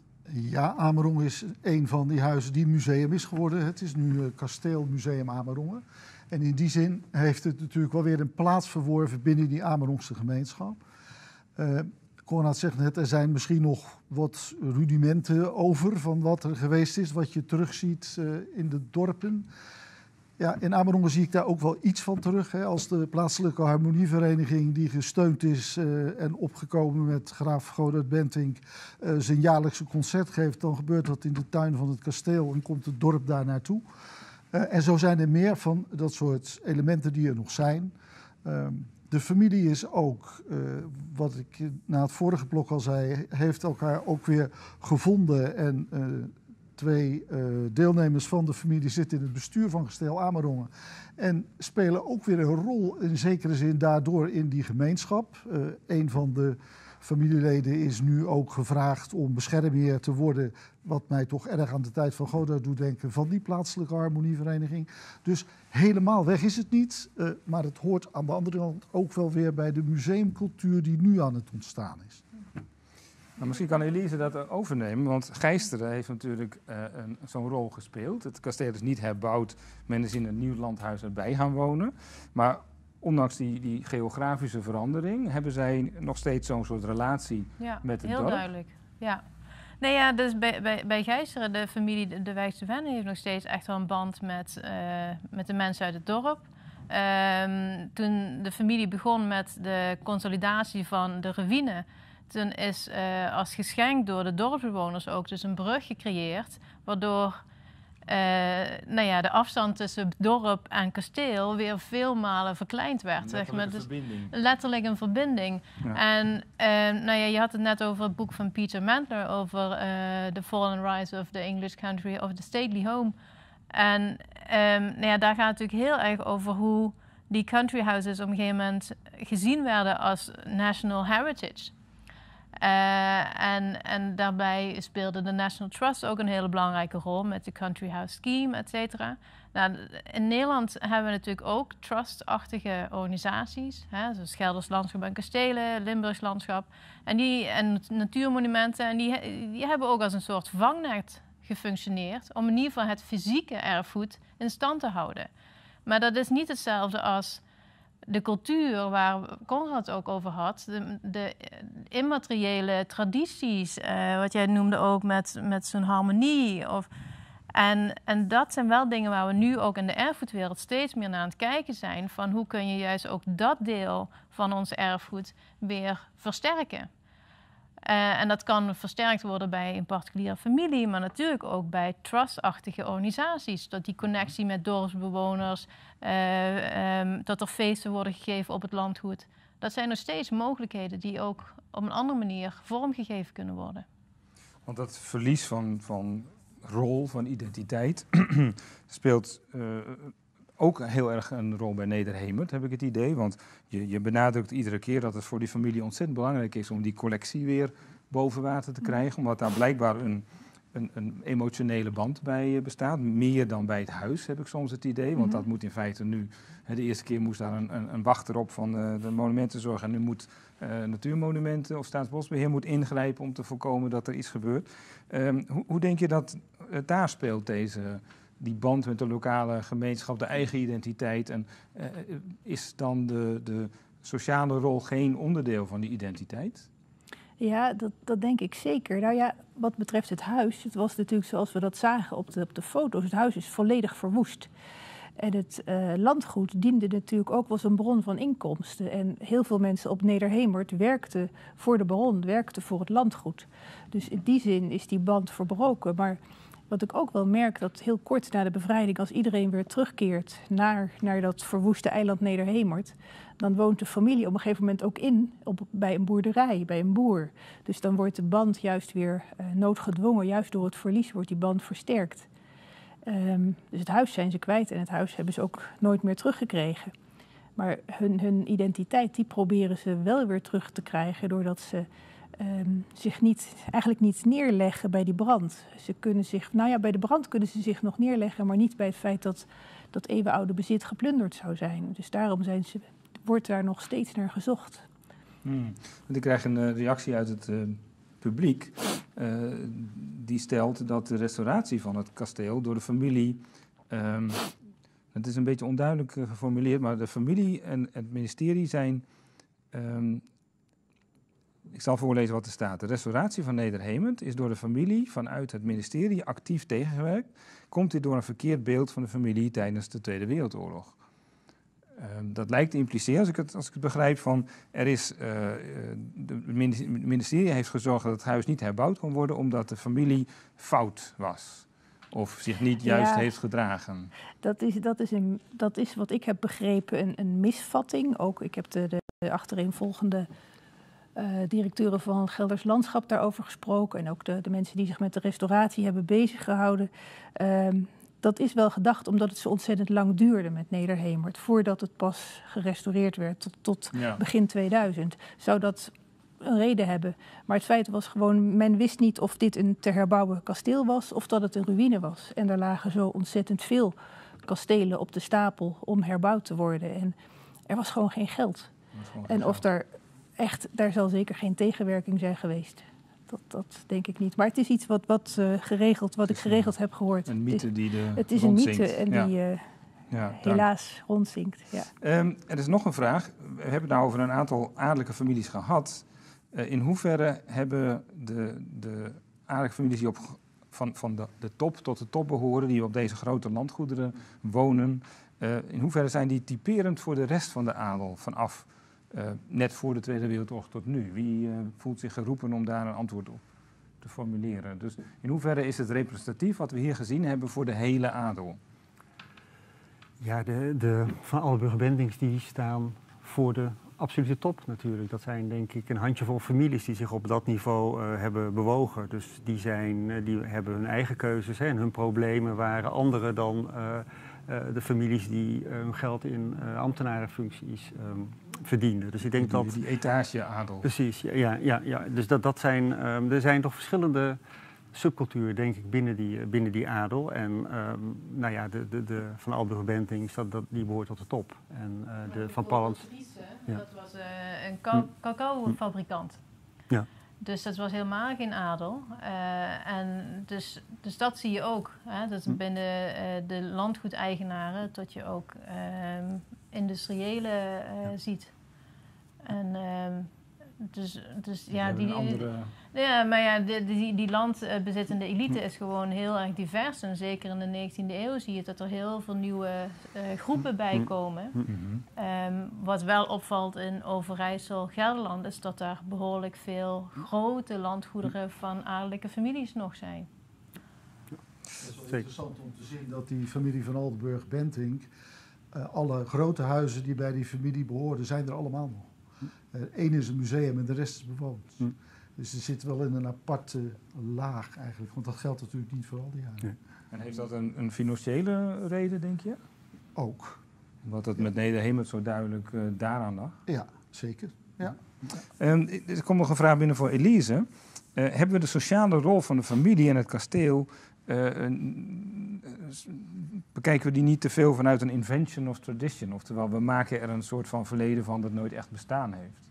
Ja, Amerongen is een van die huizen die museum is geworden. Het is nu uh, Kasteel Museum Amerongen. En in die zin heeft het natuurlijk wel weer een plaats verworven binnen die Amerongse gemeenschap. Uh, Konrad zegt net, er zijn misschien nog wat rudimenten over van wat er geweest is, wat je terugziet uh, in de dorpen. Ja, in Amerongen zie ik daar ook wel iets van terug. Hè. Als de plaatselijke harmonievereniging die gesteund is uh, en opgekomen met graaf Godard Bentink uh, zijn jaarlijkse concert geeft, dan gebeurt dat in de tuin van het kasteel en komt het dorp daar naartoe. Uh, en zo zijn er meer van dat soort elementen die er nog zijn. Uh, De familie is ook, uh, wat ik na het vorige blok al zei, heeft elkaar ook weer gevonden. En uh, twee uh, deelnemers van de familie zitten in het bestuur van Kasteel Amerongen. En spelen ook weer een rol, in zekere zin, daardoor in die gemeenschap. Uh, een van de familieleden is nu ook gevraagd om beschermheer te worden, wat mij toch erg aan de tijd van Godard doet denken, van die plaatselijke harmonievereniging. Dus helemaal weg is het niet, uh, maar het hoort aan de andere kant ook wel weer bij de museumcultuur die nu aan het ontstaan is. Nou, misschien kan Elise dat overnemen, want Geisteren heeft natuurlijk uh, zo'n rol gespeeld. Het kasteel is niet herbouwd, men is in een nieuw landhuis erbij gaan wonen, maar ondanks die, die geografische verandering hebben zij nog steeds zo'n soort relatie ja, met het heel dorp. Duidelijk. Ja, nee, ja, dus bij, bij, bij Geisteren, de familie De, de Wijkse Venne heeft nog steeds echt wel een band met, uh, met de mensen uit het dorp. Um, toen de familie begon met de consolidatie van de ruïne, toen is uh, als geschenk door de dorpsbewoners ook dus een brug gecreëerd, waardoor uh, nou ja, de afstand tussen dorp en kasteel weer veel malen verkleind werd. Letterlijk zeg maar. een Dus verbinding. letterlijk een verbinding. Ja. En uh, nou ja, je had het net over het boek van Peter Mandler over uh, The Fall and Rise of the English Country of the Stately Home. En um, nou ja, daar gaat het natuurlijk heel erg over hoe die country houses op een gegeven moment gezien werden als national heritage. Uh, en, en daarbij speelde de National Trust ook een hele belangrijke rol met de Country House Scheme, et cetera. Nou, in Nederland hebben we natuurlijk ook trustachtige organisaties, hè, zoals Gelders Landschap en Kastelen, Limburgs Landschap en, die, en natuurmonumenten. En die, die hebben ook als een soort vangnet gefunctioneerd om in ieder geval het fysieke erfgoed in stand te houden. Maar dat is niet hetzelfde als de cultuur waar Konrad het ook over had, de, de immateriële tradities, uh, wat jij noemde ook met, met zo'n harmonie. Of, en, en dat zijn wel dingen waar we nu ook in de erfgoedwereld steeds meer naar aan het kijken zijn, van hoe kun je juist ook dat deel van ons erfgoed weer versterken. Uh, en dat kan versterkt worden bij een particuliere familie, maar natuurlijk ook bij trustachtige organisaties. Dat die connectie met dorpsbewoners, uh, um, dat er feesten worden gegeven op het landgoed. Dat zijn nog steeds mogelijkheden die ook op een andere manier vormgegeven kunnen worden. Want dat verlies van, van rol, van identiteit, speelt uh, ook heel erg een rol bij Nederhemert, heb ik het idee. Want je, je benadrukt iedere keer dat het voor die familie ontzettend belangrijk is om die collectie weer boven water te krijgen. Omdat daar blijkbaar een, een, een emotionele band bij bestaat. Meer dan bij het huis, heb ik soms het idee. Want dat moet in feite nu... De eerste keer moest daar een, een, een wachter op van de, de monumentenzorg. En nu moet uh, Natuurmonumenten of Staatsbosbeheer moet ingrijpen om te voorkomen dat er iets gebeurt. Um, hoe, hoe denk je dat het daar speelt, deze... die band met de lokale gemeenschap, de eigen identiteit. En uh, is dan de, de sociale rol geen onderdeel van die identiteit? Ja, dat, dat denk ik zeker. Nou ja, wat betreft het huis, het was natuurlijk zoals we dat zagen op de, op de foto's, het huis is volledig verwoest. En het uh, landgoed diende natuurlijk ook als een bron van inkomsten. En heel veel mensen op Nederhemert werkten voor de bron, werkten voor het landgoed. Dus in die zin is die band verbroken. Maar wat ik ook wel merk, dat heel kort na de bevrijding, als iedereen weer terugkeert naar, naar dat verwoeste eiland Nederhemert, dan woont de familie op een gegeven moment ook in op, bij een boerderij, bij een boer. Dus dan wordt de band juist weer uh, noodgedwongen, juist door het verlies wordt die band versterkt. Um, dus het huis zijn ze kwijt en het huis hebben ze ook nooit meer teruggekregen. Maar hun, hun identiteit, die proberen ze wel weer terug te krijgen doordat ze Um, zich niet, eigenlijk niet neerleggen bij die brand. Ze kunnen zich, nou ja, bij de brand kunnen ze zich nog neerleggen, maar niet bij het feit dat dat eeuwenoude bezit geplunderd zou zijn. Dus daarom zijn ze, wordt daar nog steeds naar gezocht. Hmm. Want ik krijg een uh, reactie uit het uh, publiek. Uh, die stelt dat de restauratie van het kasteel door de familie... Um, het is een beetje onduidelijk uh, geformuleerd, maar de familie en het ministerie zijn... Um, Ik zal voorlezen wat er staat. De restauratie van Nederhemert is door de familie vanuit het ministerie actief tegengewerkt. Komt dit door een verkeerd beeld van de familie tijdens de Tweede Wereldoorlog? Uh, dat lijkt te impliceren, als ik het, als ik het begrijp, van er is, uh, de het ministerie heeft gezorgd dat het huis niet herbouwd kon worden omdat de familie fout was. Of zich niet juist ja, heeft gedragen. Dat is, dat, is een, dat is wat ik heb begrepen een, een misvatting. Ook ik heb de, de achtereenvolgende Uh, directeuren van Gelders Landschap daarover gesproken. En ook de, de mensen die zich met de restauratie hebben bezig gehouden. Uh, dat is wel gedacht omdat het zo ontzettend lang duurde met Nederhemert. Voordat het pas gerestaureerd werd tot, tot ja. begin tweeduizend. Zou dat een reden hebben. Maar het feit was gewoon, men wist niet of dit een te herbouwen kasteel was of dat het een ruïne was. En er lagen zo ontzettend veel kastelen op de stapel om herbouwd te worden. En er was gewoon geen geld. Gewoon en of daar echt, daar zal zeker geen tegenwerking zijn geweest. Dat, dat denk ik niet. Maar het is iets wat, wat uh, geregeld, wat ik geregeld heb gehoord. Een mythe die de Het is een mythe en ja. die uh, ja, helaas rondzinkt. Ja. Um, er is nog een vraag. We hebben het nou over een aantal adellijke families gehad. Uh, in hoeverre hebben de, de adellijke families die op, van, van de, de top tot de top behoren, die op deze grote landgoederen wonen, uh, in hoeverre zijn die typerend voor de rest van de adel vanaf uh, net voor de Tweede Wereldoorlog tot nu? Wie uh, voelt zich geroepen om daar een antwoord op te formuleren? Dus in hoeverre is het representatief wat we hier gezien hebben voor de hele adel? Ja, de, de Van Aldenburg-Bentings die staan voor de absolute top natuurlijk. Dat zijn denk ik een handjevol families die zich op dat niveau uh, hebben bewogen. Dus die, zijn, uh, die hebben hun eigen keuzes hè, en hun problemen waren andere dan uh, uh, de families die uh, hun geld in uh, ambtenarenfuncties um, verdienden. Dus ik denk die, dat... Die etageadel. Precies, ja, ja, ja. Dus dat, dat zijn, um, er zijn toch verschillende subculturen, denk ik, binnen die, binnen die adel. En um, nou ja, de, de, de Van Aldenburg-Bentings, dat, dat, die behoort tot de top. En uh, de Van Pallens... Ja. Dat was uh, een ca cacao-fabrikant. Ja. Dus dat was helemaal geen adel. Uh, en dus, dus dat zie je ook. Hè? Dat Hm. binnen uh, de landgoedeigenaren dat je ook uh, industriële uh, ziet. En uh, dus, dus ja, die, andere... ja, maar ja, die, die, die landbezittende elite is gewoon heel erg divers. En zeker in de negentiende eeuw zie je dat er heel veel nieuwe uh, groepen bij komen. Mm-hmm. Um, wat wel opvalt in Overijssel, Gelderland, is dat daar behoorlijk veel grote landgoederen van adellijke families nog zijn. Het is wel interessant om te zien dat die familie van Aldenburg-Bentink, uh, alle grote huizen die bij die familie behoorden, zijn er allemaal nog. Eén uh, is een museum en de rest is bewoond. Hm. Dus ze zit wel in een aparte laag eigenlijk, want dat geldt natuurlijk niet voor al die huizen. Ja. En heeft dat een, een financiële reden, denk je? Ook. Wat het ja. met Nederhemert zo duidelijk uh, daaraan lag? Ja, zeker. Ja. Um, er komt nog een vraag binnen voor Elise. Uh, hebben we de sociale rol van de familie en het kasteel... Uh, een, uh, bekijken we die niet te veel vanuit een invention of tradition? Oftewel, we maken er een soort van verleden van dat nooit echt bestaan heeft.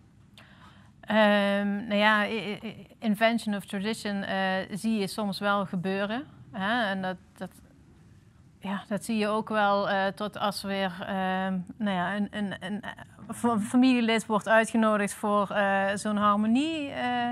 Um, nou ja, invention of tradition uh, zie je soms wel gebeuren. Hè? En dat, dat, ja, dat zie je ook wel uh, tot als weer uh, nou ja, een, een, een, een familielid wordt uitgenodigd voor uh, zo'n harmonie. Uh,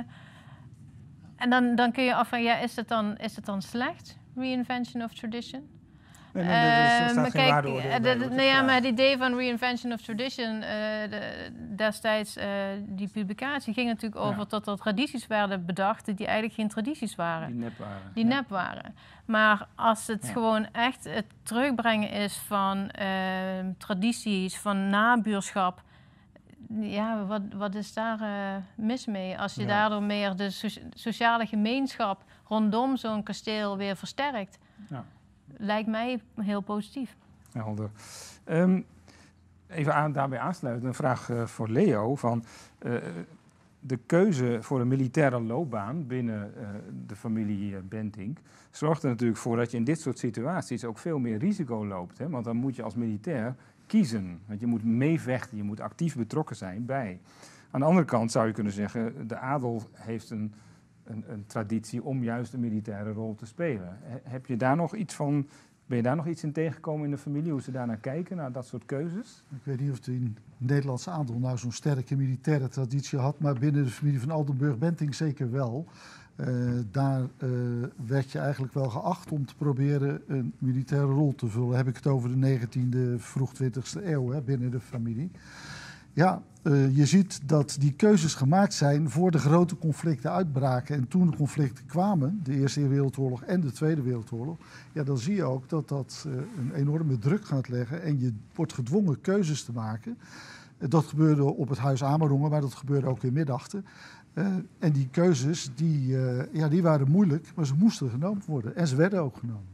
en dan, dan kun je afvragen, ja, is het dan, is het dan slecht, reinvention of tradition? Nee, nee, nee, er staat uh, geen kijk, waardeoordeel bij, de, de, nee, ja, maar het idee van reinvention of tradition, uh, de, destijds uh, die publicatie ging natuurlijk over ja. dat er tradities werden bedacht die eigenlijk geen tradities waren. Die nep waren. Die ja. nep waren. Maar als het ja. gewoon echt het terugbrengen is van uh, tradities, van nabuurschap, ja, wat, wat is daar uh, mis mee? Als je ja. daardoor meer de so sociale gemeenschap rondom zo'n kasteel weer versterkt. Ja. Lijkt mij heel positief. Helder. Um, even aan, daarbij aansluiten, een vraag uh, voor Leo. Van, uh, de keuze voor een militaire loopbaan binnen uh, de familie uh, Bentink zorgt er natuurlijk voor dat je in dit soort situaties ook veel meer risico loopt. Hè? Want dan moet je als militair kiezen. Want je moet meevechten, je moet actief betrokken zijn bij. Aan de andere kant zou je kunnen zeggen, de adel heeft een... Een, een traditie om juist een militaire rol te spelen. He, heb je daar nog iets van, ben je daar nog iets in tegengekomen in de familie, hoe ze daarnaar kijken, naar dat soort keuzes? Ik weet niet of de Nederlandse adel nou zo'n sterke militaire traditie had, maar binnen de familie van Aldenburg-Bentink zeker wel. Uh, daar uh, werd je eigenlijk wel geacht om te proberen een militaire rol te vullen. Heb ik het over de negentiende, vroeg twintigste eeuw hè, binnen de familie. Ja, uh, je ziet dat die keuzes gemaakt zijn voor de grote conflicten uitbraken. En toen de conflicten kwamen, de Eerste Wereldoorlog en de Tweede Wereldoorlog, ja, dan zie je ook dat dat uh, een enorme druk gaat leggen en je wordt gedwongen keuzes te maken. Uh, dat gebeurde op het Huis Amerongen, maar dat gebeurde ook in Middachten. Uh, en die keuzes, die, uh, ja, die waren moeilijk, maar ze moesten genomen worden. En ze werden ook genomen.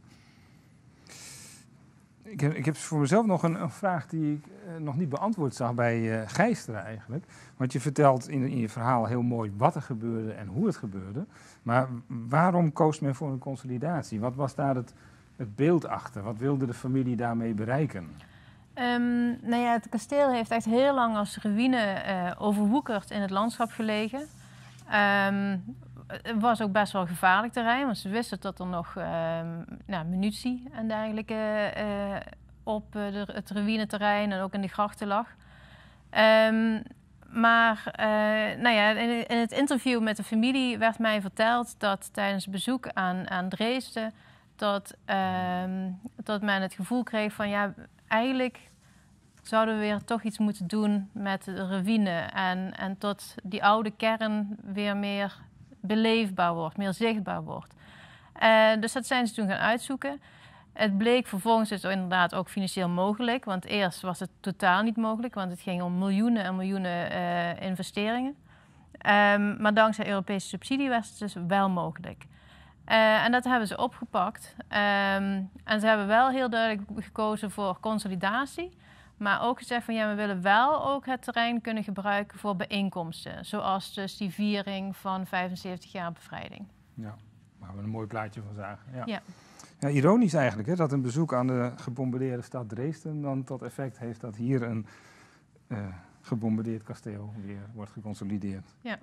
Ik heb, ik heb voor mezelf nog een, een vraag die ik uh, nog niet beantwoord zag bij uh, Gijstra eigenlijk. Want je vertelt in, in je verhaal heel mooi wat er gebeurde en hoe het gebeurde. Maar waarom koos men voor een consolidatie? Wat was daar het, het beeld achter? Wat wilde de familie daarmee bereiken? Um, nou ja, het kasteel heeft echt heel lang als ruïne uh, overwoekerd in het landschap gelegen. Um, Het was ook best wel gevaarlijk terrein, want ze wisten dat er nog uh, nou, munitie en dergelijke uh, op uh, de, het ruïneterrein en ook in de grachten lag. Um, maar uh, nou ja, in, in het interview met de familie werd mij verteld dat tijdens het bezoek aan, aan Dresden, dat, uh, dat men het gevoel kreeg van ja, eigenlijk zouden we weer toch iets moeten doen met de ruïne. En, en tot die oude kern weer meer beleefbaar wordt, meer zichtbaar wordt. Uh, dus dat zijn ze toen gaan uitzoeken. Het bleek vervolgens dus inderdaad ook financieel mogelijk. Want eerst was het totaal niet mogelijk, want het ging om miljoenen en miljoenen uh, investeringen. Um, maar dankzij Europese subsidie was het dus wel mogelijk. Uh, en dat hebben ze opgepakt. Um, en ze hebben wel heel duidelijk gekozen voor consolidatie. Maar ook gezegd van ja, we willen wel ook het terrein kunnen gebruiken voor bijeenkomsten. Zoals dus die viering van vijfenzeventig jaar bevrijding. Ja, waar we een mooi plaatje van zagen. Ja. Ja. Ja, ironisch eigenlijk hè, dat een bezoek aan de gebombardeerde stad Dresden dan tot effect heeft dat hier een uh, gebombardeerd kasteel weer wordt geconsolideerd. Ja.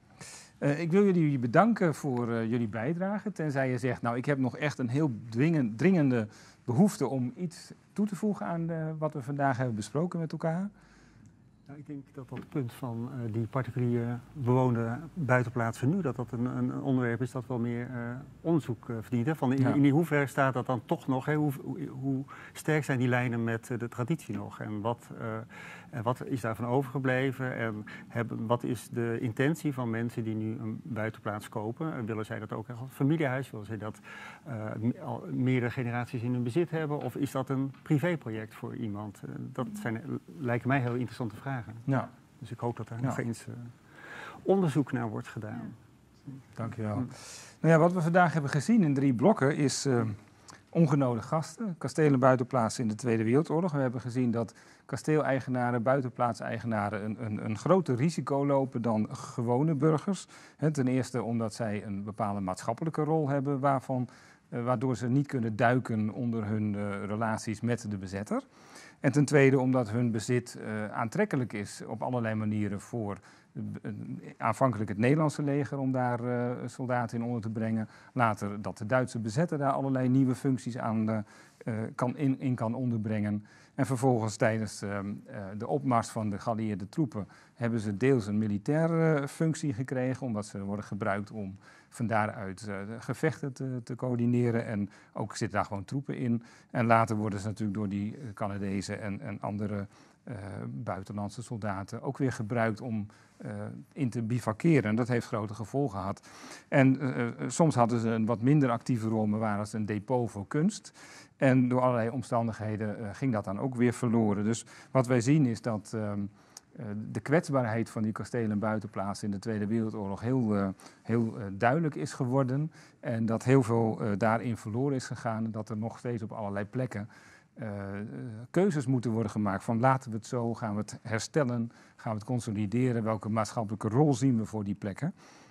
Uh, ik wil jullie bedanken voor uh, jullie bijdrage. Tenzij je zegt, nou ik heb nog echt een heel dwingend, dringende behoefte om iets toe te voegen aan uh, wat we vandaag hebben besproken met elkaar. Nou, ik denk dat dat punt van uh, die particulier bewoonde buitenplaatsen nu, dat dat een, een onderwerp is dat wel meer uh, onderzoek uh, verdient. Hè? Van in, ja. in hoeverre staat dat dan toch nog? Hè? Hoe, hoe, hoe sterk zijn die lijnen met uh, de traditie nog? En wat, uh, en wat is daarvan overgebleven? En hebben, wat is de intentie van mensen die nu een buitenplaats kopen? Uh, willen zij dat ook echt als familiehuis? Willen zij dat uh, al meerdere generaties in hun bezit hebben? Of is dat een privéproject voor iemand? Uh, dat zijn, lijken mij heel interessante vragen. Ja. Dus ik hoop dat er ja. nog eens uh, onderzoek naar wordt gedaan. Ja. Dank je wel. Hm. Nou ja, wat we vandaag hebben gezien in drie blokken is uh, ongenode gasten, kastelen buitenplaatsen in de Tweede Wereldoorlog. We hebben gezien dat kasteeleigenaren, buitenplaatseigenaren een, een, een groter risico lopen dan gewone burgers. He, ten eerste omdat zij een bepaalde maatschappelijke rol hebben, waarvan, uh, waardoor ze niet kunnen duiken onder hun uh, relaties met de bezetter. En ten tweede omdat hun bezit uh, aantrekkelijk is op allerlei manieren voor uh, aanvankelijk het Nederlandse leger om daar uh, soldaten in onder te brengen. Later dat de Duitse bezetter daar allerlei nieuwe functies aan uh, uh, kan in, in kan onderbrengen. En vervolgens tijdens uh, uh, de opmars van de geallieerde troepen hebben ze deels een militaire uh, functie gekregen, omdat ze worden gebruikt om van daaruit uh, de gevechten te, te coördineren. En ook zitten daar gewoon troepen in. En later worden ze natuurlijk door die Canadezen en, en andere uh, buitenlandse soldaten ook weer gebruikt om uh, in te bivakeren. En dat heeft grote gevolgen gehad. En uh, soms hadden ze een wat minder actieve rol, maar waren ze een depot voor kunst. En door allerlei omstandigheden uh, ging dat dan ook weer verloren. Dus wat wij zien is dat Uh, Uh, de kwetsbaarheid van die kastelen en buitenplaatsen in de Tweede Wereldoorlog heel, uh, heel uh, duidelijk is geworden. En dat heel veel uh, daarin verloren is gegaan. En dat er nog steeds op allerlei plekken uh, keuzes moeten worden gemaakt. Van laten we het zo, gaan we het herstellen, gaan we het consolideren. Welke maatschappelijke rol zien we voor die plekken?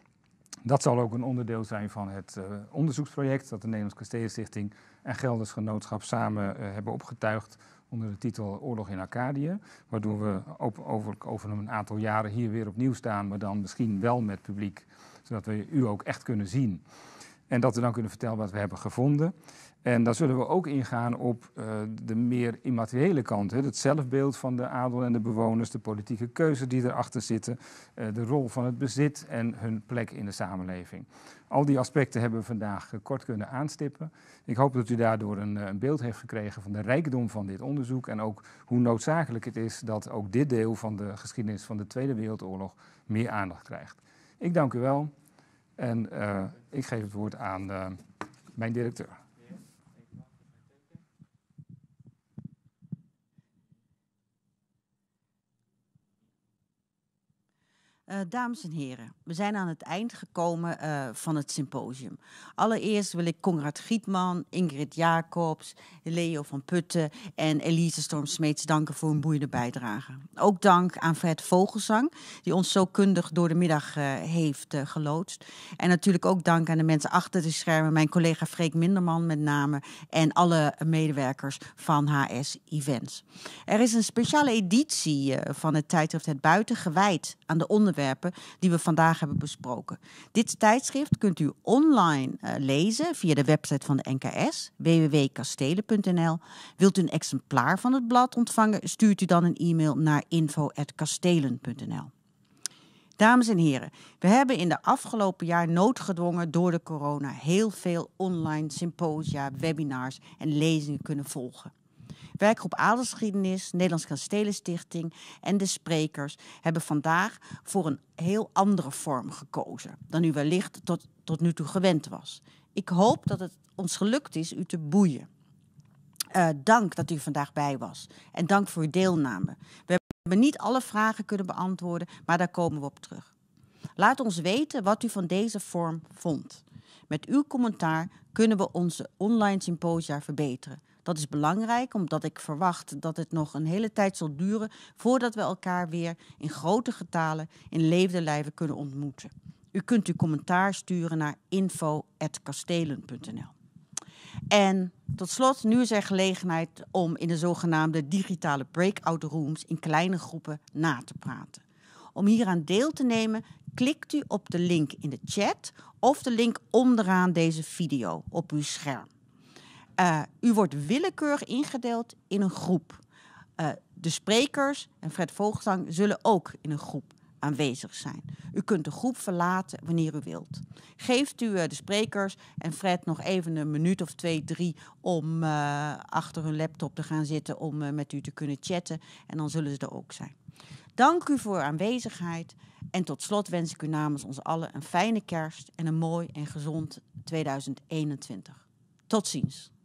Dat zal ook een onderdeel zijn van het uh, onderzoeksproject dat de Nederlandse Kastelenstichting en Gelders Genootschap samen uh, hebben opgetuigd onder de titel Oorlog in Acadië, waardoor we op, over, over een aantal jaren hier weer opnieuw staan, maar dan misschien wel met publiek, zodat we u ook echt kunnen zien. En dat we dan kunnen vertellen wat we hebben gevonden. En dan zullen we ook ingaan op uh, de meer immateriële kant. Hè? Het zelfbeeld van de adel en de bewoners, de politieke keuzes die erachter zitten, uh, de rol van het bezit en hun plek in de samenleving. Al die aspecten hebben we vandaag uh, kort kunnen aanstippen. Ik hoop dat u daardoor een, uh, een beeld heeft gekregen van de rijkdom van dit onderzoek en ook hoe noodzakelijk het is dat ook dit deel van de geschiedenis van de Tweede Wereldoorlog meer aandacht krijgt. Ik dank u wel en uh, ik geef het woord aan uh, mijn directeur. Uh, dames en heren, we zijn aan het eind gekomen uh, van het symposium. Allereerst wil ik Conrad Gietman, Ingrid Jacobs, Leo van Putten en Elise Storm-Smeets danken voor hun boeiende bijdrage. Ook dank aan Fred Vogelsang, die ons zo kundig door de middag uh, heeft uh, geloodst. En natuurlijk ook dank aan de mensen achter de schermen, mijn collega Freek Minderman met name en alle medewerkers van H S Events. Er is een speciale editie uh, van het tijdschrift Het Buiten gewijd aan de onderwerpen die we vandaag hebben besproken. Dit tijdschrift kunt u online uh, lezen via de website van de N K S, w w w punt kastelen punt n l. Wilt u een exemplaar van het blad ontvangen, stuurt u dan een e-mail naar info at kastelen punt n l. Dames en heren, we hebben in de afgelopen jaar noodgedwongen door de corona heel veel online symposia, webinars en lezingen kunnen volgen. Werkgroep Adelsgeschiedenis, Nederlandse Kastelenstichting en de sprekers hebben vandaag voor een heel andere vorm gekozen dan u wellicht tot, tot nu toe gewend was. Ik hoop dat het ons gelukt is u te boeien. Uh, dank dat u vandaag bij was en dank voor uw deelname. We hebben niet alle vragen kunnen beantwoorden, maar daar komen we op terug. Laat ons weten wat u van deze vorm vond. Met uw commentaar kunnen we onze online symposia verbeteren. Dat is belangrijk, omdat ik verwacht dat het nog een hele tijd zal duren voordat we elkaar weer in grote getalen in levende lijven kunnen ontmoeten. U kunt uw commentaar sturen naar info at kastelen punt n l. En tot slot, nu is er gelegenheid om in de zogenaamde digitale breakout rooms in kleine groepen na te praten. Om hieraan deel te nemen, klikt u op de link in de chat of de link onderaan deze video op uw scherm. Uh, u wordt willekeurig ingedeeld in een groep. Uh, de sprekers en Fred Vogelzang zullen ook in een groep aanwezig zijn. U kunt de groep verlaten wanneer u wilt. Geeft u uh, de sprekers en Fred nog even een minuut of twee, drie om uh, achter hun laptop te gaan zitten om uh, met u te kunnen chatten en dan zullen ze er ook zijn. Dank u voor uw aanwezigheid en tot slot wens ik u namens ons allen een fijne kerst en een mooi en gezond tweeduizend eenentwintig. Tot ziens.